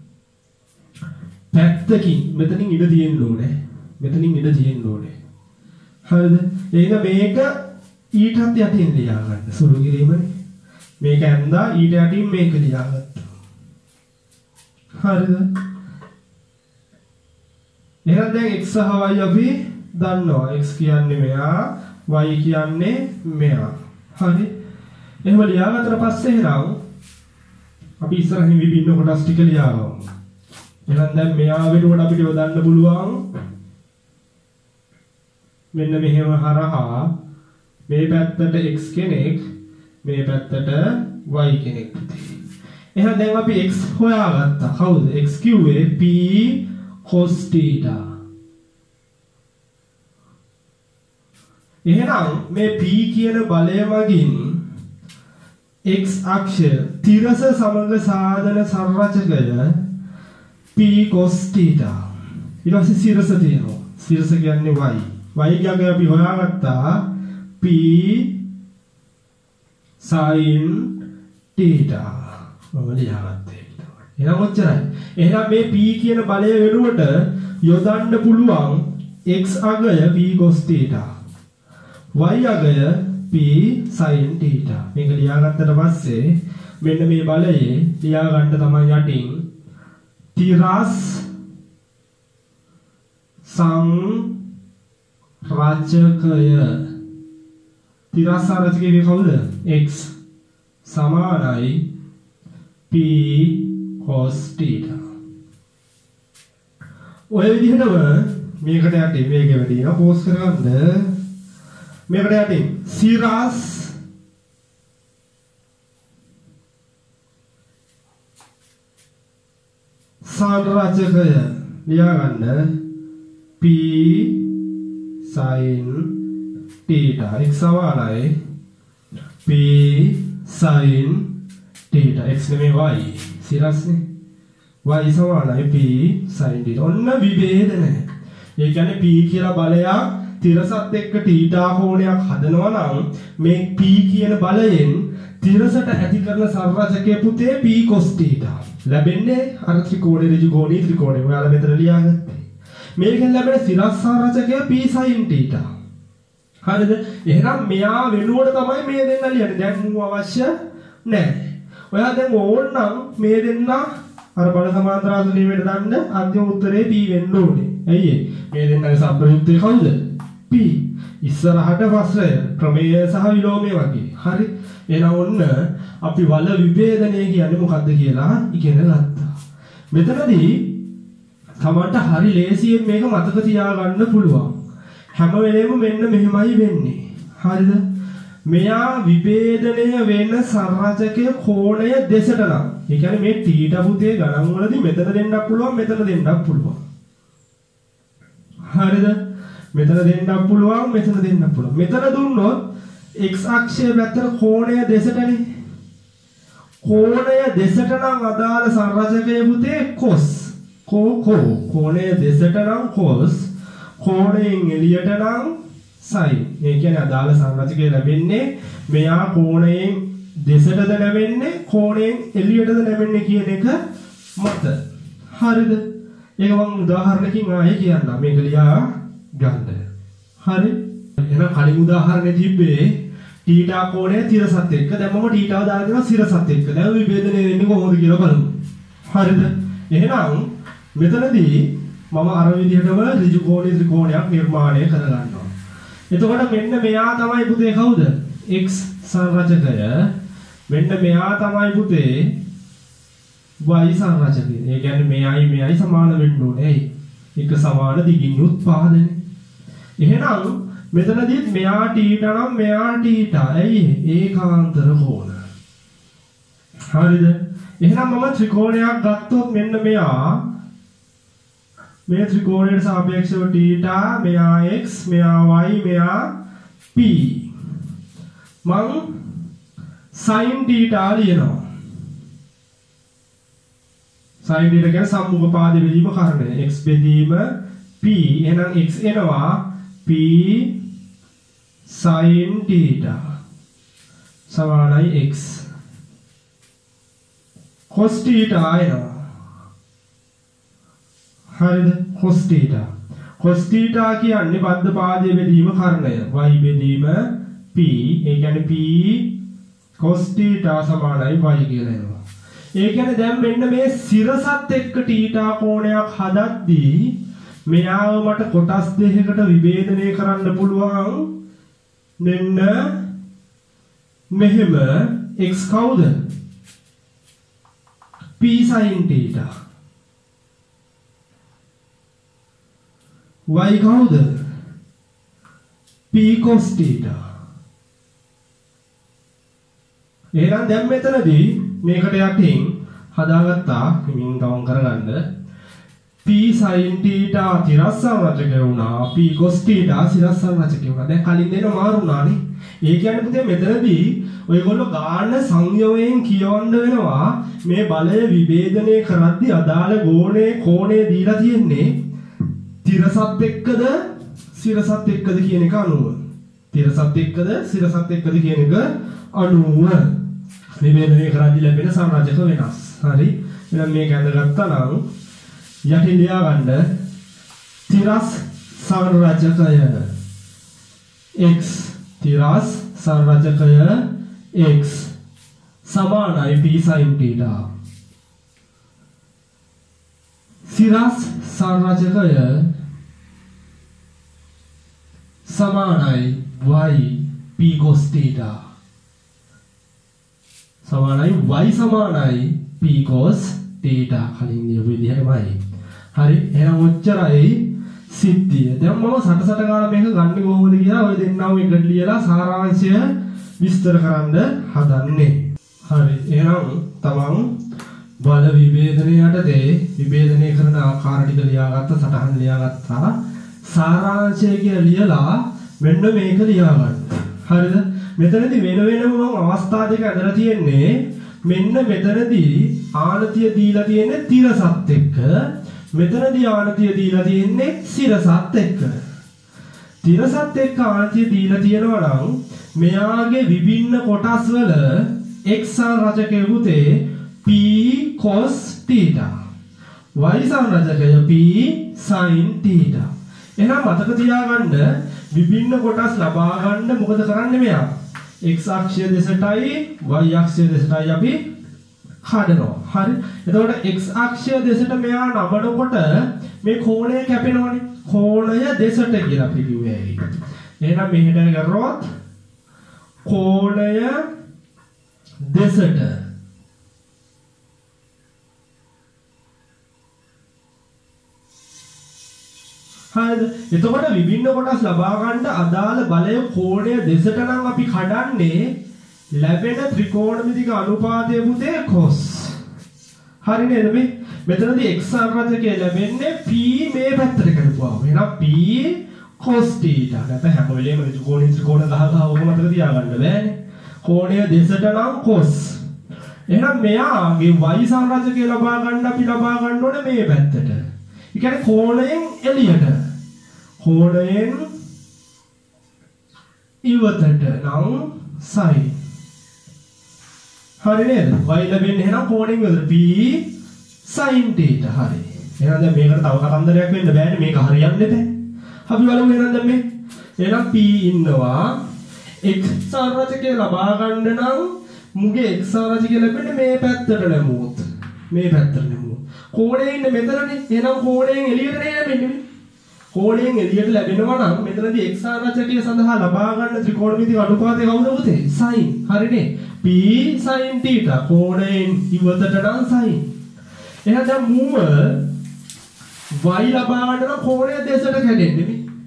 Speaker 1: පැත්තකින් මෙතනින් ඉඳ තියෙන්න ඕනේ. මෙතනින් ඉඳ තියෙන්න ඕනේ. හරිද? එහෙනම් මේක ඊටත් යටින් ලියා ගන්න. සුළු කිරීමනේ. මේක ඇඳා ඊට යටින් මේක ලියාගත්තා. හරිද? එහෙනම් දැන් x සහ y අපි දන්නවා. x කියන්නේ මෙයා, y කියන්නේ මෙයා. හරි? එහෙම ලියාගත්තට පස්සේ එහෙනම් අපි ඉස්සරහින් විභින්න කොටස් ටික ලියාගමු. එහෙනම් දැන් මෙයා වෙනුවට අපිට යොදන්න පුළුවන් මෙන්න මෙහෙම හරහා මේ පැත්තට x කෙනෙක්, මේ පැත්තට y කෙනෙක්. එහෙනම් දැන් අපි x හොයාගත්තා. කවුද? x කිව්වේ p cos θ. එහෙනම් මේ p කියන බලය මගින් x අක්ෂය තිරස සමග සාධන සංරචකය p cos θ. ඊට පස්සේ සිරස තියෙනවා. සිරස කියන්නේ y. y ගාගේ අපි හොයාගත්තා p sin θ. ඔබ ලියාගත්තේ. එහෙනම් ඔච්චරයි. එහෙනම් මේ p කියන බලය වෙනුවට යොදන්න පුළුවන් x අගය p cos θ. y අගය p sin θ. මේක ලියාගත්තට පස්සේ මෙන්න මේ බලයේ ලියාගන්න තමයි යටින් තිරස් සංරචකය. තිරස් සංරචකයේ කවුද? x සමානයි p cos θ. ඔය විදිහටම මේකට යටින් මේක වැඩි වෙනවා. පෝස් කරගන්න. මේකට යටින් සිරස් සංරචකය ලියාගන්න p sin θ. x සමානයි p sin θ. x නෙමෙයි y. සිරස්නේ. y සමානයි p sin θ. ඔන්න විභේදනය. ඒ කියන්නේ p කියලා බලයක් තිරසත් එක්ක θ කෝණයක් හදනවා නම් මේ p කියන බලයෙන් තිරසට ඇති කරන සංරචකයේ පුතේ p cos θ ලැබෙන්නේ අර ත්‍රිකෝණේ ඍජු කෝණී ත්‍රිකෝණේ. ඔයාලා මෙතන ලියාගත්තේ. මේකෙන් ලැබෙන සිරස් සංරචකය p sin θ. හරිද? එහෙනම් මෙයා වෙනුවට තමයි මේ දෙන්න ලියන්නේ. දැන් මු අවශ්‍ය නැහැ. ඔයා දැන් ඕනනම් මේ දෙන්න අර බල සමාන්තර ආසනීයට දාන්න අන්තිම උත්තරේ p වෙන්න ඕනේ. ඇයි ඒ? මේ දෙන්නගේ සම්ප්‍රයුක්තය කවුද? p. ඉස්සරහට පස්සේ ප්‍රමේය සහ විලෝමය වගේ. හරි? එහෙනම් ඔන්න අපි වල විභේදනය කියන්නේ මොකක්ද කියලා ඉගෙන ගත්තා. මෙතනදී තමන්ට හරි ලේසියෙන් මේක මතක තියාගන්න පුළුවන්. හැම වෙලේම මෙන්න මෙහෙමයි වෙන්නේ. හරිද? මෙයා විභේදනය වෙන සංරචකයේ කෝණය දෙසට නම්. ඒ කියන්නේ මේ θ පුතේ ගණන් වලදී මෙතන දෙන්නත් පුළුවන්, මෙතන දෙන්නත් පුළුවන්. හරිද? මෙතන දෙන්නත් පුළුවන්, මෙතන දෙන්නත් පුළුවන්. මෙතන දුන්නොත් x අක්ෂයේ පැත්තට කෝණය දෙසටනේ. කෝණය දෙසට නම් අදාළ සංරචකයේ පුතේ cos. කෝ කෝ කෝණය දෙසට නම් cos. කෝණයෙන් එළියට නම් sin. ඒ කියන්නේ අදාළ සංරචකය ලැබෙන්නේ මෙයා කෝණයෙන් දෙසටද ලැබෙන්නේ, කෝණයෙන් එළියටද ලැබෙන්නේ කියන එක මත. හරිද? ඒක මම උදාහරණකින් ආයෙ කියන්නම්. මේක ලියා ගන්න. හරි? එහෙනම් කලින් උදාහරණේ තිබ්බේ θ කෝණය තිරසත් එක්ක. දැන් මම θ ව දාලා දෙනවා සිරසත් එක්ක. දැන් විභේදනය වෙන්නේ කොහොමද කියලා බලමු. හරිද? එහෙනම් මෙතනදී මම අර විදිහටම ඍජු කෝණී ත්‍රිකෝණයක් නිර්මාණය කරගන්නවා. එතකොට මෙන්න මෙයා තමයි පුතේ කවුද? x සංරචකය. මෙන්න මෙයා තමයි පුතේ y සංරචකය. ඒ කියන්නේ මෙයයි මෙයයි සමාන වෙන්න ඕනේ. එක සමාන දිගින් උත්පාදනය. එහෙනම් මෙතනදිත් මෙයා θ නම් මෙයා θ. ඇයි ඒකාන්තර කෝණ. හරිද? එහෙනම් මම ත්‍රිකෝණයක් ගත්තොත් මෙන්න මෙයා මේ ත්‍රිකෝණයට සාපේක්ෂව θ, මෙයා x, මෙයා y, මෙයා p. මං sin θ ලියනවා. sin θ කියන්නේ සම්මුඛ පාද බෙදීම කරණය. x බෙදීම p. එහෙනම් x එනවා p sin θ සමානයි x. cos θ එනවා. හරිද? cos θ. cos θ කියන්නේ බද්ධ පාදයේ බෙදීම කරණය. y බෙදීම p. ඒ කියන්නේ p cos θ සමානයි y කියලා එනවා. ඒ කියන්නේ දැන් මෙන්න මේ සිරසත් එක්ක θ කෝණයක් හදද්දී මෙයාව මට කොටස් දෙකකට විභේදනය කරන්න පුළුවන්. මෙන්න මෙහෙම x කවුද? p sin θ. y කවුද? p cos θ. එහෙනම් දැන් මෙතනදී මේකට යටින් හදාගත්තා හිමින් ගමන් කරගන්න p sin θ තිරස්සන් රචක වුණා, p cos θ සිරස්සන් රචක වුණා. දැන් කලින් දෙන මාරුණානේ. ඒ කියන්නේ පුතේ මෙතනදී ඔයගොල්ලෝ ගාන සංයෝගයෙන් කියවන්න වෙනවා මේ බලය විභේදනය කරද්දී අදාළ ගෝණේ කෝණය දීලා තියෙන්නේ තිරසත් එක්කද සිරසත් එක්කද කියන එක අනුව. තිරසත් එක්කද සිරසත් එක්කද කියන එක අනුව විභේදනය කරද්දී ලැබෙන සංරාජක වෙනස්. හරි. එහෙනම් මේක ඇඳගත්තා නම් යටින් ලියා ගන්න තිරස් සංරාජකය x තිරස් සංරාජකය x සමානයි p sin θ. සිරස් සංරාජකය සමානයි y p cos θ. සමානයි y සමානයි p cos θ. කලින් නියම විදිහටමයි. හරි. එහෙනම් ඔච්චරයි සිද්ධිය. දැන් මම සට සට ගාලා මේක ගන්න කොහොමද කියලා ඔය දෙන්නව එකට ලියලා සාරාංශය විස්තර කරන්න හදන්නේ. හරි. එහෙනම් තමන් බල විභේදනය යටතේ විභේදනය කරන ආකාර ටික ලියාගත්ත සටහන් ලියාගත්තා. සාරාංශය කියලා ලියලා මෙන්න මේක ලියා ගන්න. හරිද? මෙතනදී වෙන වෙනම මම අවස්ථා දෙක ඇදලා තියෙන්නේ. මෙන්න මෙතනදී ආනතිය දීලා තියෙන්නේ තිරසත් එක්ක. මෙතනදී ආනතිය දීලා තියෙන්නේ සිරසත් එක්ක. තිරසත් එක්ක ආනතිය දීලා තියෙනවා නම් මෙයාගේ විභින්න කොටස් වල x සංරචකය පුතේ p cos θ. y සංරචකය p sin θ. එහෙනම් මතක තියාගන්න විභින්න කොටස් ලබා ගන්න මොකද කරන්නේ මෙයා? x අක්ෂය දෙසටයි y අක්ෂය දෙසටයි අපි හදනවා. හරි. එතකොට x අක්ෂය දෙසට මෙයා නමනකොට මේ කෝණය කැපෙනවනේ. කෝණය දෙසට කියලා අපි කිව්වේ. එහෙනම් මෙහෙට කරොත් කෝණය දෙසට හරිද? එතකොට විභින්න කොටස් ලබා ගන්න අදාළ බලය කෝණය දෙසට නම් අපි කඩන්නේ ලැබෙන ත්‍රිකෝණමිතික අනුපාතය පුතේ cos. හරි නේද මේ? මෙතනදී x සංරචකය ලැබෙන්නේ p මේ පැත්තට කරපුවාම. එහෙනම් p cos θ. නැත්නම් හැම වෙලේම ත්‍රිකෝණ ත්‍රිකෝණ ගහ ගහ ඕක මතක තියාගන්න බෑනේ. කෝණය දෙසට නම් cos. එහෙනම් මෙයාගේ y සංරචකය ලබා ගන්න අපි ලබා ගන්න ඕනේ මේ පැත්තට. ඒ කියන්නේ කෝණයෙන් එළියට. කෝණයෙන් ඉවතට නම් sin. හරි නේද? y ලැබෙන්නේ එහෙනම් කෝණයෙන් ඉවතට p sin θ. හරි. එහෙනම් දැන් මේකට තව කතන්දරයක් වෙන්න බෑනේ. මේක හරියන්නේ නැහැ. අපි බලමු එහෙනම් දැන් මේ. එහෙනම් p ඉන්නවා. x සංරචකය ලබා ගන්න නම් මුගේ x සංරචකය ලැබෙන්නේ මේ පැත්තට නැමුවොත්. මේ පැත්තට නැමුවොත්. කෝණයෙන් ඉන්නේ මෙතනනේ. එහෙනම් කෝණයෙන් එළියට නේ ලැබෙන්නේ. කෝණයෙන් එළියට ලැබෙනවා නම් මෙතනදී x සංරචකය සඳහා ලබා ගන්න ත්‍රිකෝණමිතික අනුපාතය කවුද පුතේ? sin. හරිනේ. p sin θ. කෝණයෙන් ඉවතට නම් sin. එහෙනම් දැන් මුව y ලබා ගන්න නම් කෝණය දෙසට කැඩෙන්නේ නේ.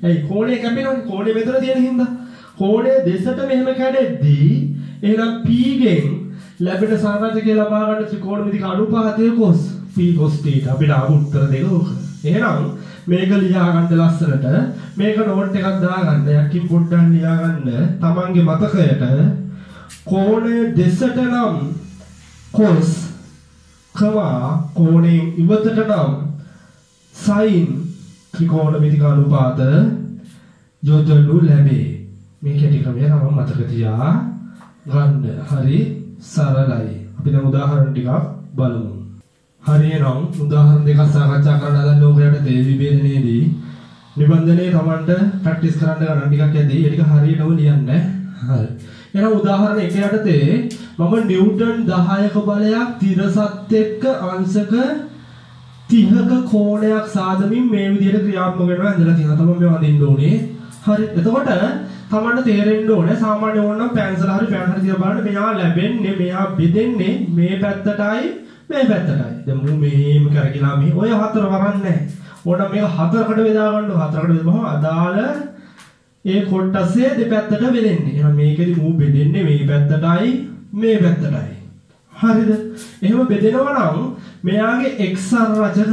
Speaker 1: ඇයි කෝණය කැපෙනවනේ. කෝණය මෙතන තියෙන හින්දා. කෝණය දෙසට මෙහෙම කැඩෙද්දී එහෙනම් P ගෙන් ලැබෙන සංරාජකය ලබා ගන්න ත්‍රිකෝණමිතික අනුපාතය cos P cos θ. අපිට ආපු උත්තර දෙක ඕක. එහෙනම් මේක ලියා ගන්න ලස්සනට මේක නෝට් එකක් දාගන්න. යකින් පොඩ්ඩක් ලියා ගන්න. තමන්ගේ මතකයට කෝණය දෙසට නම් cos කවා කෝණයෙන් ඉවතට නම් sin ත්‍රිකෝණමිතික අනුපාත යොදනු ලැබේ. මේ කැටි ක්‍රමය නම් මතක තියා ගන්න. හරි සරලයි. අපි දැන් උදාහරණ ටිකක් බලමු. හරියනම් උදාහරණ දෙකක් සාකච්ඡා කරන්න හදන ලෝකයට තේ විභේදනයේදී නිබන්ධනයේ Tamanට ප්‍රැක්ටිස් කරන්න ගන්න ටිකක් ඇදී ඒ ටික හරියටම ලියන්න. හරි. එහෙනම් උදාහරණ එක යටතේ මම නිව්ටන් දහයක බලයක් තිරසත් එක්ක අංශක තිහක කෝණයක් සාදමින් මේ විදිහට ක්‍රියාත්මක වෙනවා ඉඳලා තියෙනවා. තමයි මේ වදින්න ඕනේ. හරි. එතකොට තමන්ට තේරෙන්න ඕනේ සාමාන්‍ය ඕනනම් පැන්සල හරි පෑන් හරි තියලා බලන්න මෙයා ලැබෙන්නේ මෙයා බෙදෙන්නේ මේ පැත්තටයි මේ පැත්තටයි. දැන් මු මේම කරකිලා මේ ඔය හතර වරන්නේ. ඕනම් මේක හතරකට බෙදා ගන්න. හතරකට බෙදුවම අදාළ ඒ කොටසේ දෙපැත්තට බෙදෙන්නේ. එහෙනම් මේකෙදි මු බෙදෙන්නේ මේ පැත්තටයි මේ පැත්තටයි. හරිද? එහෙම බෙදෙනවා නම් මෙයාගේ x සංරාජකය.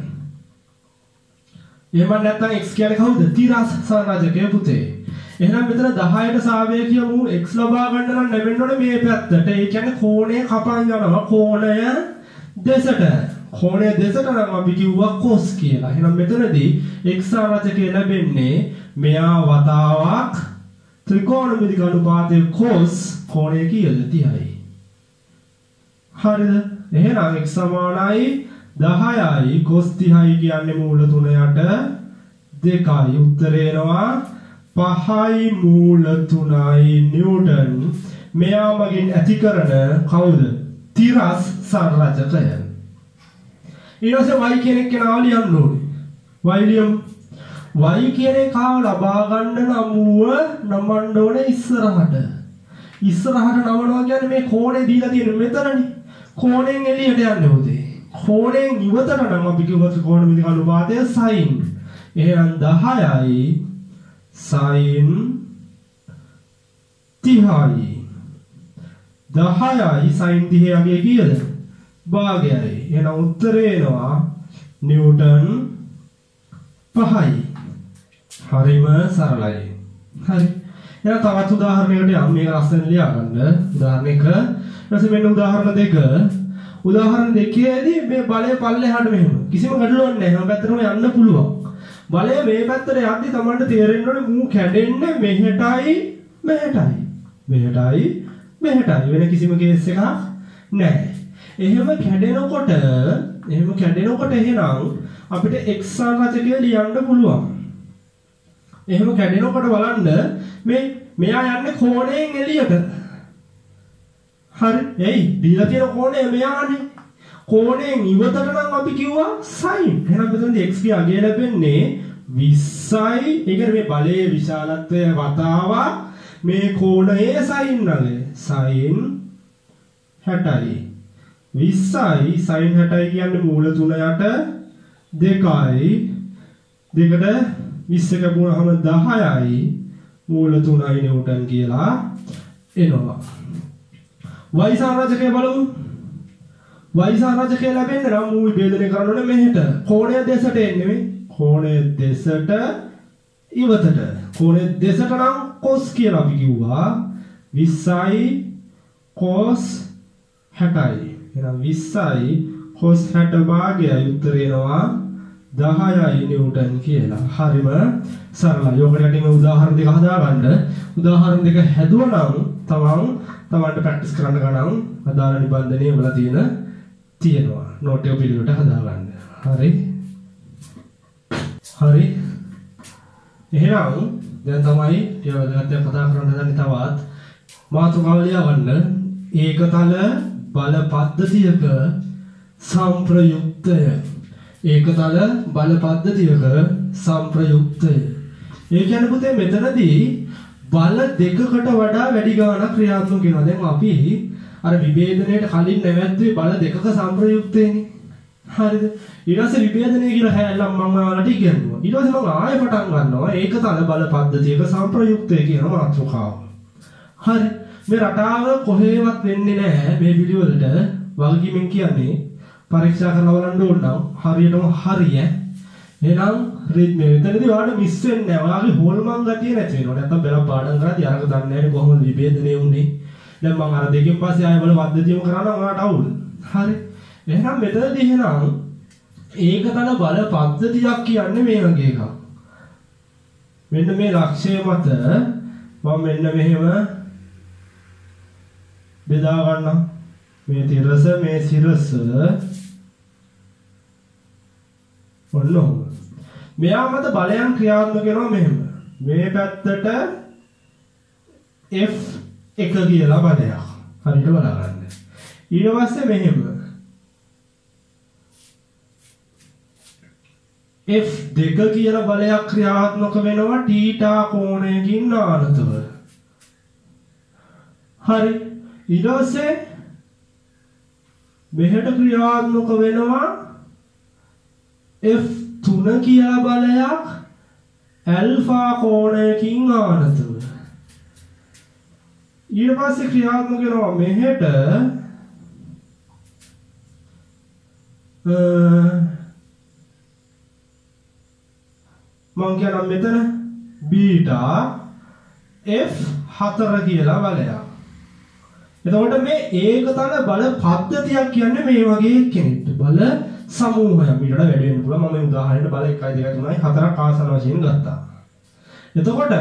Speaker 1: එහෙම නැත්නම් x කියන්නේ කවුද? තිරස් සංරාජකය පුතේ. එහෙනම් මෙතන දහයට සාපේක්ෂව මු x ලබා ගන්න නම් ලැබෙන්න ඕනේ මේ පැත්තට. ඒ කියන්නේ කෝණය කපන් යනවා. කෝණය දෙසට. කෝණය දෙසට නම් අපි කිව්වා cos කියලා. එහෙනම් මෙතනදී x සංරාජකය ලැබෙන්නේ මෙයා වතාවක් ත්‍රිකෝණමිතික අනුපාතයේ cos කෝණය කීයද? තිහයි. හරිද? එහෙනම් x සමානයි දහයයි cos තිහයි කියන්නේ මූල තුන යට දෙකයි. උත්තරේ එනවා පහයි මූල තුනයි නිව්ටන්. මෙයා මගින් ඇති කරන කවුද? තිරස් සංරාජකය. ඊළඟට y කියන එක නාව ලියන්න ඕනේ. y ලියමු. y කියන එක ලබා ගන්න නමුව නමන්න ඕනේ ඉස්සරහට. ඉස්සරහට නමනවා කියන්නේ මේ කෝණය දීලා තියෙන මෙතනනේ. කෝණයෙන් එළියට යන්නේ උදේ. කෝණයෙන් ඉවතට නම් අපි කිව්වා ත්‍රිකෝණමිතික අනුපාතය sin. එහෙනම් දහයයි sin තිහයි. දහයයි sin තිහයි කීයද? භාගයයි. එහෙනම් උත්තරේ එනවා නිව්ටන් පහයි. හරිම සරලයි. හරි. එහෙනම් තවත් උදාහරණයකට යමු. මේක ලස්සන ලියා ගන්න. උදාහරණ එක. ඊට මෙන්න උදාහරණ දෙක. උදාහරණ දෙකේදී මේ බලය පල්ලෙහාට මෙහෙම. කිසිම ගැටලුවක් නැහැ. හැම පැත්තටම යන්න පුළුවන්. බලය මේ පැත්තට යද්දි Tamanට තේරෙන්න ඕනේ මූ කැඩෙන්නේ මෙහෙටයි මෙහෙටයි. මෙහෙටයි මෙහෙටයි. වෙන කිසිම කේස් එකක් නැහැ. එහෙම කැඩෙනකොට එහෙම කැඩෙනකොට එහෙනම් අපිට x සංරාජකය ලියන්න පුළුවන්. එහෙම කැඩෙනකොට බලන්න මේ මෙයා යන්නේ කෝණයෙන් එළියට. හරි. එයි දීලා තියෙන කෝණය මෙයානේ. කෝණයෙන් ඉවතට නම් අපි කිව්වා sin. එහෙනම් මෙතනදී x ගේ අගය ලැබෙන්නේ විස්සයි. ඒ කියන්නේ මේ බලයේ විශාලත්වය වතාවක් මේ කෝණයේ sin අගය. sin හැටයි. විස්සයි sin හැටයි කියන්නේ මූල තුන යට දෙකයි. දෙකට විස්ස කැපුණාම දහයයි මූල තුනයි නිව්ටන් කියලා එනවා. y සංරාජකය බලමු. y සංරාජකය ලැබෙන්න නම් මූ විභේදනය කරන්න ඕනේ මෙහෙට. කෝණය දෙසට එන්නේ මේ. කෝණය දෙසට ඉවතට. කෝණය දෙසට නම් cos කියලා අපි කිව්වා. විස්සයි cos හැටයි. එහෙනම් විස්සයි cos හැට භාගයයි උත්තරේ එනවා දහයයි නිව්ටන් කියලා. හරිම සරලයි. යෝගයට මේ උදාහරණ දෙක හදාගන්න. උදාහරණ දෙක හැදුවා නම් තමන් තමන්ට ප්‍රැක්ටිස් කරන්න ගණන් අදාළ නිබන්ධනයේ වල තියෙන තියෙනවා. නෝට් එක පිළිවෙලට හදාගන්න. හරි. හරි. එහෙනම් දැන් තමයි ටික වැදගත් කතා කරන්න හදන්නේ තවත් මාතෘකාව ලියවන්න. ඒකතල බල පද්ධතියක සංප්‍රයුක්තය. ඒකතල බල පද්ධතියක සංප්‍රයුක්තය. ඒ කියන්නේ පුතේ මෙතනදී බල දෙකකට වඩා වැඩි ගාණක් ක්‍රියාත්මක වෙනවා. දැන් අපි අර විභේදනයේට කලින් නැවැත්තුවේ බල දෙකක සංප්‍රයුක්තයනේ. හරිද? ඊට පස්සේ විභේදනය කියලා හැල්ලම් මම ඔයාලට ඉගෙනුවා. ඊට පස්සේ මම ආයෙ පටන් ගන්නවා ඒකතන බල පද්ධතියක සම්ප්‍රයුක්තය කියන මාතෘකාව. හරි. මේ රටාව කොහේවත් වෙන්නේ නැහැ මේ පිළිවෙලට. වගකීමෙන් කියන්නේ පරීක්ෂා කරලා බලන්න ඕන නම් හරියටම හරිය. එහෙනම් රිද්මේ මෙතනදී ඔයාලට මිස් වෙන්නේ නැහැ. ඔයාගේ හොල්මන් ගතිය නැති වෙනවා. නැත්තම් බල පාඩම් කරද්දී අරක දන්නේ නැහැ කොහොමද විභේදනය වුනේ. දැන් මම අර දෙකෙන් පස්සේ ආයෙ බල පද්ධතියම කරා නම් ඔයාලට අවුල්. හරි. එහෙනම් මෙතනදී එහෙනම් ඒකතන බල පද්ධතියක් කියන්නේ මේ වගේ එකක්. මෙන්න මේ ලක්ෂ්‍ය මත මම මෙන්න මෙහෙම බෙදා ගන්නම්. මේ තිරස මේ සිරස ඔන්නෝ. මෙයා මත බලයන් ක්‍රියාත්මක වෙනවා මෙහෙම. මේ පැත්තට F එක කියලා බලයක්. හරියට බලා ගන්න. ඊට පස්සේ මෙහෙම F දෙක කියලා බලයක් ක්‍රියාත්මක වෙනවා θ කෝණයකින් ආනතව. හරි. ඊට පස්සේ මෙහෙට ක්‍රියාත්මක වෙනවා F තුන කියලා බලයක් ඇල්ෆා කෝණයකින් ආනතව. ඊට පස්සේ ක්‍රියාත්මක වෙනවා මෙහෙට මං කියනවා මෙතන බීටා F හතර කියලා බලයක්. එතකොට මේ ඒකතන බල පද්ධතියක් කියන්නේ මේ වගේ කෙනෙක්ට බල සමූහයක්. ඊට වඩා වැඩි වෙන්න පුළුවන්. මම මේ උදාහරණයට බල එකයි දෙකයි තුනයි හතරක් ආසන වශයෙන් ගත්තා. එතකොට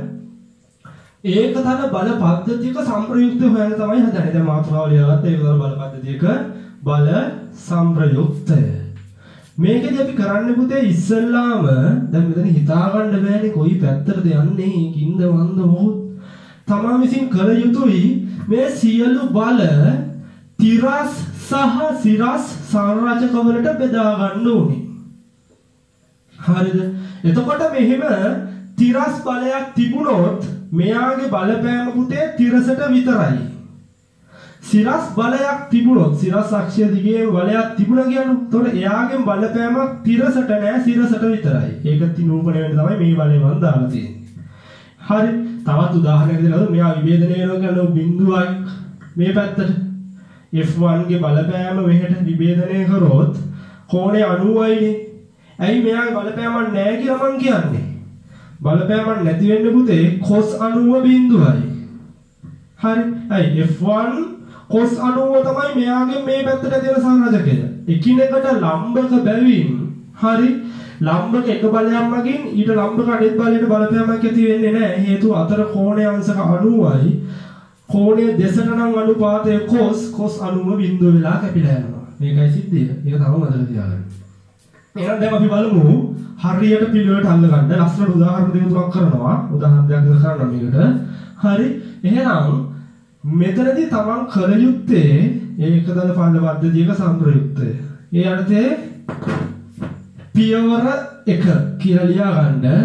Speaker 1: ඒකතන බල පද්ධතියක සම්ප්‍රයුක්ත හොයන්න තමයි හදන්නේ. දැන් මාතෘකාව ලියාගත්ත ඒකතන බල පද්ධතියක බල සම්ප්‍රයුක්තය. මේකදී අපි කරන්න පුතේ ඉස්සෙල්ලාම දැන් මෙතන හිතා ගන්න බෑනේ කොයි පැත්තටද යන්නේ කින්ද වන්ද මොහොත් තමා විසින් කළ යුතුයි මේ සියලු බල තිරස් සහ සිරස් සංරචක වලට බෙදා ගන්න ඕනේ. හරිද? එතකොට මෙහෙම තිරස් බලයක් තිබුණොත් මෙයාගේ බලපෑම පුතේ තිරසට විතරයි. සිරස් බලයක් තිබුණොත් සිරස් අක්ෂය දිගේ බලයක් තිබුණා කියන්නේ එතකොට එයාගේ බලපෑමක් තිරසට නෑ සිරසට විතරයි. ඒක නිරූපණය වෙන්න තමයි මේ බලය මම දාලා තියෙන්නේ. හරි. තවත් උදාහරණයක් දෙනවා. මෙයා විභේදනය වෙනවා කියන්නේ බිඳුවක් මේ පැත්තට F one ගේ බලපෑම මෙහෙට විභේදනය කරොත් කෝණය අනූවයිනේ. ඇයි මෙයාගේ බලපෑමක් නැහැ කියලා මං කියන්නේ? බලපෑමක් නැති වෙන්න පුතේ cos අනූව බිඳුවයි. හරි. ඇයි F one cos අනූව තමයි මෙයාගේ මේ පැත්තට තියෙන සංරචකය. එකිනෙකට ලම්බක බැවින් හරි ලම්බක එක බලයක් මගින් ඊට ලම්බක අනෙක් බලයට බලපෑමක් ඇති වෙන්නේ නැහැ. හේතුව අතර කෝණය අංශක අනූවයි. කෝණයේ දෙසට නම් අනුපාතය cos cos අනූව බිඳුව වෙලා කැපිලා යනවා. මේකයි සිද්ධිය. ඒක තමයි මතක තියාගන්න. එහෙනම් දැන් අපි බලමු හරියට පිළිවෙලට අල්ල ගන්න ලස්සන උදාහරණ දෙක තුනක් කරනවා. උදාහරණ දෙකක් කරනවා මේකට. හරි. එහෙනම් මෙතනදී තමන් කළ යුත්තේ ඒකදල පාද පද්ධතියක සම්ප්‍රයුක්තය. ඒ අර්ථයේ පියවර එක කියලා ලියා ගන්න.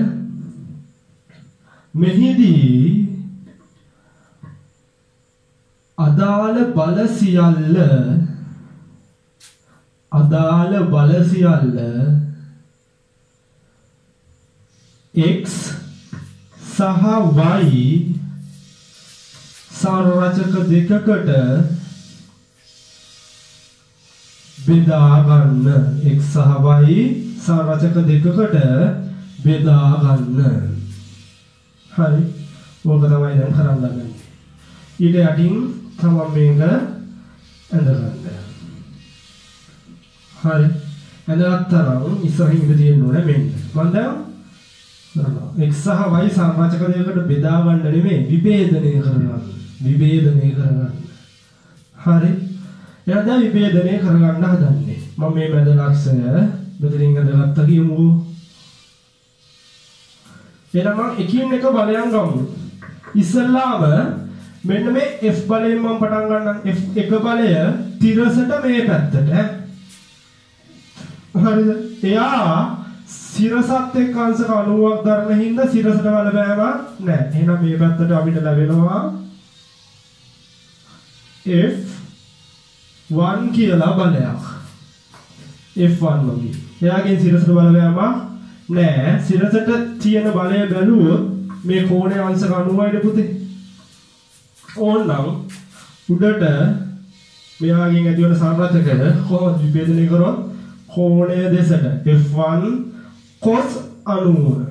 Speaker 1: මෙහිදී අදාළ බල සියල්ල අදාළ බල සියල්ල x සහ y සංරචක දෙකකට බෙදා ගන්න. x සහ y සංරචක දෙකකට බෙදා ගන්න. හරි. ඕක තමයි දැන් කරන්න ගන්නේ. ඊට යටින් තමයි මේක ඇඳගන්න. හරි. ඇඳගත්තරම් ඉස්සරහින් ඉඳ තියෙන්න ඕනේ මෙන්න. මම දැන් x සහ y සංරචක දෙකකට බෙදා ගන්න නෙමෙයි විභේදනය කරගන්න. විභේදනය කරගන්න. හරි. එහෙනම් දැන් විභේදනය කරගන්න හදන්නේ. මම මේ මැද ලක්ෂය මෙතනින් අදගත්තා කියමු. එහෙනම් මම එකින් එක බලයන් ගමු. ඉස්සල්ලාම මෙන්න මේ F බලයෙන් මම පටන් ගන්නම්. F එක බලය තිරසට මේ පැත්තට. හරිද? එයා සිරසත් එක්ක අංශක අනූවක් දරන හින්දා සිරසට බලපෑමක් නැහැ. එහෙනම් මේ පැත්තට අපිට ලැබෙනවා F one කියලා බලයක්. F one මගේ. එයාගෙන් සිරසට බලවෑමක් නෑ. සිරසට තියෙන බලය බැලුවොත් මේ කෝණයේ අංශක අනූවයිද පුතේ. ඕනනම් උඩට මෙයාගෙන් ඇති වෙන සංරචකය කොහොමද විභේදනය කරොත් කෝණය දෙසට F one cos අනූව.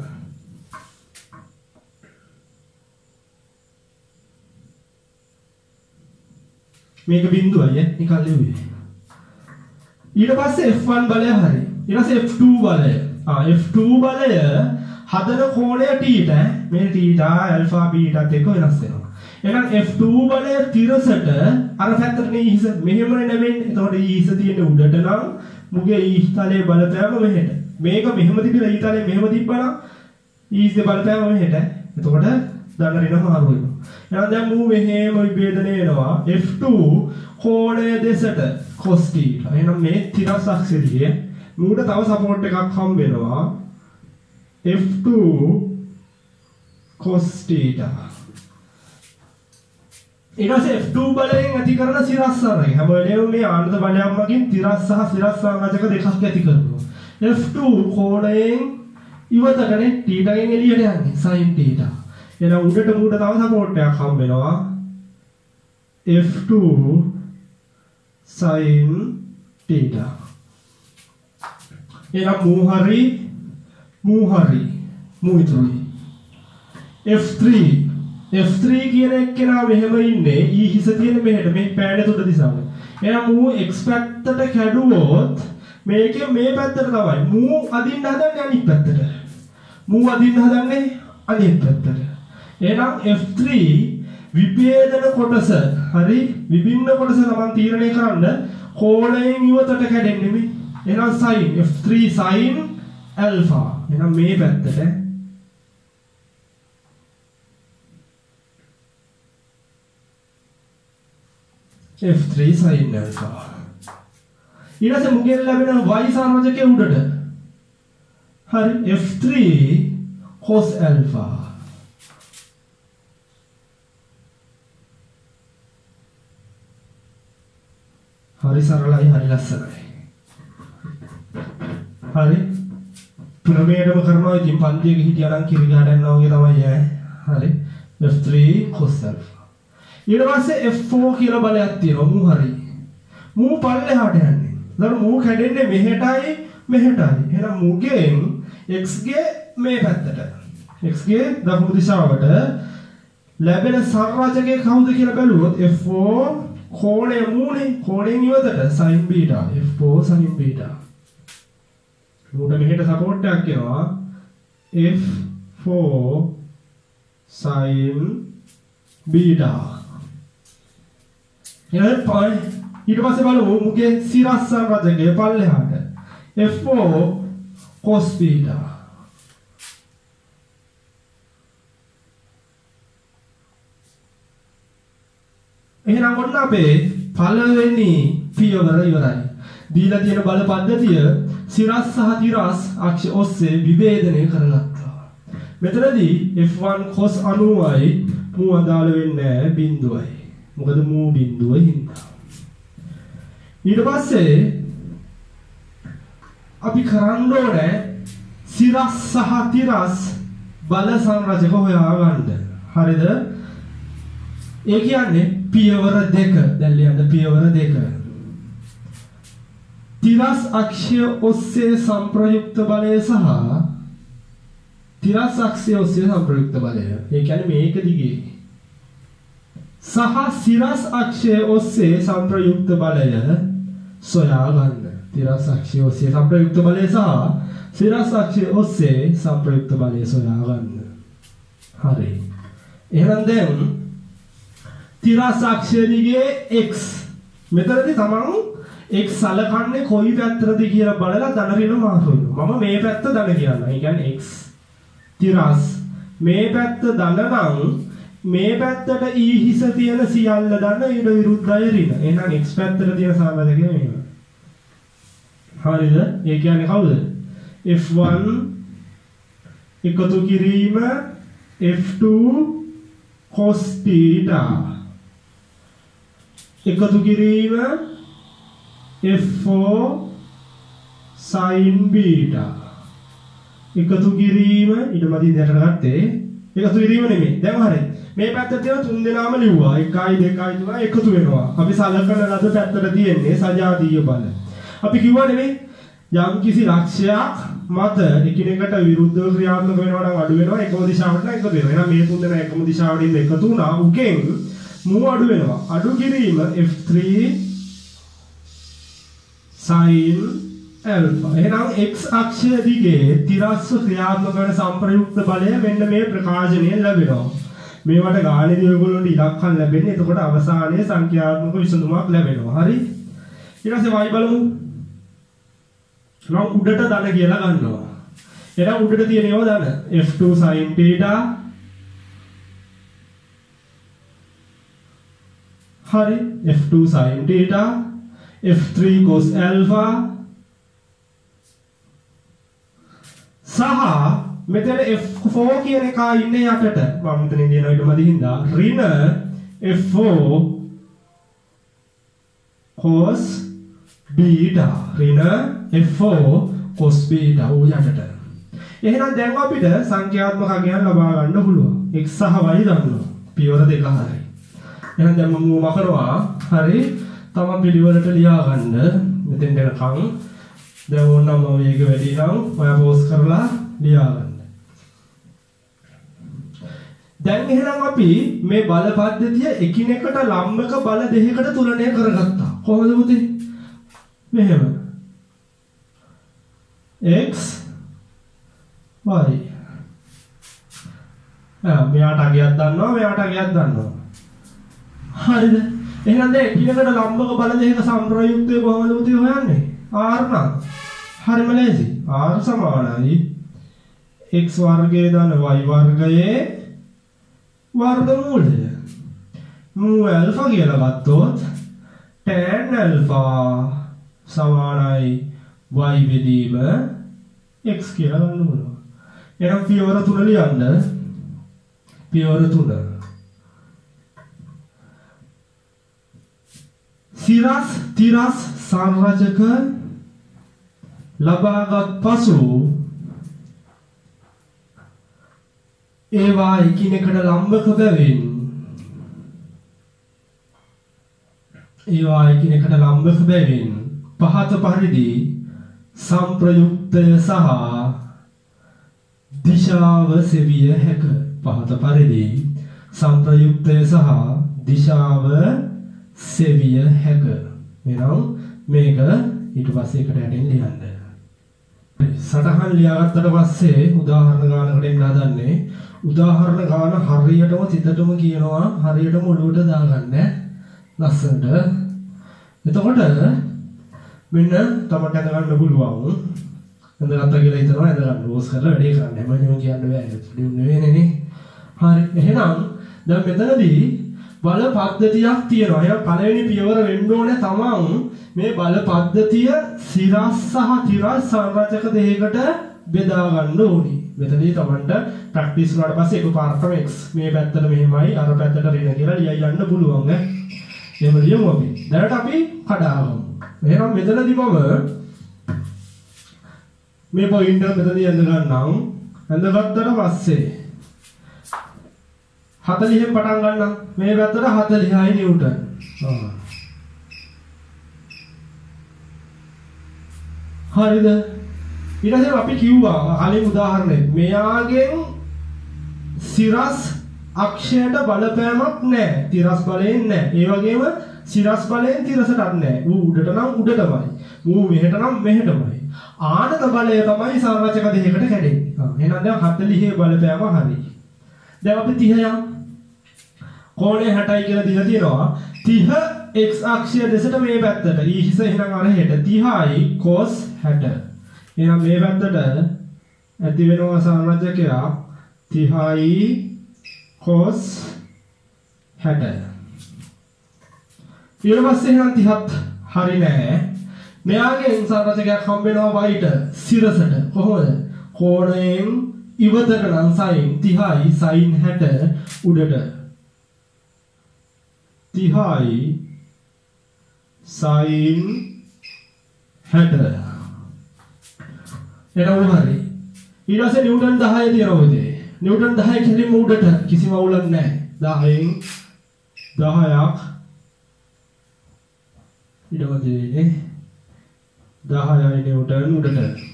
Speaker 1: මේක බිඳුවයි නිකන් ලියුවේ. ඊට පස්සේ F one බලය හරි. ඊට පස්සේ F two බලය. ආ F two බලය හදන කෝණය θ. මේ θ alpha beta එක්ක වෙනස් වෙනවා. එහෙනම් F two බලය තිරසට අර පැත්තටනේ ඊස මෙහෙමනේ නැමෙන්නේ. එතකොට ඊස තියෙන්නේ උඩට නම් මුගේ ඊ තලයේ බලපෑම මෙහෙට. මේක මෙහෙම තිබිලා ඊ තලයේ මෙහෙම තිබ්බනම් ඊසේ බලපෑම මෙහෙට. එතකොට දන්න රින මාරු වෙනවා. එහෙනම් දැන් මූ මෙහෙම විභේදනය වෙනවා. F two කෝණය දෙසට cos θ. එහෙනම් මේ තිරස් අක්ෂරියේ මූට තව සපෝට් එකක් හම්බ වෙනවා. F two cos θ. ඊට පස්සේ F two බලයෙන් ඇති කරන සිරස්සාරයි. හැම වෙලේම මේ ආනන්ද බලයන් මගින් තිරස් සහ සිරස් සංරචක දෙකක් ඇති කරනවා. F two කෝණයෙන් ඉවතකනේ θ ගෙන් එළියට යන්නේ sin θ. එහෙනම් උඩට මූට තව සපෝට් එකක් හම්බ වෙනවා. F two sin θ. එහෙනම් මූ හරි මූ හරි මූ ඉතුරුයි. F three F three කියන එක්කෙනා මෙහෙම ඉන්නේ ඊ හිස තියෙන මෙහෙට මේ පෑනේ තුඩ දිශාවේ. එහෙනම් මූ x පැත්තට කැඩුවොත් මේකේ මේ පැත්තට තමයි. මූ අදින්න හදන්නේ අනිත් පැත්තට. මූ අදින්න හදන්නේ අනිත් පැත්තට. එහෙනම් F three විභේදන කොටස හරි විභින්න කොටස තමයි තීරණය කරන්න කෝණයෙන් ඉවතට කැඩෙන්නේ මේ. එහෙනම් sin F three sin alpha. එහෙනම් මේ පැත්තට F three sin alpha. ඊට පස්සේ මුගෙන් ලැබෙන y සංරචකයේ උඩට හරි F three cos alpha. හරි සරලයි හරි ලස්සනයි. හරි ප්‍රමේයම කරනවා ඉතින් පන්තියක හිටියා නම් කිරි ගහන්න යනවා වගේ තමයි ඈ. හරි F three cos alpha. ඊට පස්සේ F four කියලා බලයක් තියෙනවා මූ හරි. මූ පල්ලෙහාට යන්නේ. දැන් මූ කැඩෙන්නේ මෙහෙටයි මෙහෙටයි. එහෙනම් මූගෙන් x ගේ මේ පැත්තට. x ගේ දකුණු දිශාවට ලැබෙන සංරචකය කවුද කියලා බැලුවොත් F four කෝණය මූනේ කෝණයෙන් ඉවතට sin beta F four sin beta. මූට මෙහෙට සපෝට් එකක් එනවා F four sin beta. ඊට පස්සේ බලමු මුගේ සිරස් සංරචකයේ පල්ලෙහාට F four cos theta. එහෙනම් ඔන්න අපේ පළවෙනි පියවර ඉවරයි. දීලා තියෙන බල පද්ධතිය සිරස් සහ තිරස් අක්ෂ ඔස්සේ විභේදනය කරගත්තා. මෙතනදී F one cos අනූවයි මූ අදාළ වෙන්නේ නැහැ බිඳුවයි. මොකද මූ බිඳුවයි හින්දා. ඊට පස්සේ අපි කරන්න ඕනේ සිරස් සහ තිරස් බල සංරචක හොයාගන්න. හරිද? ඒ කියන්නේ පියවර දෙක. දැන් ලියන්න පියවර දෙක. තිරස් අක්ෂය ඔස්සේ සංප්‍රයුක්ත බලය සහ තිරස් අක්ෂය ඔස්සේ සංප්‍රයුක්ත බලය. ඒ කියන්නේ මේක දිගේ සහ සිරස් අක්ෂය ඔස්සේ සංප්‍රයුක්ත බලය සොයා ගන්න. තිරස් අක්ෂය ඔස්සේ සංප්‍රයුක්ත බලය සහ සිරස් අක්ෂය ඔස්සේ සංප්‍රයුක්ත බලය සොයා ගන්න. හරි. එහෙනම් දැන් තිරස් අක්ෂය දිගේ x මෙතනදී තමන් x සලකන්නේ කොයි පැත්තටද කියලා බලලා ධන ඍණ මාරු වෙනවා. මම මේ පැත්ත ධන කියනවා. ඒ කියන්නේ x තිරස් මේ පැත්ත ධන නම් මේ පැත්තට e හිස තියෙන සියල්ල ධන ඊට විරුද්ධය ඍණ. එහෙනම් x පැත්තට තියෙන සාමදකය මේක. හරිද? ඒ කියන්නේ කවුද? F one එකතු කිරීම F two cos theta එකතු කිරීම F four sin beta එකතු කිරීම ඊට මදින් දැකට ගත්තේ එකතු කිරීම නෙමෙයි. දැන් හරි. මේ පැත්තට තියෙන තුන් දෙනාම ලිව්වා. එකයි දෙකයි තුනයි එකතු වෙනවා. අපි සලකන ලද පැත්තට තියෙන්නේ සජාතීය බල. අපි කිව්වා නෙමෙයි යම් කිසි ලක්ෂයක් මත එකිනෙකට විරුද්ධව ක්‍රියාත්මක වෙනවා නම් අඩු වෙනවා එකම දිශාවට නම් එකතු වෙනවා. එහෙනම් මේ තුන් දෙනා එකම දිශාවලින් එකතු වුණා. උකෙන් මූ අඩු වෙනවා. අඩු කිරීම F three sin alpha. එහෙනම් x අක්ෂය දිගේ තිරස්ව ක්‍රියාත්මක වෙන සංප්‍රයුක්ත බලය මෙන්න මේ ප්‍රකාශනයෙන් ලැබෙනවා. මේවට ගාණිතික ඔයගොල්ලන්ට ඉලක්කම් ලැබෙන්නේ. එතකොට අවසානයේ සංඛ්‍යාත්මක විසඳුමක් ලැබෙනවා. හරි? ඊට පස්සේ y බලමු. නම් උඩට ධන කියලා ගන්නවා. එහෙනම් උඩට තියෙනවා ධන F two sin theta. හරි? F two sin theta F three cos alpha සහ මෙතන F four කියන එක ඉන්නේ යටට මම මෙතන ඉන්නවා ඊට මදි හින්දා ඍණ F four cos beta ඍණ F four cos beta උ යටට. එහෙනම් දැන් අපිට සංඛ්‍යාත්මක අගයන් ලබා ගන්න පුළුවන්. x සහ y දන්නවා. පියවර දෙක හරි. එහෙනම් දැන් මම මකරනවා. හරි. තම පිළිවෙලට ලියා ගන්න. මෙතෙන් දෙනකම් දැන් ඕනනම් වේග වැඩි නම් ඔයා පෝස් කරලා ලියා ගන්න. දැන් එහෙනම් අපි මේ බල පද්ධතිය එකිනෙකට ලම්බක බල දෙකකට තුලනය කරගත්තා. කොහොමද පුතේ? මෙහෙම. x y. ආ මෙයාට අගයක් දන්නවා මෙයාට අගයක් දන්නවා. හරිද? එහෙනම් දැන් එකිනෙකට ලම්බක බල දෙකක සම්ප්‍රයුක්තය කොහොමද පුතේ හොයන්නේ? r නම් හරිම ලේසි. r සමානයි x වර්ගයේ ධන y වර්ගයේ වර්ගමූලය. මූ ඇල්ෆා කියලා ගත්තොත් tan ඇල්ෆා සමානයි y බෙදීම x කියලා ගන්න පුළුවන්. එහෙනම් පියවර තුන ලියන්න. පියවර තුන. සිරස් තිරස් සංරචක ලබාගත් පසු ඒවා එකිනෙකට ලම්බක බැවින් ඒවා එකිනෙකට ලම්බක බැවින් පහත පරිදි සංප්‍රයුක්තය සහ දිශාව සෙවිය හැක. පහත පරිදි සංප්‍රයුක්තය සහ දිශාව සෙවිය හැක. එහෙනම් මේක ඊට පස්සේ එකට යටින් ලියන්න. සටහන් ලියාගත්තට පස්සේ උදාහරණ ගානකට එන්න හදන්නේ. උදාහරණ ගාන හරියටම තිතටම කියනවා හරියටම ඔළුවට දාගන්න ලස්සනට. එතකොට මෙන්න තමට ඇඳ ගන්න පුළුවන්. ඇඳගත්තා කියලා හිතනවා ඇඳ ගන්න ඕස් කරලා වැඩේ කරන්න. හැමෝම කියන්න බෑ. ෆිල්ම් නෙවෙයිනේ. හරි. එහෙනම් දැන් මෙතනදී බල පද්ධතියක් තියෙනවා. එහෙනම් පළවෙනි පියවර වෙන්න ඕනේ තමන් මේ බල පද්ධතිය සිරස් සහ තිරස් සංරචක දෙකකට බෙදා ගන්න ඕනි. මෙතනදී තමන්ට ප්‍රැක්ටිස් වුණාට පස්සේ එකපාරටම x මේ පැත්තට මෙහෙමයි අර පැත්තට ඍණ කියලා ලියයි යන්න පුළුවන් ඈ. එහෙම ලියමු අපි. දැනට අපි කඩාගමු. එහෙනම් මෙතනදී මම මේ පොයින්ට් එක මෙතනදී ඇඳ ගන්නම්. ඇඳගත්තට පස්සේ හතළිහෙන් පටන් ගන්නම්. මේ පැත්තට හතළිහයි නිව්ටන්. ආ. හරිද? ඊට පස්සේ අපි කිව්වා කලින් උදාහරණයක් මෙයාගෙන් සිරස් අක්ෂයට බලපෑමක් නැහැ. තිරස් බලයෙන් නැහැ. ඒ වගේම සිරස් බලයෙන් තිරසටත් නැහැ. ඌ උඩට නම් උඩටමයි. ඌ මෙහෙට නම් මෙහෙටමයි. ආනත බලය තමයි සංරචක දෙකකට කැඩෙන්නේ. එහෙනම් දැන් හතළිහේ බලපෑම හරි. දැන් අපි තිහ යම් කෝණය හැටයි කියලා දීලා තියෙනවා. තිහ x අක්ෂය දෙසට මේ පැත්තට. ඊ හිස එහෙනම් අර හෙට තිහයි cos හැට. එහෙනම් මේ පැත්තට ඇති වෙනවා සංරචකයක් තිහයි cos හැට. ඊට පස්සේ එහෙනම් තිහත් හරි නෑ. මෙයාගේ සංරචකයක් හම්බ වෙනවා y ට සිරසට. කොහොමද? කෝණයෙන් ඉවතට නම් sin තිහයි sin හැට උඩට. තිහයි sin හැට. එනවා හරි. ඊට පස්සේ නිව්ටන් දහය තියෙනවා උදේ. නිව්ටන් දහය කෙලින්ම උඩට කිසිම අවුලක් නැහැ. දහයෙන් දහයක් ඊට පස්සේ දහයයි නිව්ටන් උඩට.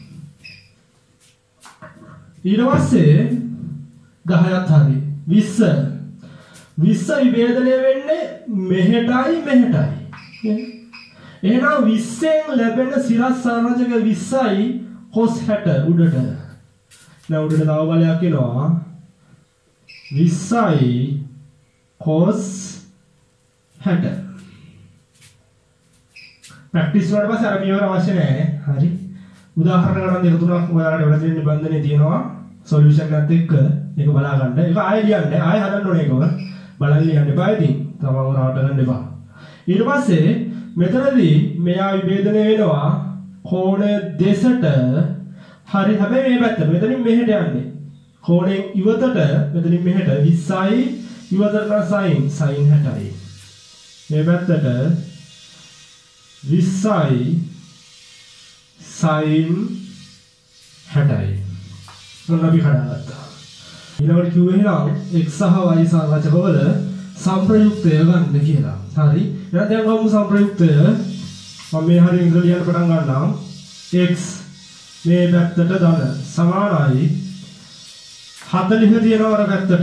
Speaker 1: ඊට පස්සේ දහයත් හරි. විස්ස විස්ස විභේදනය වෙන්නේ මෙහෙටයි මෙහෙටයි. එහෙනම් විස්සෙන් ලැබෙන සිරස් සංරචක විස්සයි cos හැට උඩට. දැන් උඩට තව බලයක් එනවා. විස්සයි cos හැට. ප්‍රැක්ටිස් වලට පස්සේ අර පියවර අවශ්‍ය නැහැ. හරි. උදාහරණ ගන්න දෙක තුනක් ඔයාලට වෙන දෙන්න නිබන්ධනේ තියෙනවා. සොලියුෂන් එකත් එක්ක ඒක බලා ගන්න. ඒක ආයෙ ලියන්න. ආයෙ හදන්න ඕනේ ඒකව. බලන්න ලියන්න එපා ඉතින්. තමම රාවට ගන්න එපා. ඊට පස්සේ මෙතනදී මෙයා විභේදනය වෙනවා කෝණය දෙසට. හරි. හැබැයි මේ පැත්ත මෙතනින් මෙහෙට යන්නේ. කෝණයෙන් ඉවතට මෙතනින් මෙහෙට විස්සයි ඉවතට sin sin හැටයි. මේ පැත්තට විස්සයි sin හැටයි. මොන අපි කඩාගත්තා. ඊළඟට කිව්වේ එහෙනම් x සහ y සංරචකවල සම්ප්‍රයුක්තය ගන්න කියලා. හරි. එහෙනම් දැන් ගමු සම්ප්‍රයුක්තය. මම මේ හරිය ඉංග්‍රීසි ලියන්න පටන් ගන්නම්. x මේ පැත්තට ධන සමානයි හතළිහ තියෙනවා අර පැත්තට.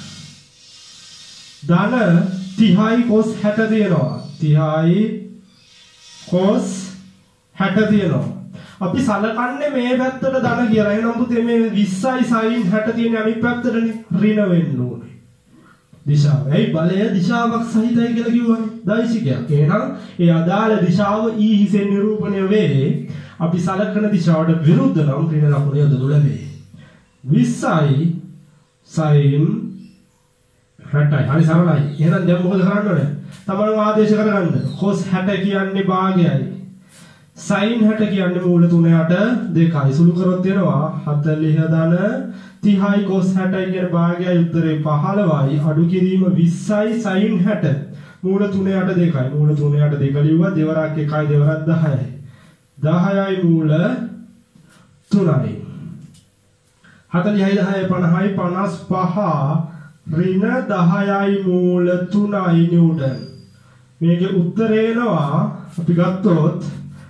Speaker 1: ධන තිහයි cos හැට තියෙනවා. තිහයි cos හැට තියෙනවා. අපි සලකන්නේ මේ පැත්තට ධන කියලා. එහෙනම් පුතේ මේ විස්සයි sin හැට තියෙන අනිත් පැත්තටනේ ඍණ වෙන්න ඕනේ. දිශාව. ඒ බලය දිශාවක් සහිතයි කියලා කිව්වනේ. දෛශිකයක්. එහෙනම් ඒ අදාළ දිශාව E හිසෙන් නිරූපණය වේ. අපි සලකන දිශාවට විරුද්ධ නම් ඍණ ලකුණ යොදනු ලැබේ. විස්සයි sin හැටයි. හරි සරලයි. එහෙනම් දැන් මොකද කරන්න ඕනේ? තමන් ආදේශ කරගන්න. cos හැට කියන්නේ භාගයයි. sin හැට කියන්නේ මූල තුන යට දෙකයි. සුළු කරොත් වෙනවා හතළිහ ධන තිහයි cos හැටයි කියන භාගයයි උත්තරේ පහළොවයි. අඩු කිරීම විස්සයි sin හැට මූල තුන යට දෙකයි. මූල තුන යට දෙක ලිව්වා දෙවරක් එකයි දෙවරක් දහයයි. දහයයි මූල තුනයි. හතළිහයි දහයයි පනහයි පනස් පහ ඍණ දහයයි මූල තුනයි නිව්ටන්. මේකේ උත්තරේ එනවා අපි ගත්තොත්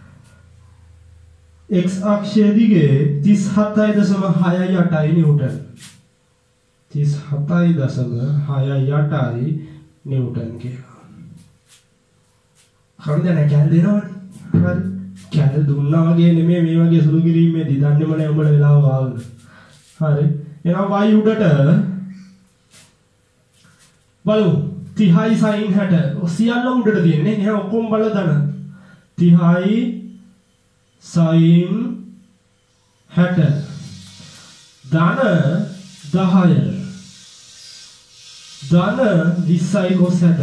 Speaker 1: x අක්ෂය දිගේ තිස් හතයි දශම හයයි අටයි නිව්ටන්. තිස් හතයි දශම හයයි අටයි නිව්ටන් කියලා. හරිද නේ කැල් දෙනවනේ. හරි. කැල් දුන්නා වගේ නෙමෙයි මේ වගේ සුළු කිරීමේදී දන්නේම නැහැ උඹලා වෙලාව ගාවන. හරි. එහෙනම් y උඩට බලමු. තිහයි sin හැට සියල්ල උඩට තියෙන්නේ. එහෙනම් ඔක්කොම බලලා දාන්න. තිහයි sin හැට ධන දහය ධන විස්සයි cos හැට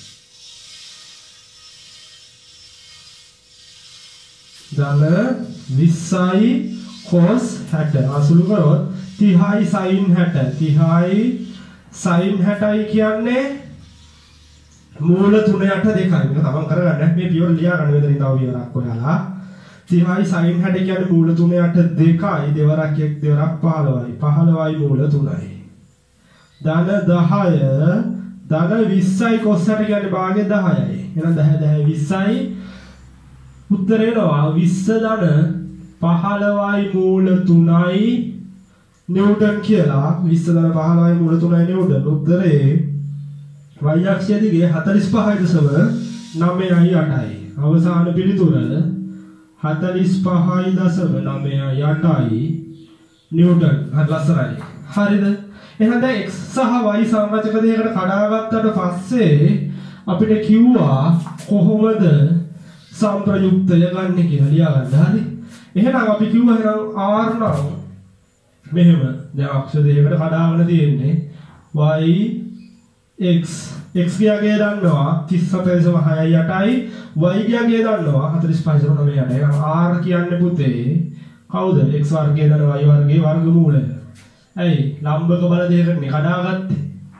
Speaker 1: ධන විස්සයි cos හැට අසුළු කරොත් තිහයි sin හැට තිහයි sin හැටයි කියන්නේ මූල තුන යට දෙකයි. මේක තමන් කරගන්න. මේ පියවර ලියා ගන්න මෙතනින් තව පියවරක් ඔයාලා. තිහයි sin හැට කියන්නේ මූල තුන යට දෙකයි දෙවරක් එක් දෙවරක් පහළොවයි. පහළොවයි මූල තුනයි. ධන දහය ධන විස්සයි cos හැට කියන්නේ භාගය දහයයි. එහෙනම් දහය දහය විස්සයි උත්තරේ එනවා විස්ස ධන පහළොවයි මූල තුනයි නිව්ටන් කියලා. විස්ස ධන පහළොවයි මූල තුනයි නිව්ටන්. උත්තරේ y අක්ෂය දිගේ හතළිස් පහයි දශම නවයයි අටයි. අවසාන පිළිතුර හතළිස් පහයි දශම නවයයි අටයි නිව්ටන්. හරි ලස්සනයි. හරිද? එහෙනම් දැන් x සහ y සංරචක දෙකකට කඩාගත්තට පස්සේ අපිට කිව්වා කොහොමද සම්ප්‍රයුක්තය ගන්න කියලා ලියා ගන්න. හරි. එහෙනම් අපි කිව්වා එහෙනම් r නම් මෙහෙම දැන් අක්ෂර දෙකකට කඩාගෙන තියෙන්නේ y x x ගියාගේ දන්නවා තිස් හතයි දශම හයයි අටයි y ගියාගේ දන්නවා හතළිස් පහයි දශම නවයයි අටයි. එහෙනම් r කියන්නේ පුතේ කවුද? x වර්ගය දන y වර්ගයේ වර්ගමූලය. ඇයි ලම්බක බල දෙකකනේ කඩාගත්තේ.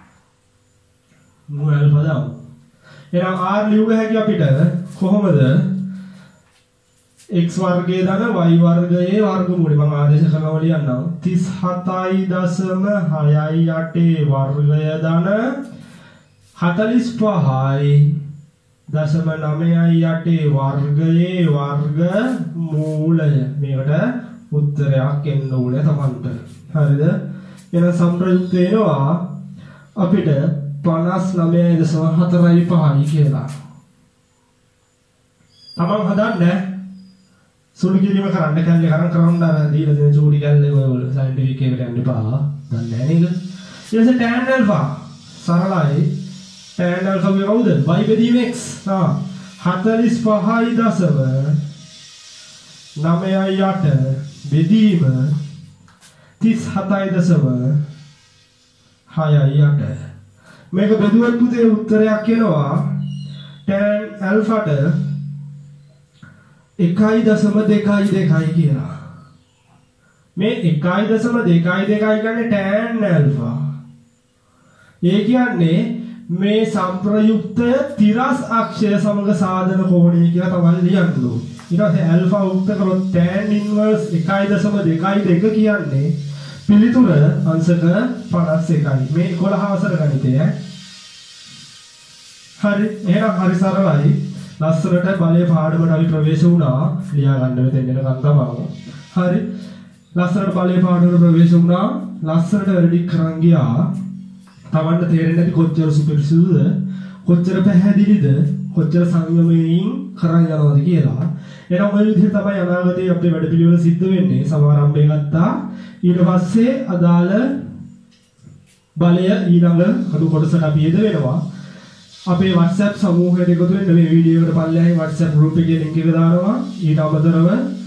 Speaker 1: මොනවද පදම්. එහෙනම් r ලියුව හැකි අපිට කොහොමද? x වර්ගය ධන y වර්ගයේ වර්ගමූලය මම ආදේශ කරනවා ලියන්නම් තිස් හතයි දශම හයයි අටේ වර්ගය ධන හතළිස් පහයි දශම නවයයි අටේ වර්ගයේ වර්ගමූලය මේකට උත්තරයක් එන්න ඕනේ තමන්ට හරිද එහෙනම් සම්ප්‍රයුක්ත වෙනවා අපිට පනස් නවය දශම හතරයි පහයි කියලා තමන් හදන්නේ සුළු කිරීම කරන්න කැල්ලේ කරන් කරන් අර දීලා දෙන චූටි කැල්ලේ ඔය සයන්ටිෆික් එකට යන්න එපා. දන්නේ නැහැ නේද? ඊට පස්සේ tan alpha සරලයි. tan alpha කිය කවුද? y බෙදීම x. ආ හතළිස් පහයි දශම නවයයි අට බෙදීම තිස් හතයි දශම හයයි අට. මේක බෙදුවත් පුතේ උත්තරයක් එනවා tan alpha ට එකයි දශම දෙකයි දෙකයි කියලා. මේ එකයි දශම දෙකයි දෙකයි කියන්නේ tan alpha. ඒ කියන්නේ මේ සංප්‍රයුක්තය තිරස් අක්ෂය සමග සාධන කෝණය කියලා තමයි ලියන්න ඕනේ. ඊට පස්සේ alpha උක්ත කරොත් tan inverse එකයි දශම දෙකයි දෙක කියන්නේ පිළිතුර අංශක පනස් එකයි. මේ එකොළහ වසර ගණිතය. හරි එහෙනම් හරි සරලයි. ලස්සනට බලයේ පාඩමට අපි ප්‍රවේශ වුණා. ලියා ගන්න මෙතෙන් එනකන් තමයි. හරි. ලස්සනට බලයේ පාඩමට ප්‍රවේශ වුණා. ලස්සනට වැඩි කරන් ගියා. තවන්න තේරෙන්නේ නැති කොච්චර සුපිරිසුදුද, කොච්චර පැහැදිලිද, කොච්චර සංයමයෙන් කරන් යනවද කියලා. එහෙනම් ඔය විදිහට තමයි අනාගතයේ අපේ වැඩපිළිවෙල සිද්ධ වෙන්නේ. සමාරම්භය ගත්තා. ඊට පස්සේ අදාළ බලය ඊළඟ අඩු කොටසට අපි යෙද වෙනවා. අපේ WhatsApp සමූහයට එකතු වෙන්න මේ වීඩියෝ එකට පල්ලෙහායි WhatsApp group එකේ link එක දානවා. ඊට අමතරව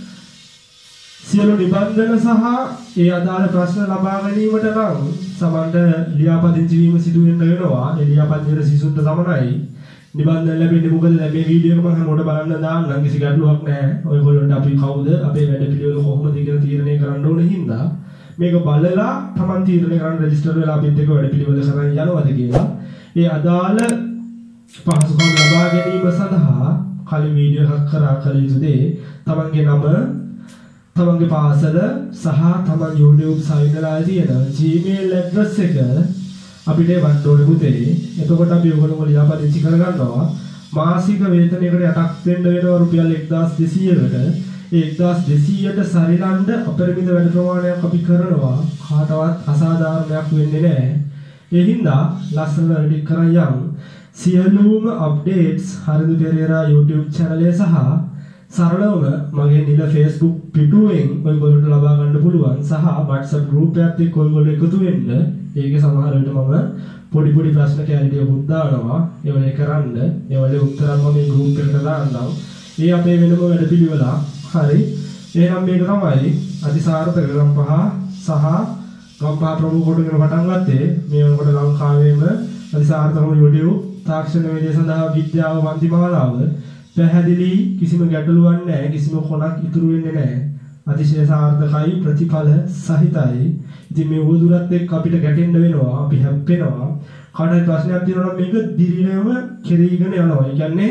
Speaker 1: සියලු නිබන්ධන සහ ඒ අදාළ ප්‍රශ්න ලබා ගැනීමට නම් සමන්ට ලියාපදිංචි වීම සිදු වෙන්න වෙනවා. ඒ ලියාපදිංචියට සිසුන්ට සමනයි. නිබන්ධන ලැබෙන්නේ මොකද? මේ වීඩියෝ එක මම හැමෝට බලන්න දාන්නම්. කිසි ගැටලුවක් නැහැ. ඔයගොල්ලන්ට අපි කවුද අපේ වැඩ පිළිවෙල කොහොමද කියලා තීරණය කරන්න ඕන හින්දා මේක බලලා Taman තීරණය කරන්න රෙජිස්ටර් වෙලා අපිත් එක්ක වැඩ පිළිවෙල කරන් යනවාද කියලා. ඒ අදාළ පහසුකම් ලබා ගැනීම සඳහා කලින් වීඩියෝ එකක් කරා කළ යුතු දේ තමන්ගේ නම, තමන්ගේ පාසල සහ තමන් YouTube සයින්ලා තියෙන Gmail address එක අපිට වන්න ඕනේ පුතේ. එතකොට අපි ඔයගොල්ලෝ ලියාපදිංචි කරගන්නවා. මාසික වේතනයකට යටක් වෙන්න වෙනවා රුපියල් එක්දාස් දෙසීයකට. ඒ එක්දාස් දෙසීයට සරිලන්න අපරිමිත වැඩ ප්‍රමාණයක් අපි කරනවා. කාටවත් අසාධාරණයක් වෙන්නේ නැහැ. ඒ හින්දා ලස්සන වැඩ කරන් යමු. සියලුම updates Haridu Perera YouTube channel එක සහ සරලවම මගේ නිල Facebook පිටුවෙන් ඔයගොල්ලන්ට ලබා ගන්න පුළුවන් සහ WhatsApp group එකත් එක්ක ඔයගොල්ලෝ එකතු වෙන්න. ඒකේ සමහර විට මම පොඩි පොඩි ප්‍රශ්න කැලිටියකුත් දානවා. ඒවලේ කරන්න. ඒවලේ උත්තර මම මේ group එකට දාන්නම්. ඒ අපේ වෙනම වැඩපිළිවෙල. හරි. එහෙනම් මේක තමයි අතිසාර්ථක ගම්පහ සහ ගම්පහ ප්‍රමුඛ කොටගෙන පටන් ගත්තේ. මේ වෙනකොට ලංකාවේම අතිසාර්ථකම YouTube තාක්ෂණ වේදිකා සඳහා විද්‍යාව වන්දිමාලාව පැහැදිලි කිසිම ගැටලුවක් නැහැ. කිසිම කොනක් ඉතුරු වෙන්නේ නැහැ. අතිශය සාර්ථකයි ප්‍රතිඵල සහිතයි. ඉතින් මේ උවදුරත් එක්ක අපිට ගැටෙන්න වෙනවා. අපි හැප්පෙනවා. කාටවත් ප්‍රශ්නයක් තියෙනවා නම් මේක දිරිනම කෙරීගෙන යනවා. ඒ කියන්නේ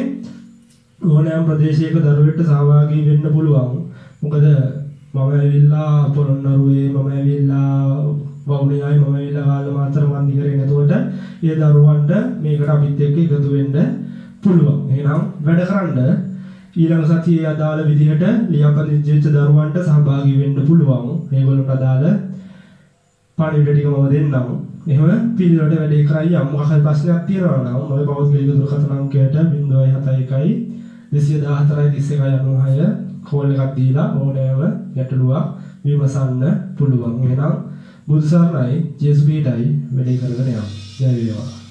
Speaker 1: ඕනෑම ප්‍රදේශයක දරුවෙක්ට සහභාගී වෙන්න පුළුවන්. මොකද මම ඇවිල්ලා පොළොන්නරුවේ මම ඇවිල්ලා වවුනියායි මම ඇවිල්ලා ගාල්ල මාතර වන්දි කරේ නැතුවට ඒ දරුවන්ට මේකට අපිත් එක්ක එකතු වෙන්න පුළුවන්. එහෙනම් වැඩ කරන්න ඊළඟ සතියේ අදාළ විදිහට ලියාපදිංචි වෙච්ච දරුවන්ට සහභාගී වෙන්න පුළුවන්. මේගොල්ලන්ට අදාළ පණිවිඩ ටික මම දෙන්නම්. එහෙම පිළිවෙලට වැඩේ කරයි යම් මොකක් හරි ප්‍රශ්නයක් තියෙනවා නම් ඔය පෞද්ගලික දුරකථන අංකයට zero seven one one දෙසිය දහහතරයි තිස් එකයි අනූහය කෝල් එකක් දීලා ඕනෑම ගැටලුවක් විමසන්න පුළුවන්. එහෙනම් බුදු සරණයි ජේසුස් පීඨයි වැඩේ කරගෙන යමු. ජය වේවා.